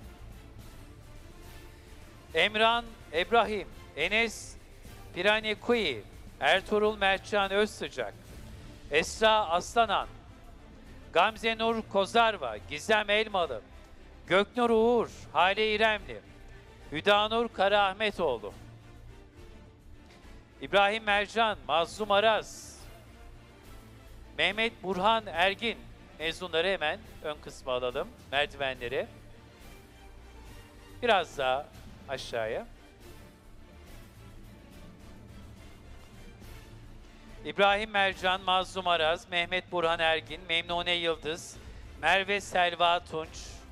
Emran İbrahim, Enes Piranikuyi, Ertuğrul Mertcan Özsıcak, Esra Aslanan, Gamze Nur Kozarva, Gizem Elmalı, Göknur Uğur, Hale İremli, Hüdanur Karaahmetoğlu, İbrahim Mercan, Mazlum Araz, Mehmet Burhan Ergin mezunları hemen ön kısma alalım, merdivenleri. Biraz daha aşağıya. İbrahim Mercan, Mazlum Araz, Mehmet Burhan Ergin, Memnune Yıldız, Merve Selva Tunç,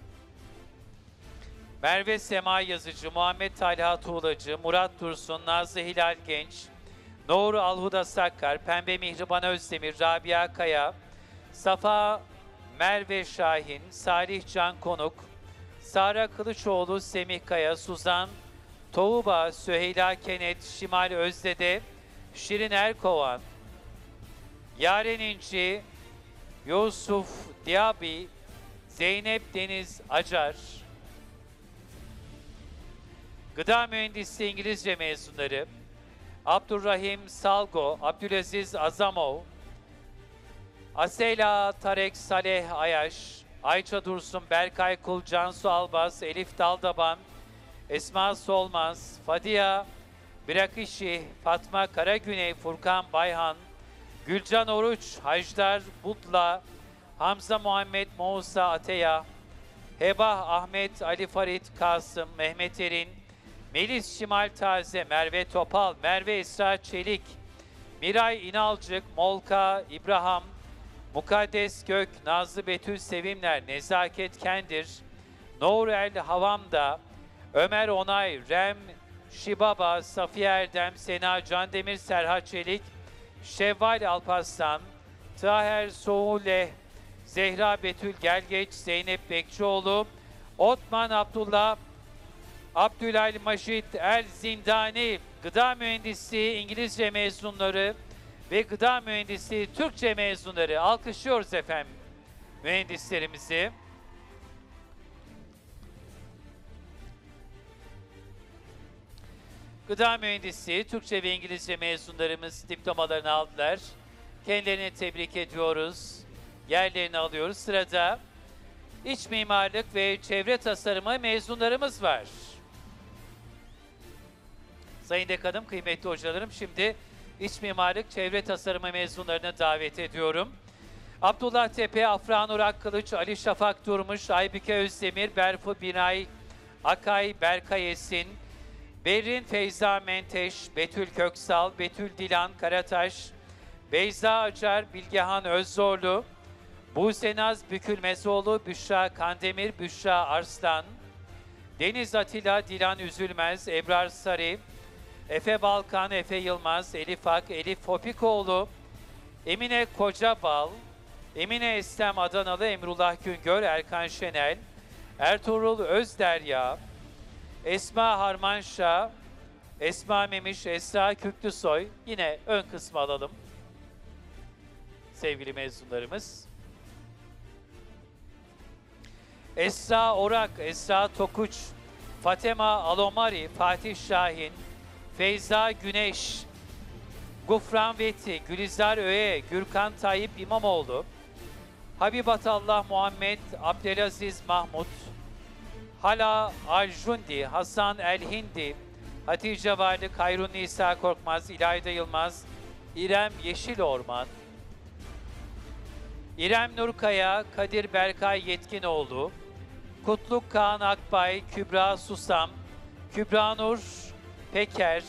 Merve Sema Yazıcı, Muhammed Talha Tuğlacı, Murat Dursun, Nazlı Hilal Genç, Nur Alhuda Sakkar, Pembe Mihriban Özdemir, Rabia Kaya, Safa Merve Şahin, Salih Can Konuk, Sara Kılıçoğlu, Semih Kaya, Suzan Toğuba, Süheyla Kenet, Şimal Özdede, Şirin Erkovan, Yaren İnci, Yusuf Diaby, Zeynep Deniz Acar, Gıda Mühendisliği İngilizce mezunları Abdurrahim Salgo, Abdülaziz Azamov, Asela Tarek Saleh Ayaş, Ayça Dursun, Berkay Kul, Cansu Albaz, Elif Daldaban, Esma Solmaz, Fadia Birakişi, Fatma Karagüney, Furkan Bayhan, Gülcan Oruç, Hajdar Butla, Hamza Muhammed Musa Ateya, Hebah Ahmet, Ali Farit Kasım, Mehmet Erin, Melis Şimal Taze, Merve Topal, Merve Esra Çelik, Miray İnalcık, Molka İbrahim, Mukaddes Gök, Nazlı Betül Sevimler, Nezaket Kendir, Nur El Havamda, Ömer Onay, Rem Şibaba, Safiye Erdem, Sena Candemir, Serhat Çelik, Şevval Alparslan, Taher Soğule, Zehra Betül Gelgeç, Zeynep Bekçioğlu, Otman Abdullah, Abdülal Majid El Zindani, Gıda Mühendisliği İngilizce mezunları ve Gıda Mühendisliği Türkçe mezunları. Alkışlıyoruz efendim mühendislerimizi. Gıda Mühendisliği Türkçe ve İngilizce mezunlarımız diplomalarını aldılar. Kendilerini tebrik ediyoruz. Yerlerini alıyoruz. Sırada İç mimarlık ve çevre tasarımı mezunlarımız var. Sayın Dekanım, kıymetli hocalarım, şimdi İç mimarlık çevre tasarımı mezunlarını davet ediyorum. Abdullah Tepe, Afranur Akkılıç, Ali Şafak Durmuş, Aybüke Özdemir, Berfu Binay, Akay, Berkay Esin, Berrin Feyza Menteş, Betül Köksal, Betül Dilan Karataş, Beyza Acar, Bilgehan Özzorlu, Buse Naz Bükülmezoğlu, Büşra Kandemir, Büşra Arslan, Deniz Atilla, Dilan Üzülmez, Ebrar Sarı, Efe Balkan, Efe Yılmaz, Elif Ak, Elif Hopikoğlu, Emine Kocabal, Emine Estem Adanalı, Emrullah Güngör, Erkan Şenel, Ertuğrul Özderya, Esma Harmanşah, Esma Memiş, Esra Küklüsoy. Yine ön kısmı alalım sevgili mezunlarımız. Esra Orak, Esra Tokuç, Fatema Alomari, Fatih Şahin, Feyza Güneş, Gufran Veti, Gülizar Öğe, Gürkan Tayyip İmamoğlu, Habibatallah Muhammed, Abdelaziz Mahmut, Hala Aljundi, Hasan Elhindi, Hatice Varlık, Hayrun Nisa Korkmaz, İlayda Yılmaz, İrem Yeşilorman, İrem Nurkaya, Kadir Berkay Yetkinoğlu, Kutluk Kaan Akbay, Kübra Susam, Kübra Nur Peker,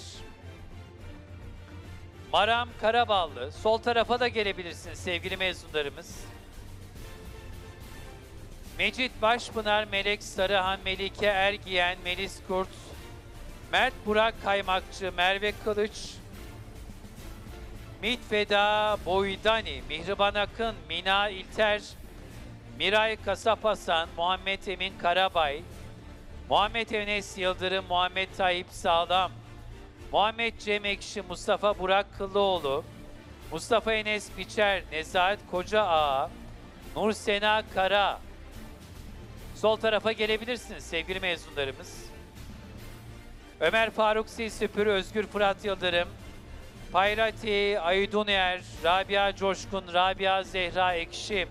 Maram Karaballı. Sol tarafa da gelebilirsiniz sevgili mezunlarımız. Mecit Başpınar, Melek Sarıhan, Melike Ergiyen, Melis Kurt, Mert Burak Kaymakçı, Merve Kılıç, Mitveda Boydani, Mihriban Akın, Mina İlter, Miray Kasapasan, Muhammed Emin Karabay, Muhammed Enes Yıldırım, Muhammed Tayyip Sağlam, Muhammed Cem Ekşi, Mustafa Burak Kıllıoğlu, Mustafa Enes Biçer, Nezahat Koca Ağa, Nur Sena Kara. Sol tarafa gelebilirsiniz sevgili mezunlarımız. Ömer Faruk Silsüpür, Özgür Fırat Yıldırım, Payrati Ayduner, Rabia Coşkun, Rabia Zehra Ekşi,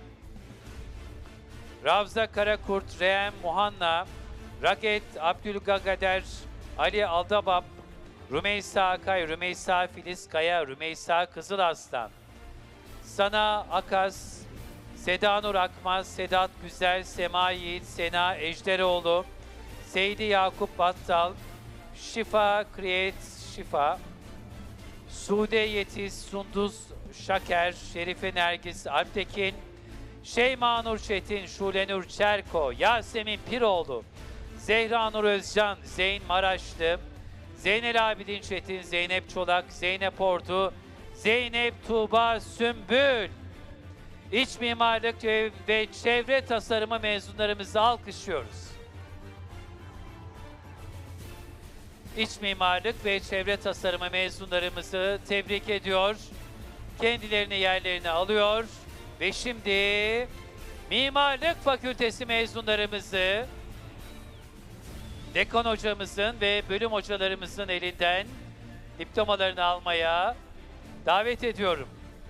Ravza Karakurt, Reem Muhanna, Raket Abdülgagader, Ali Aldabab, Rümeysa Akay, Rümeysa Filiz Kaya, Rümeysa Kızılaslan, Sana Akas, Seda Nur Akmaz, Sedat Güzel, Sema Yiğit, Sena Ejderoğlu, Seydi Yakup Battal, Şifa Create Şifa, Sude Yetiz, Sunduz Şaker, Şerife Nergis Alptekin, Şeyma Nur Çetin, Şule Nur Çerko, Yasemin Piroğlu, Zehra Nur Özcan, Zeyn Maraşlı, Zeynel Abidin Çetin, Zeynep Çolak, Zeynep Ordu, Zeynep Tuğba Sümbül. İç mimarlık ve çevre tasarımı mezunlarımızı alkışlıyoruz. İç mimarlık ve çevre tasarımı mezunlarımızı tebrik ediyor. Kendilerini yerlerine alıyor. Ve şimdi Mimarlık Fakültesi mezunlarımızı dekan hocamızın ve bölüm hocalarımızın elinden diplomalarını almaya davet ediyorum.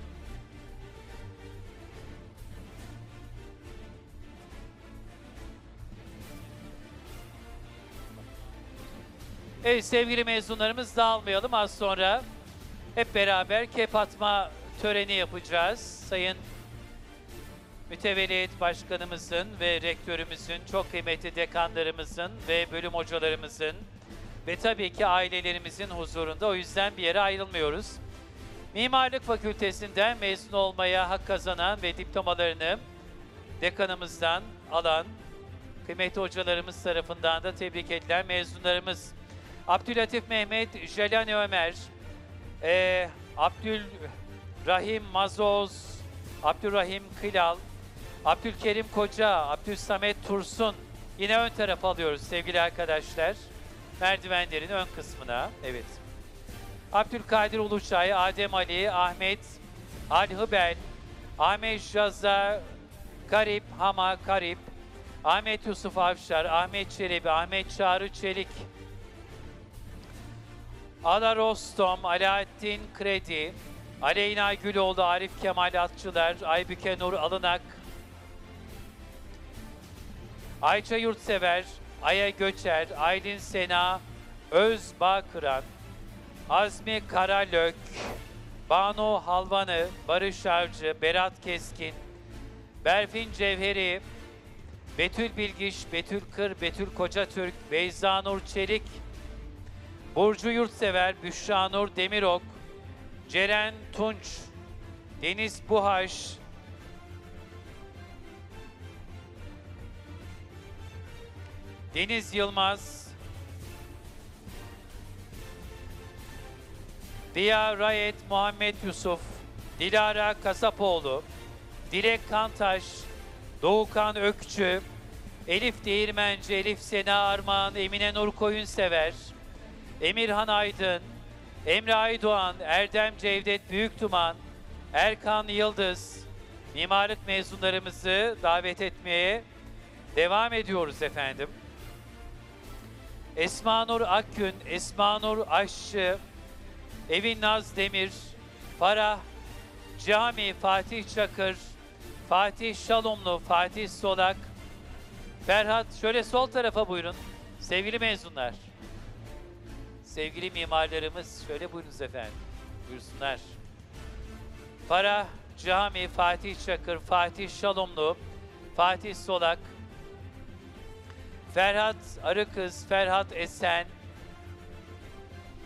Evet sevgili mezunlarımız, dağılmayalım, az sonra hep beraber kep atma töreni yapacağız. Sayın Mütevellit Başkanımızın ve Rektörümüzün, çok kıymetli dekanlarımızın ve bölüm hocalarımızın ve tabii ki ailelerimizin huzurunda, o yüzden bir yere ayrılmıyoruz. Mimarlık Fakültesinden mezun olmaya hak kazanan ve diplomalarını dekanımızdan alan kıymetli hocalarımız tarafından da tebrik edilen mezunlarımız: Abdülatif Mehmet, Jelani Ömer, Abdülrahim Mazoz, Abdülrahim Kılal, Abdülkerim Koca, Abdülsamet Tursun. Yine ön tarafa alıyoruz sevgili arkadaşlar. Merdivenlerin ön kısmına. Evet. Abdülkadir Uluçay, Adem Ali, Ahmet Alhıbel, Ahmet Jaza Karip, Hama Karip, Ahmet Yusuf Avşar, Ahmet Çelebi, Ahmet Çağrı Çelik, Ala Rostom, Alaaddin Kredi, Aleyna Güloğlu, Arif Kemal Atçılar, Aybüke Nur Alınak, Ayça Yurtsever, Aya Göçer, Aylin Sena Özbağkıran, Azmi Karalök, Banu Halvanı, Barış Avcı, Berat Keskin, Berfin Cevheri, Betül Bilgiç, Betül Kır, Betül Kocatürk, Beyza Nur Çelik, Burcu Yurtsever, Büşra Nur Demirok, Ceren Tunç, Deniz Buhaş, Deniz Yılmaz, Diya Rayet, Muhammed Yusuf, Dilara Kasapoğlu, Dilek Kantaş, Doğukan Ökçü, Elif Değirmenci, Elif Sena Armağan, Emine Nur Koyunsever, Emirhan Aydın, Emre Aydoğan, Erdem Cevdet Büyüktuman, Erkan Yıldız, mimarlık mezunlarımızı davet etmeye devam ediyoruz efendim. Esma Nur Akgün, Esma Nur Aşçı, Evin Naz Demir, Farah Cami, Fatih Çakır, Fatih Şalomlu, Fatih Solak, Ferhat, şöyle sol tarafa buyurun sevgili mezunlar. Sevgili mimarlarımız, şöyle buyurunuz efendim, buyursunlar. Farah Cami, Fatih Çakır, Fatih Şalomlu, Fatih Solak, Ferhat Arıkız, Ferhat Esen,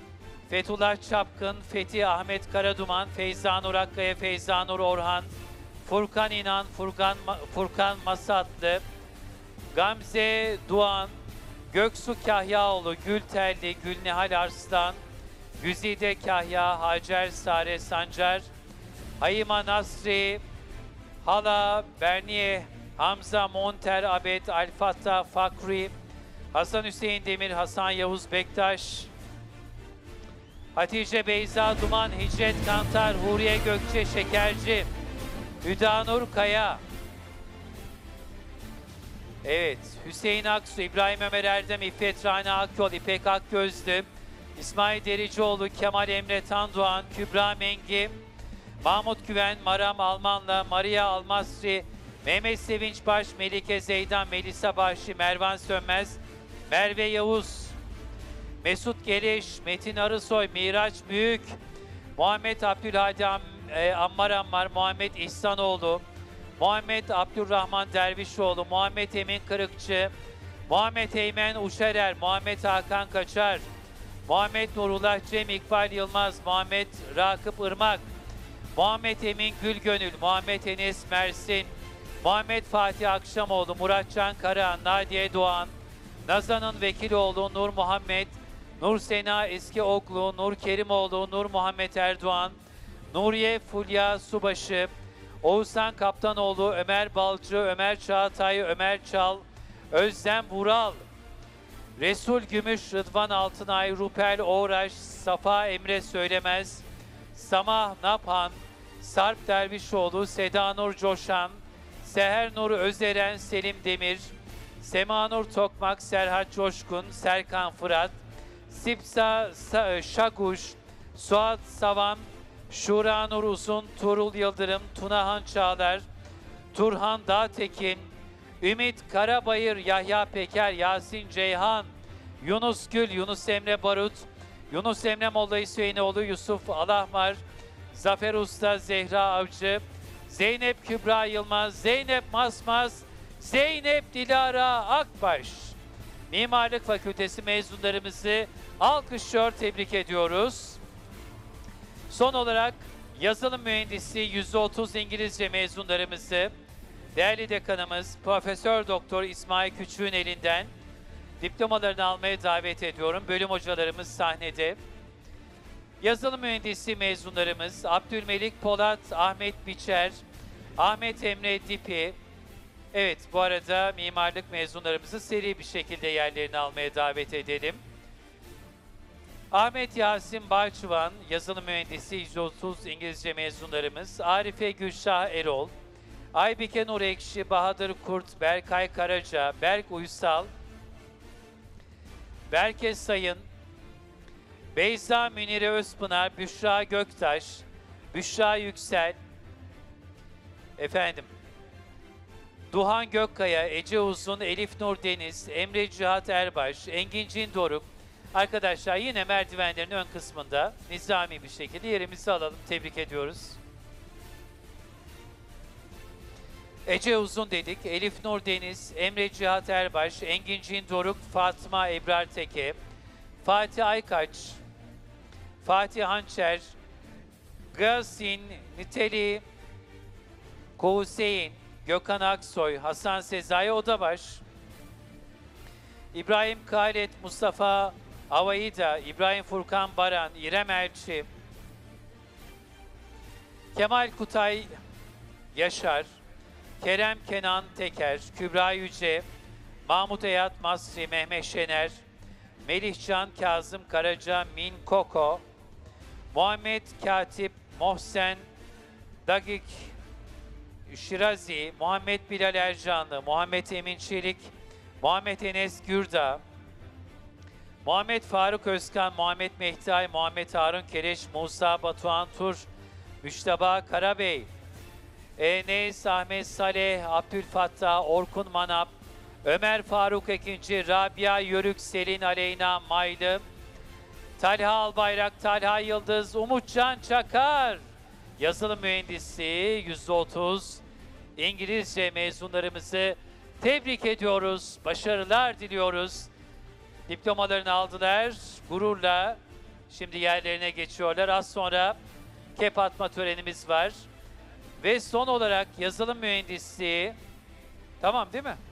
Fethullah Çapkın, Fethi Ahmet Karaduman, Feyza Nur Akkaya, Feyza Nur Orhan, Furkan İnan, Furkan Masatlı, Gamze Doğan, Göksu Kahyaoğlu, Gültelli, Gülnihal Arslan, Güzide Kahya, Hacer Sare Sancar, Hayima Nasri, Hala Berniye, Hamza Monter Abed, Alfatta Fakri, Hasan Hüseyin Demir, Hasan Yavuz Bektaş, Hatice Beyza Duman, Hicret Kantar, Huriye Gökçe Şekerci, Hüdanur Kaya. Evet, Hüseyin Aksu, İbrahim Ömer Erdem, İffet Rana Akyol, İpek Akgözlü, İsmail Dericioğlu, Kemal Emre Tandoğan, Kübra Mengi, Mahmut Güven, Maram Almanla, Maria Almasri, Mehmet Sevinç Baş, Melike Zeydan, Melisa Bahşi, Mervan Sönmez, Merve Yavuz, Mesut Geliş, Metin Arısoy, Miraç Büyük, Muhammed Abdülhadi Ammar, Muhammed İhsanoğlu, Muhammed Abdurrahman Dervişoğlu, Muhammed Emin Kırıkçı, Muhammed Eymen Uşerer, Muhammed Hakan Kaçar, Muhammed Nurullah Cem İkbal Yılmaz, Muhammed Rakıp Irmak, Muhammed Emin Gülgönül, Muhammed Enes Mersin, Muhammed Fatih Akşamoğlu, Muratcan Karahan, Nadiye Doğan, Nazan'ın Vekiloğlu, Nur Muhammed, Nur Sena Eskioklu, Nur Kerimoğlu, Nur Muhammed Erdoğan, Nuriye Fulya Subaşı, Oğuzhan Kaptanoğlu, Ömer Balcı, Ömer Çağatay, Ömer Çal, Özlem Vural, Resul Gümüş, Rıdvan Altınay, Rupel Oğraş, Safa Emre Söylemez, Samah Naphan, Sarp Dervişoğlu, Seda Nur Coşan, Seher Nur Özeren, Selim Demir, Sema Nur Tokmak, Serhat Coşkun, Serkan Fırat, Sipsa Şaguş, Suat Savan, Şura Nur Uzun, Tuğrul Yıldırım, Tunahan Çağlar, Turhan Dağtekin, Ümit Karabayır, Yahya Peker, Yasin Ceyhan, Yunus Gül, Yunus Emre Barut, Yunus Emre Molla Hüseyinoğlu, Yusuf Alahmar, Zafer Usta, Zehra Avcı, Zeynep Kübra Yılmaz, Zeynep Masmaz, Zeynep Dilara Akbaş. Mimarlık Fakültesi mezunlarımızı alkışlıyor, tebrik ediyoruz. Son olarak yazılım mühendisi %30 İngilizce mezunlarımızı değerli dekanımız Profesör Doktor İsmail Küçük'ün elinden diplomalarını almaya davet ediyorum. Bölüm hocalarımız sahnede. Yazılım mühendisi mezunlarımız Abdülmelik Polat, Ahmet Biçer, Ahmet Emre Dipi. Evet, bu arada mimarlık mezunlarımızı seri bir şekilde yerlerini almaya davet edelim. Ahmet Yasin Balçıvan, yazılım mühendisi %30 İngilizce mezunlarımız. Arife Gülşah Erol, Aybike Nur Ekşi, Bahadır Kurt, Berkay Karaca, Berk Uysal, Berke Sayın, Beyza Münire Özpınar, Büşra Göktaş, Büşra Yüksel, Duhan Gökkaya, Ece Uzun, Elif Nur Deniz, Emre Cihat Erbaş, Engin Cindoruk. Arkadaşlar yine merdivenlerin ön kısmında nizami bir şekilde yerimizi alalım. Tebrik ediyoruz. Ece Uzun dedik, Elif Nur Deniz, Emre Cihat Erbaş, Engin Cindoruk, Fatma Ebrar Teke, Fatih Aykaç, Fatih Hançer, Gasin, Niteli, Kohuseyin, Gökhan Aksoy, Hasan Sezai Odabaş, İbrahim Khalet, Mustafa Avaida, İbrahim Furkan Baran, İrem Elçi, Kemal Kutay Yaşar, Kerem Kenan Teker, Kübra Yüce, Mahmut Eyat Masri, Mehmet Şener, Melihcan Kazım Karaca, Min Koko, Muhammed Katip, Mohsen Dagik Şirazi, Muhammed Bilal Ercanlı, Muhammed Emin Çelik, Muhammed Enes Gürdağ, Muhammed Faruk Özkan, Muhammed Mehtay, Muhammed Harun Kereş, Musa Batuhan Tur, Müştaba Karabey, Enes Ahmet Saleh, Abdülfattah, Orkun Manap, Ömer Faruk Ekinci, Rabia Yörük, Selin Aleyna Maylı, Talha Albayrak, Talha Yıldız, Umutcan Çakar, yazılım mühendisi %30 İngilizce mezunlarımızı tebrik ediyoruz, başarılar diliyoruz. Diplomalarını aldılar, gururla Şimdi yerlerine geçiyorlar. Az sonra kep atma törenimiz var. Ve son olarak yazılım mühendisliği, tamam değil mi?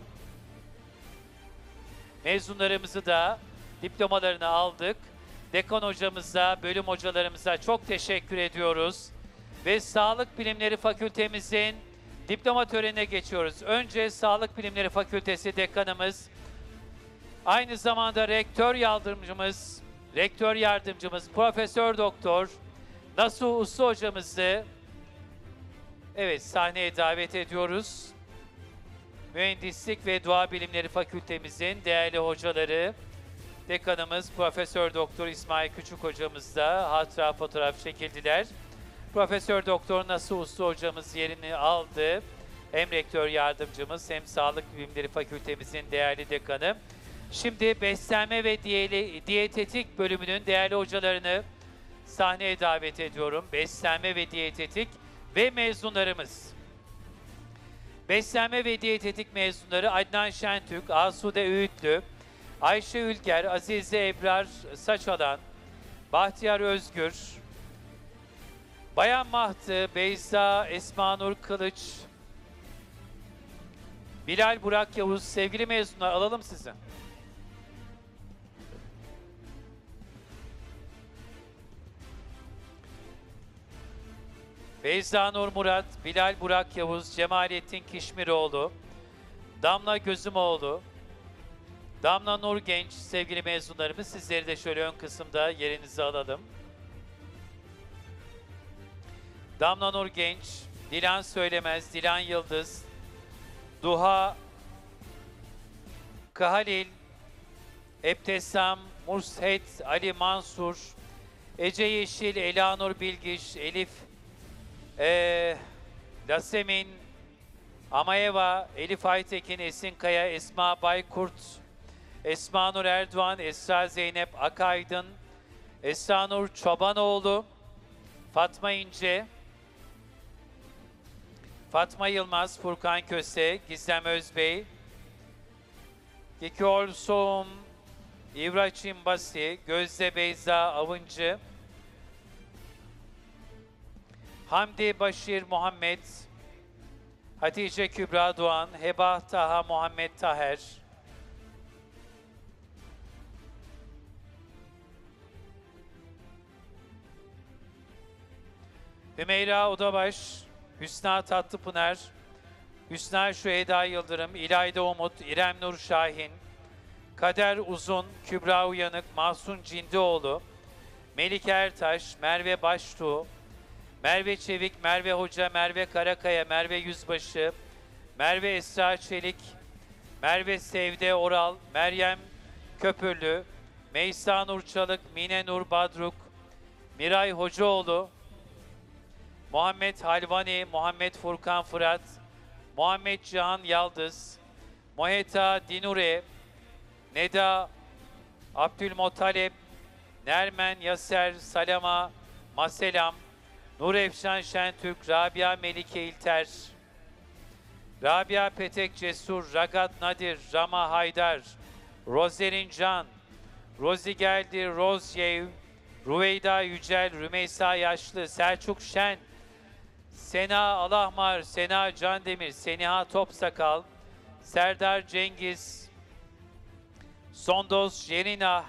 Mezunlarımızı da diplomalarını aldık. Dekan hocamıza, bölüm hocalarımıza çok teşekkür ediyoruz. Ve Sağlık Bilimleri Fakültemizin diploma törenine geçiyoruz. Önce Sağlık Bilimleri Fakültesi dekanımız, aynı zamanda rektör yardımcımız Profesör Doktor Nasuh Uslu hocamızı sahneye davet ediyoruz. Mühendislik ve Doğa Bilimleri Fakültemizin değerli hocaları, dekanımız Profesör Doktor İsmail Küçük hocamız da hatıra fotoğraf çekildiler. Profesör Doktor Nasuh Uslu hocamız yerini aldı. Hem rektör yardımcımız hem Sağlık Bilimleri Fakültemizin değerli dekanı. Şimdi beslenme ve diyetetik bölümünün değerli hocalarını sahneye davet ediyorum. Beslenme ve diyetetik ve mezunlarımız. Beslenme ve diyetetik mezunları Adnan Şentürk, Asude Öğütlü, Ayşe Ülker, Azize Ebrar Saçalan, Bahtiyar Özgür, Bayan Mahtı, Beyza Esmanur Kılıç, Bilal Burak Yavuz, sevgili mezunlar alalım sizi. Beyza Nur Murat, Bilal Burak Yavuz, Cemalettin Kişmiroğlu, Damla Gözümoğlu, Damla Nur Genç, sevgili mezunlarımız, sizleri de şöyle ön kısımda yerinizi alalım. Damla Nur Genç, Dilan Söylemez, Dilan Yıldız, Duha Kahalil, Ebtesam, Murshet, Ali Mansur, Ece Yeşil, Elanur Bilgiç, Elif Lasemin, Amayeva, Elif Aytekin, Esin Kaya, Esma Baykurt, Esma Nur Erdoğan, Esra Zeynep Akaydın, Esra Nur Çobanoğlu, Fatma İnce, Fatma Yılmaz, Furkan Köse, Gizem Özbey, Gekor Soğum, İbrahim Basi, Gözde Beyza Avıncı, Hamdi Başir Muhammed, Hatice Kübra Doğan, Heba Taha Muhammed Taher, Hümeyra Odabaş, Hüsna Tatlıpınar, Hüsna Şüheda Yıldırım, İlayda Umut, İrem Nur Şahin, Kader Uzun, Kübra Uyanık, Mahsun Cindioğlu, Melike Ertaş, Merve Baştuğ, Merve Çevik, Merve Hoca, Merve Karakaya, Merve Yüzbaşı, Merve Esra Çelik, Merve Sevde Oral, Meryem Köpürlü, Meysa Nur Çalık, Mine Nur Badruk, Miray Hocaoğlu, Muhammed Halvani, Muhammed Furkan Fırat, Muhammed Cihan Yaldız, Moheta Dinure, Neda Abdülmuttalep, Nermen Yaser Salama Maselam, Nur Efşan Şentürk, Rabia Melike İlter, Rabia Petek Cesur, Ragat Nadir, Rama Haydar, Rozerin Can, Rozi Geldi, Rozyev, Rüveyda Yücel, Rümeysa Yaşlı, Selçuk Şen, Sena Alahmar, Sena Candemir, Seniha Topsakal, Serdar Cengiz, Sondoz Jenina,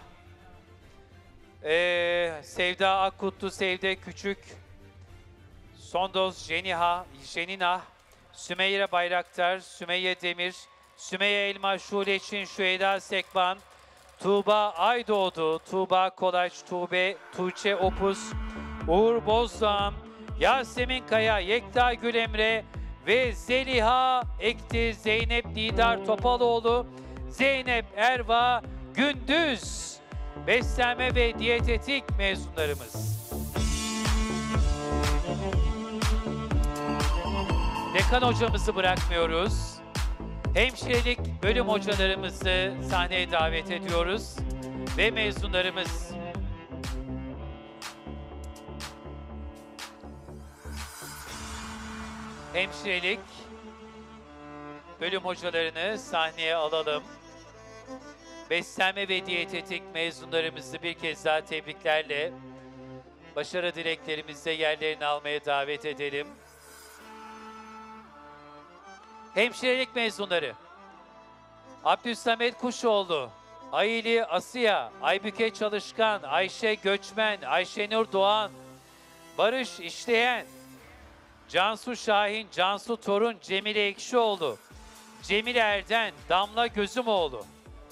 Sevda Akkutlu, Sevde Küçük, Sondoz Jenina, Sümeyye Bayraktar, Sümeyye Demir, Sümeyye Elma, Şule Çin, Şüheyda Sekban, Tuğba Aydoğdu, Tuğba Kolaç, Tuğçe Opus, Uğur Bozdağ, Yasemin Kaya, Yekta Gülemre ve Zeliha Ekti, Zeynep Didar Topaloğlu, Zeynep Erva Gündüz, beslenme ve diyetetik mezunlarımız. Dekan hocamızı bırakmıyoruz. Hemşirelik bölüm hocalarımızı sahneye davet ediyoruz ve mezunlarımız. Hemşirelik bölüm hocalarını sahneye alalım. beslenme ve diyetetik mezunlarımızı bir kez daha tebriklerle başarı dileklerimizle yerlerini almaya davet edelim. Hemşirelik mezunları Abdülsamet Kuşoğlu, Ayili Asiya, Aybüke Çalışkan, Ayşe Göçmen, Ayşenur Doğan, Barış İşleyen, Cansu Şahin, Cansu Torun, Cemile Ekşioğlu, Cemile Erden, Damla Gözümoğlu.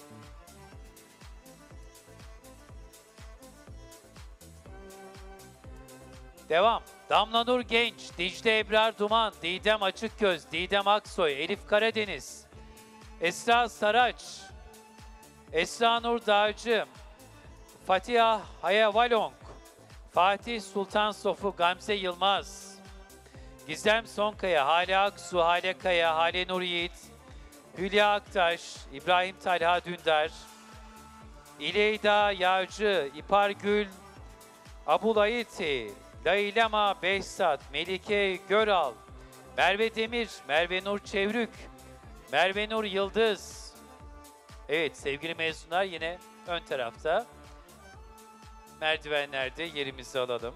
Devam. Damla Nur Genç, Dicle Ebrar Duman, Didem Açıkgöz, Didem Aksoy, Elif Karadeniz, Esra Saraç, Esra Nur Dağcı, Fatiha Hayavalong, Fatih Sultan Sofu, Gamze Yılmaz, Gizem Sonkaya, Hale Aksu, Hale Kaya, Hale Nur Yiğit, Hülya Aktaş, İbrahim Talha Dündar, İleyda Yağcı, İpar Gül, Abulayiti, Laylama Behzat, Melike Göral, Merve Demir, Merve Nur Çevrük, Merve Nur Yıldız. Evet sevgili mezunlar yine ön tarafta. Merdivenlerde yerimizi alalım.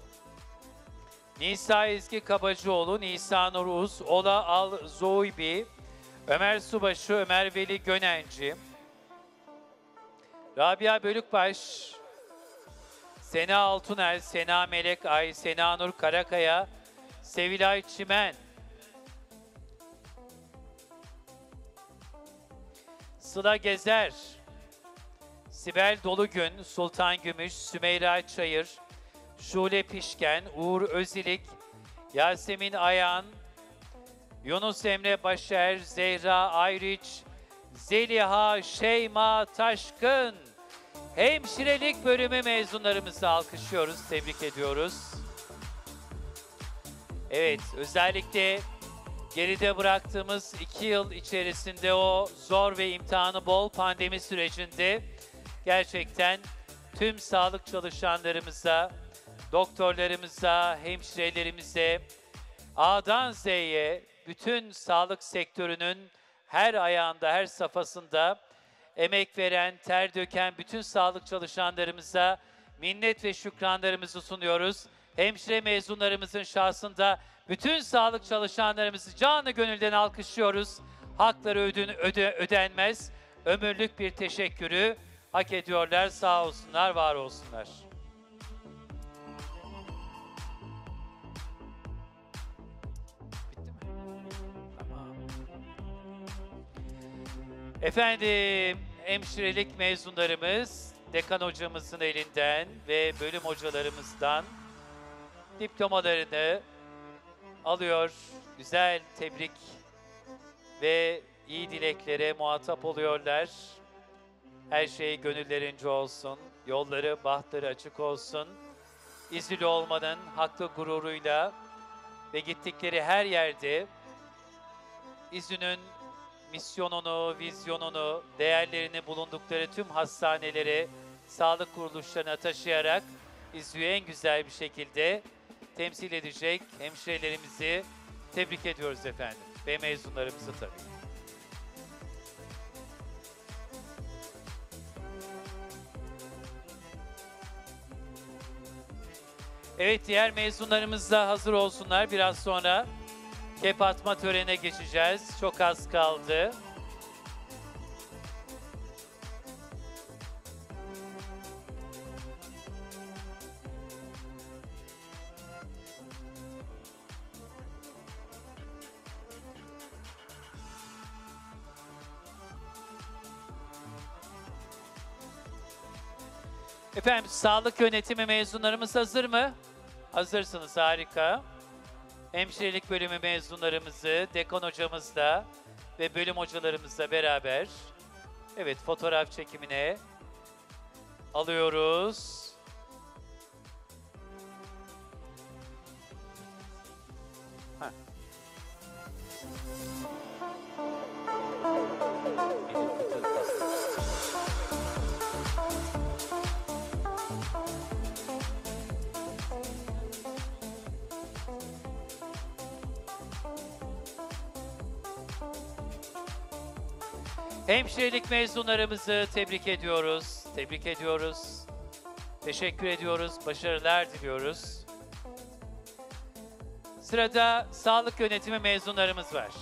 Nisa Ezgi Kabacıoğlu, Nisa Nur Uz, Ola Al Zoybi, Ömer Subaşı, Ömer Veli Gönenci, Rabia Bölükbaş, Sena Altuner, Sena Melek Ay, Sena Nur Karakaya, Sevilay Çimen, Sıla Gezer, Sibel Dolugün, Sultan Gümüş, Sümeyra Çayır, Şule Pişken, Uğur Özilik, Yasemin Ayan, Yunus Emre Başer, Zehra Ayriç, Zeliha Şeyma Taşkın. Hemşirelik bölümü mezunlarımızı alkışlıyoruz, tebrik ediyoruz. Evet, özellikle geride bıraktığımız 2 yıl içerisinde o zor ve imtihanı bol pandemi sürecinde gerçekten tüm sağlık çalışanlarımıza, doktorlarımıza, hemşirelerimize, A'dan Z'ye bütün sağlık sektörünün her ayağında, her safhasında emek veren, ter döken bütün sağlık çalışanlarımıza minnet ve şükranlarımızı sunuyoruz. Hemşire mezunlarımızın şahsında bütün sağlık çalışanlarımızı canı gönülden alkışlıyoruz. Hakları ödenmez, ömürlük bir teşekkürü hak ediyorlar. Sağ olsunlar, var olsunlar. Bitti mi? Tamam. Efendim, hemşirelik mezunlarımız dekan hocamızın elinden ve bölüm hocalarımızdan diplomalarını alıyor. Güzel tebrik ve iyi dileklere muhatap oluyorlar. Her şey gönüllerince olsun, yolları, bahtları açık olsun. İzül olmanın haklı gururuyla ve gittikleri her yerde İzül'ün misyonunu, vizyonunu, değerlerini bulundukları tüm hastanelere, sağlık kuruluşlarına taşıyarak İzül'ü en güzel bir şekilde temsil edecek hemşirelerimizi tebrik ediyoruz efendim. Ve mezunlarımızı tabii. Evet, diğer mezunlarımız da hazır olsunlar. Biraz sonra kep atma törenine geçeceğiz. Çok az kaldı. Efendim, sağlık yönetimi mezunlarımız hazır mı? Hazırsınız, harika. Hemşirelik bölümü mezunlarımızı dekan hocamızla ve bölüm hocalarımızla beraber evet fotoğraf çekimine alıyoruz. Heh. Hemşirelik mezunlarımızı tebrik ediyoruz. Tebrik ediyoruz. Teşekkür ediyoruz. Başarılar diliyoruz. Sırada sağlık yönetimi mezunlarımız var.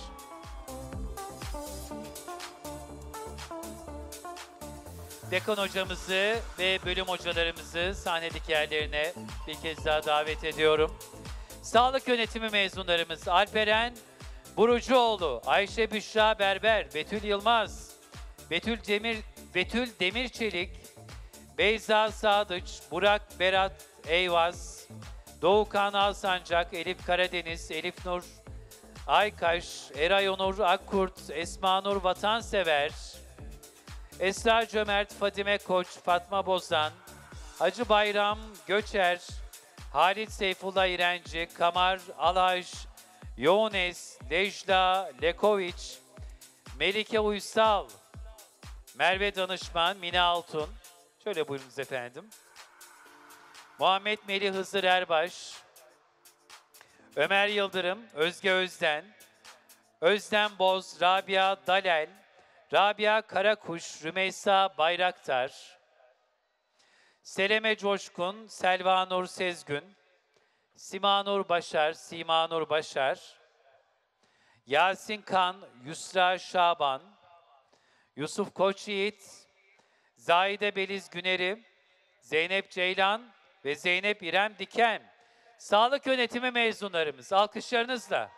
Dekan hocamızı ve bölüm hocalarımızı sahnedeki yerlerine bir kez daha davet ediyorum. Sağlık yönetimi mezunlarımız Alperen Burucuoğlu, Ayşe Büşra Berber, Betül Yılmaz, Betül Demirçelik, Beyza Sadıç, Burak Berat Eyvaz, Doğukan Alsancak, Elif Karadeniz, Elif Nur Aykaş, Eray Onur Akkurt, Esma Nur Vatansever, Esra Cömert, Fadime Koç, Fatma Bozan, Hacı Bayram Göçer, Halit Seyfullah İrenci, Kamar Alaj, Yones, Lejla Lekoviç, Melike Uysal, Merve Danışman, Mine Altun. Şöyle buyurunuz efendim. Muhammed Melih Hızır Erbaş, Ömer Yıldırım, Özge Özden, Özlem Boz, Rabia Dalel, Rabia Karakuş, Rümeysa Bayraktar, Seleme Coşkun, Selva Nur Sezgün, Sima Nur Başar, Yasin Kan, Yusra Şaban, Yusuf Koçyiğit, Zahide Beliz Güneri, Zeynep Ceylan ve Zeynep İrem Diken. Sağlık yönetimi mezunlarımız. Alkışlarınızla.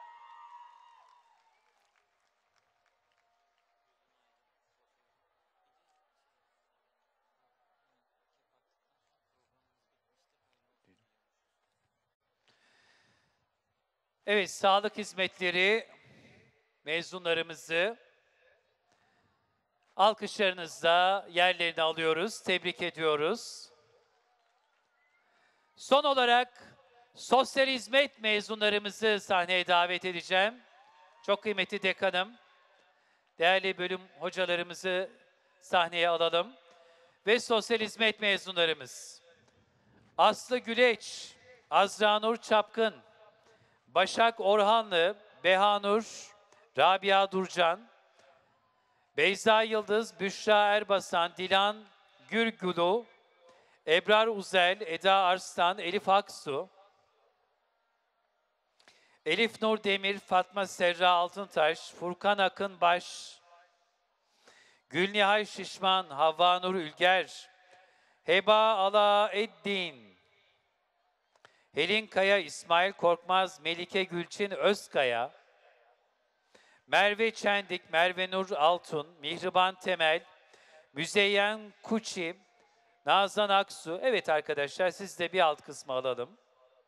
Evet, sağlık hizmetleri mezunlarımızı alkışlarınızla yerlerini alıyoruz. Tebrik ediyoruz. Son olarak sosyal hizmet mezunlarımızı sahneye davet edeceğim. Çok kıymetli dekanım, değerli bölüm hocalarımızı sahneye alalım. Ve sosyal hizmet mezunlarımız Aslı Güleç, Azra Nur Çapkın, Başak Orhanlı, Behanur, Rabia Durcan, Beyza Yıldız, Büşra Erbasan, Dilan Gürgulu, Ebrar Uzel, Eda Arslan, Elif Aksu, Elif Nur Demir, Fatma Serra Altıntaş, Furkan Akın Baş, Gülnihal Şişman, Havva Nur Ülger, Heba Alaeddin, Helin Kaya, İsmail Korkmaz, Melike Gülçin Özkaya, Merve Çendik, Merve Nur Altun, Mihriban Temel, Müzeyyen Kuçi, Nazan Aksu. Evet arkadaşlar, siz de bir alt kısmı alalım.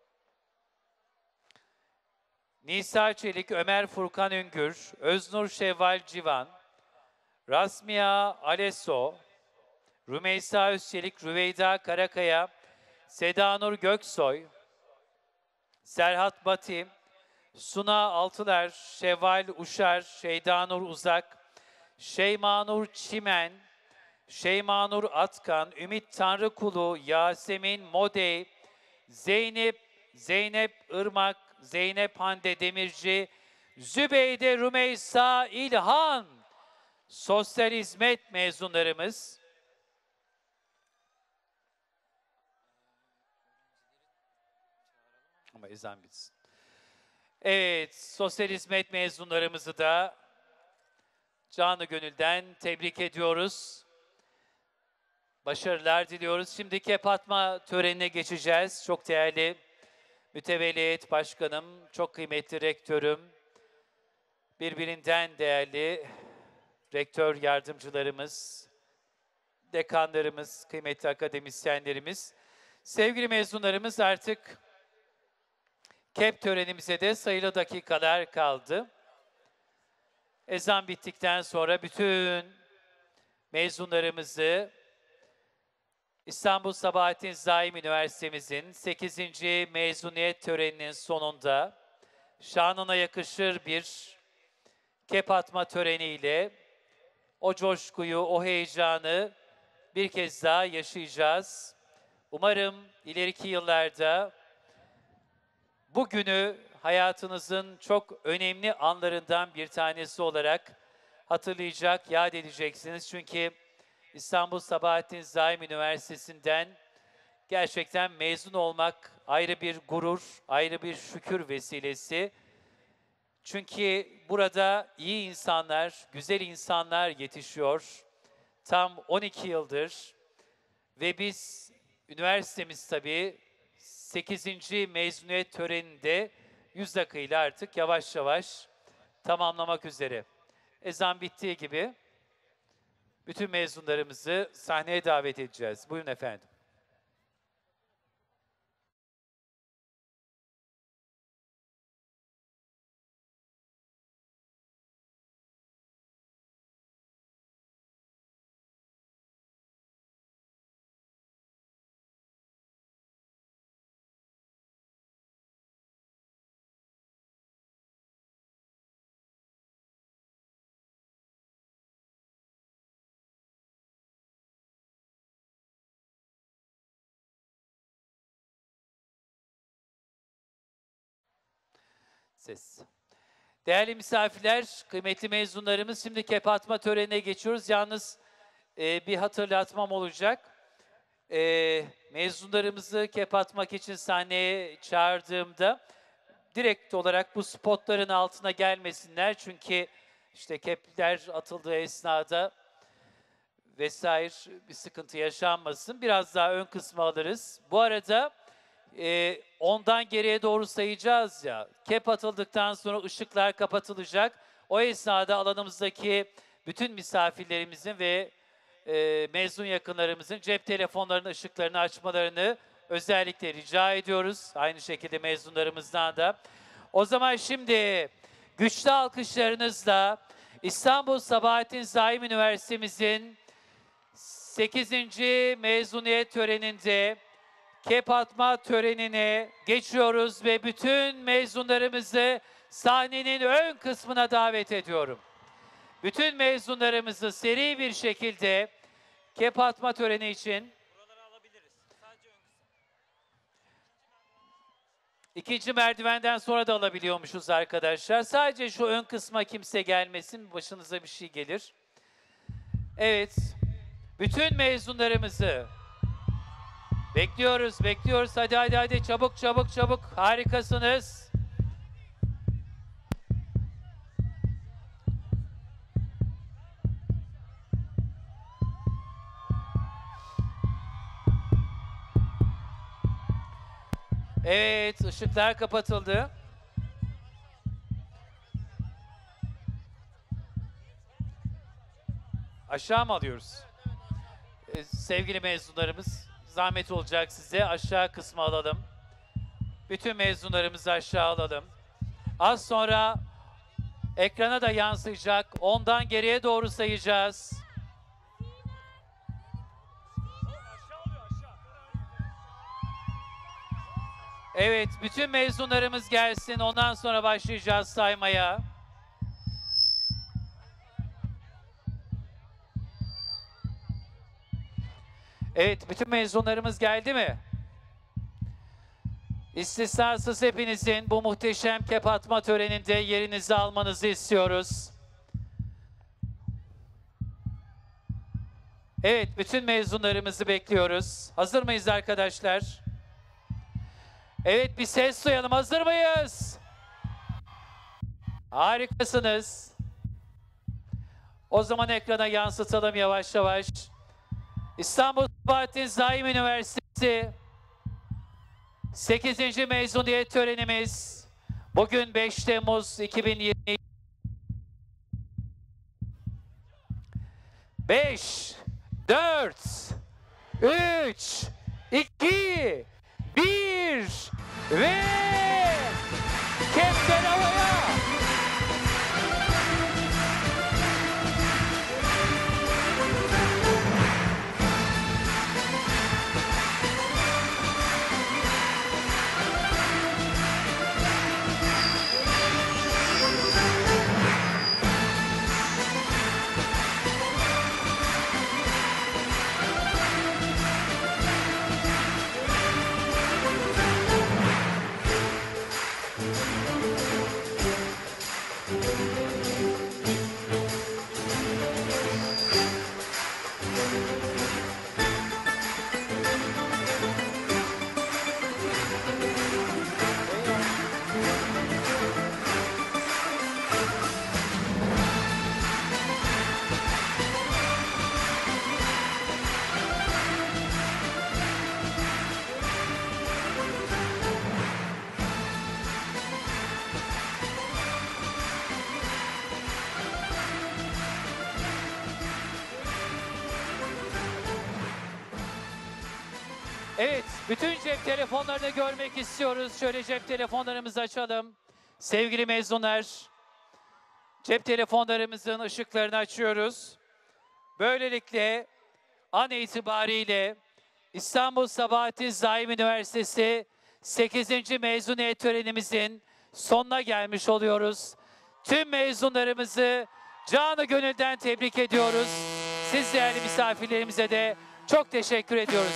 Nisa Çelik, Ömer Furkan Üngür, Öznur Şevval Civan, Rasmia Aleso, Rümeysa Özçelik, Rüveyda Karakaya, Seda Nur Göksoy, Serhat Bati, Suna Altıler, Şevval Uşar, Şeyda Nur Uzak, Şeyma Nur Çimen, Şeyma Nur Atkan, Ümit Tanrıkulu, Yasemin Modey, Zeynep Irmak, Zeynep Hande Demirci, Zübeyde Rümeysa İlhan, sosyal hizmet mezunlarımız. Ama ezan bitsin. Evet, sosyal hizmet mezunlarımızı da canı gönülden tebrik ediyoruz. Başarılar diliyoruz. Şimdi kep atma törenine geçeceğiz. Çok değerli mütevelli heyet başkanım, çok kıymetli rektörüm, birbirinden değerli rektör yardımcılarımız, dekanlarımız, kıymetli akademisyenlerimiz, sevgili mezunlarımız, artık kep törenimize de sayılı dakikalar kaldı. Ezan bittikten sonra bütün mezunlarımızı İstanbul Sabahattin Zaim Üniversitemizin 8. mezuniyet töreninin sonunda şanına yakışır bir kep atma töreniyle o coşkuyu, o heyecanı bir kez daha yaşayacağız. Umarım ileriki yıllarda bugünü hayatınızın çok önemli anlarından bir tanesi olarak hatırlayacak, yad edeceksiniz. Çünkü İstanbul Sabahattin Zaim Üniversitesi'nden gerçekten mezun olmak ayrı bir gurur, ayrı bir şükür vesilesi. Çünkü burada iyi insanlar, güzel insanlar yetişiyor. Tam 12 yıldır ve biz, üniversitemiz tabii 8. mezuniyet töreninde 100 dakikayla artık yavaş yavaş tamamlamak üzere. Ezan bittiği gibi bütün mezunlarımızı sahneye davet edeceğiz. Buyurun efendim. Ses. Değerli misafirler, kıymetli mezunlarımız, şimdi kep atma törenine geçiyoruz. Yalnız bir hatırlatmam olacak. Mezunlarımızı kep atmak için sahneye çağırdığımda direkt olarak bu spotların altına gelmesinler. Çünkü işte kepler atıldığı esnada vesaire bir sıkıntı yaşanmasın. Biraz daha ön kısmı alırız. Bu arada ondan geriye doğru sayacağız ya. Kep atıldıktan sonra ışıklar kapatılacak. O esnada alanımızdaki bütün misafirlerimizin ve mezun yakınlarımızın cep telefonlarının ışıklarını açmalarını özellikle rica ediyoruz. Aynı şekilde mezunlarımızdan da. O zaman şimdi güçlü alkışlarınızla İstanbul Sabahattin Zaim Üniversitemizin 8. mezuniyet töreninde kep atma törenine geçiyoruz ve bütün mezunlarımızı sahnenin ön kısmına davet ediyorum. Bütün mezunlarımızı seri bir şekilde kep atma töreni için ikinci merdivenden sonra da alabiliyormuşuz arkadaşlar. Sadece şu ön kısma kimse gelmesin, başınıza bir şey gelir. Evet, bütün mezunlarımızı bekliyoruz, bekliyoruz. Hadi hadi hadi, çabuk çabuk çabuk. Harikasınız. Evet, ışıklar kapatıldı. Aşağı mı alıyoruz? Sevgili mezunlarımız, zahmet olacak size. Aşağı kısmı alalım. Bütün mezunlarımızı aşağı alalım. Az sonra ekrana da yansıyacak. Ondan geriye doğru sayacağız. Evet, bütün mezunlarımız gelsin. Ondan sonra başlayacağız saymaya. Evet, bütün mezunlarımız geldi mi? İstisnasız hepinizin bu muhteşem kep atma töreninde yerinizi almanızı istiyoruz. Evet, bütün mezunlarımızı bekliyoruz. Hazır mıyız arkadaşlar? Evet, bir ses duyalım. Hazır mıyız? Harikasınız. O zaman ekrana yansıtalım yavaş yavaş. İstanbul Sabahattin Zaim Üniversitesi 8. mezuniyet törenimiz bugün 5 Temmuz 2020. 5, 4, 3, 2, 1 ve kepler havaya. Evet, bütün cep telefonlarını görmek istiyoruz. Şöyle cep telefonlarımızı açalım. Sevgili mezunlar, cep telefonlarımızın ışıklarını açıyoruz. Böylelikle an itibariyle İstanbul Sabahattin Zaim Üniversitesi 8. mezuniyet törenimizin sonuna gelmiş oluyoruz. Tüm mezunlarımızı canı gönülden tebrik ediyoruz. Siz değerli misafirlerimize de çok teşekkür ediyoruz.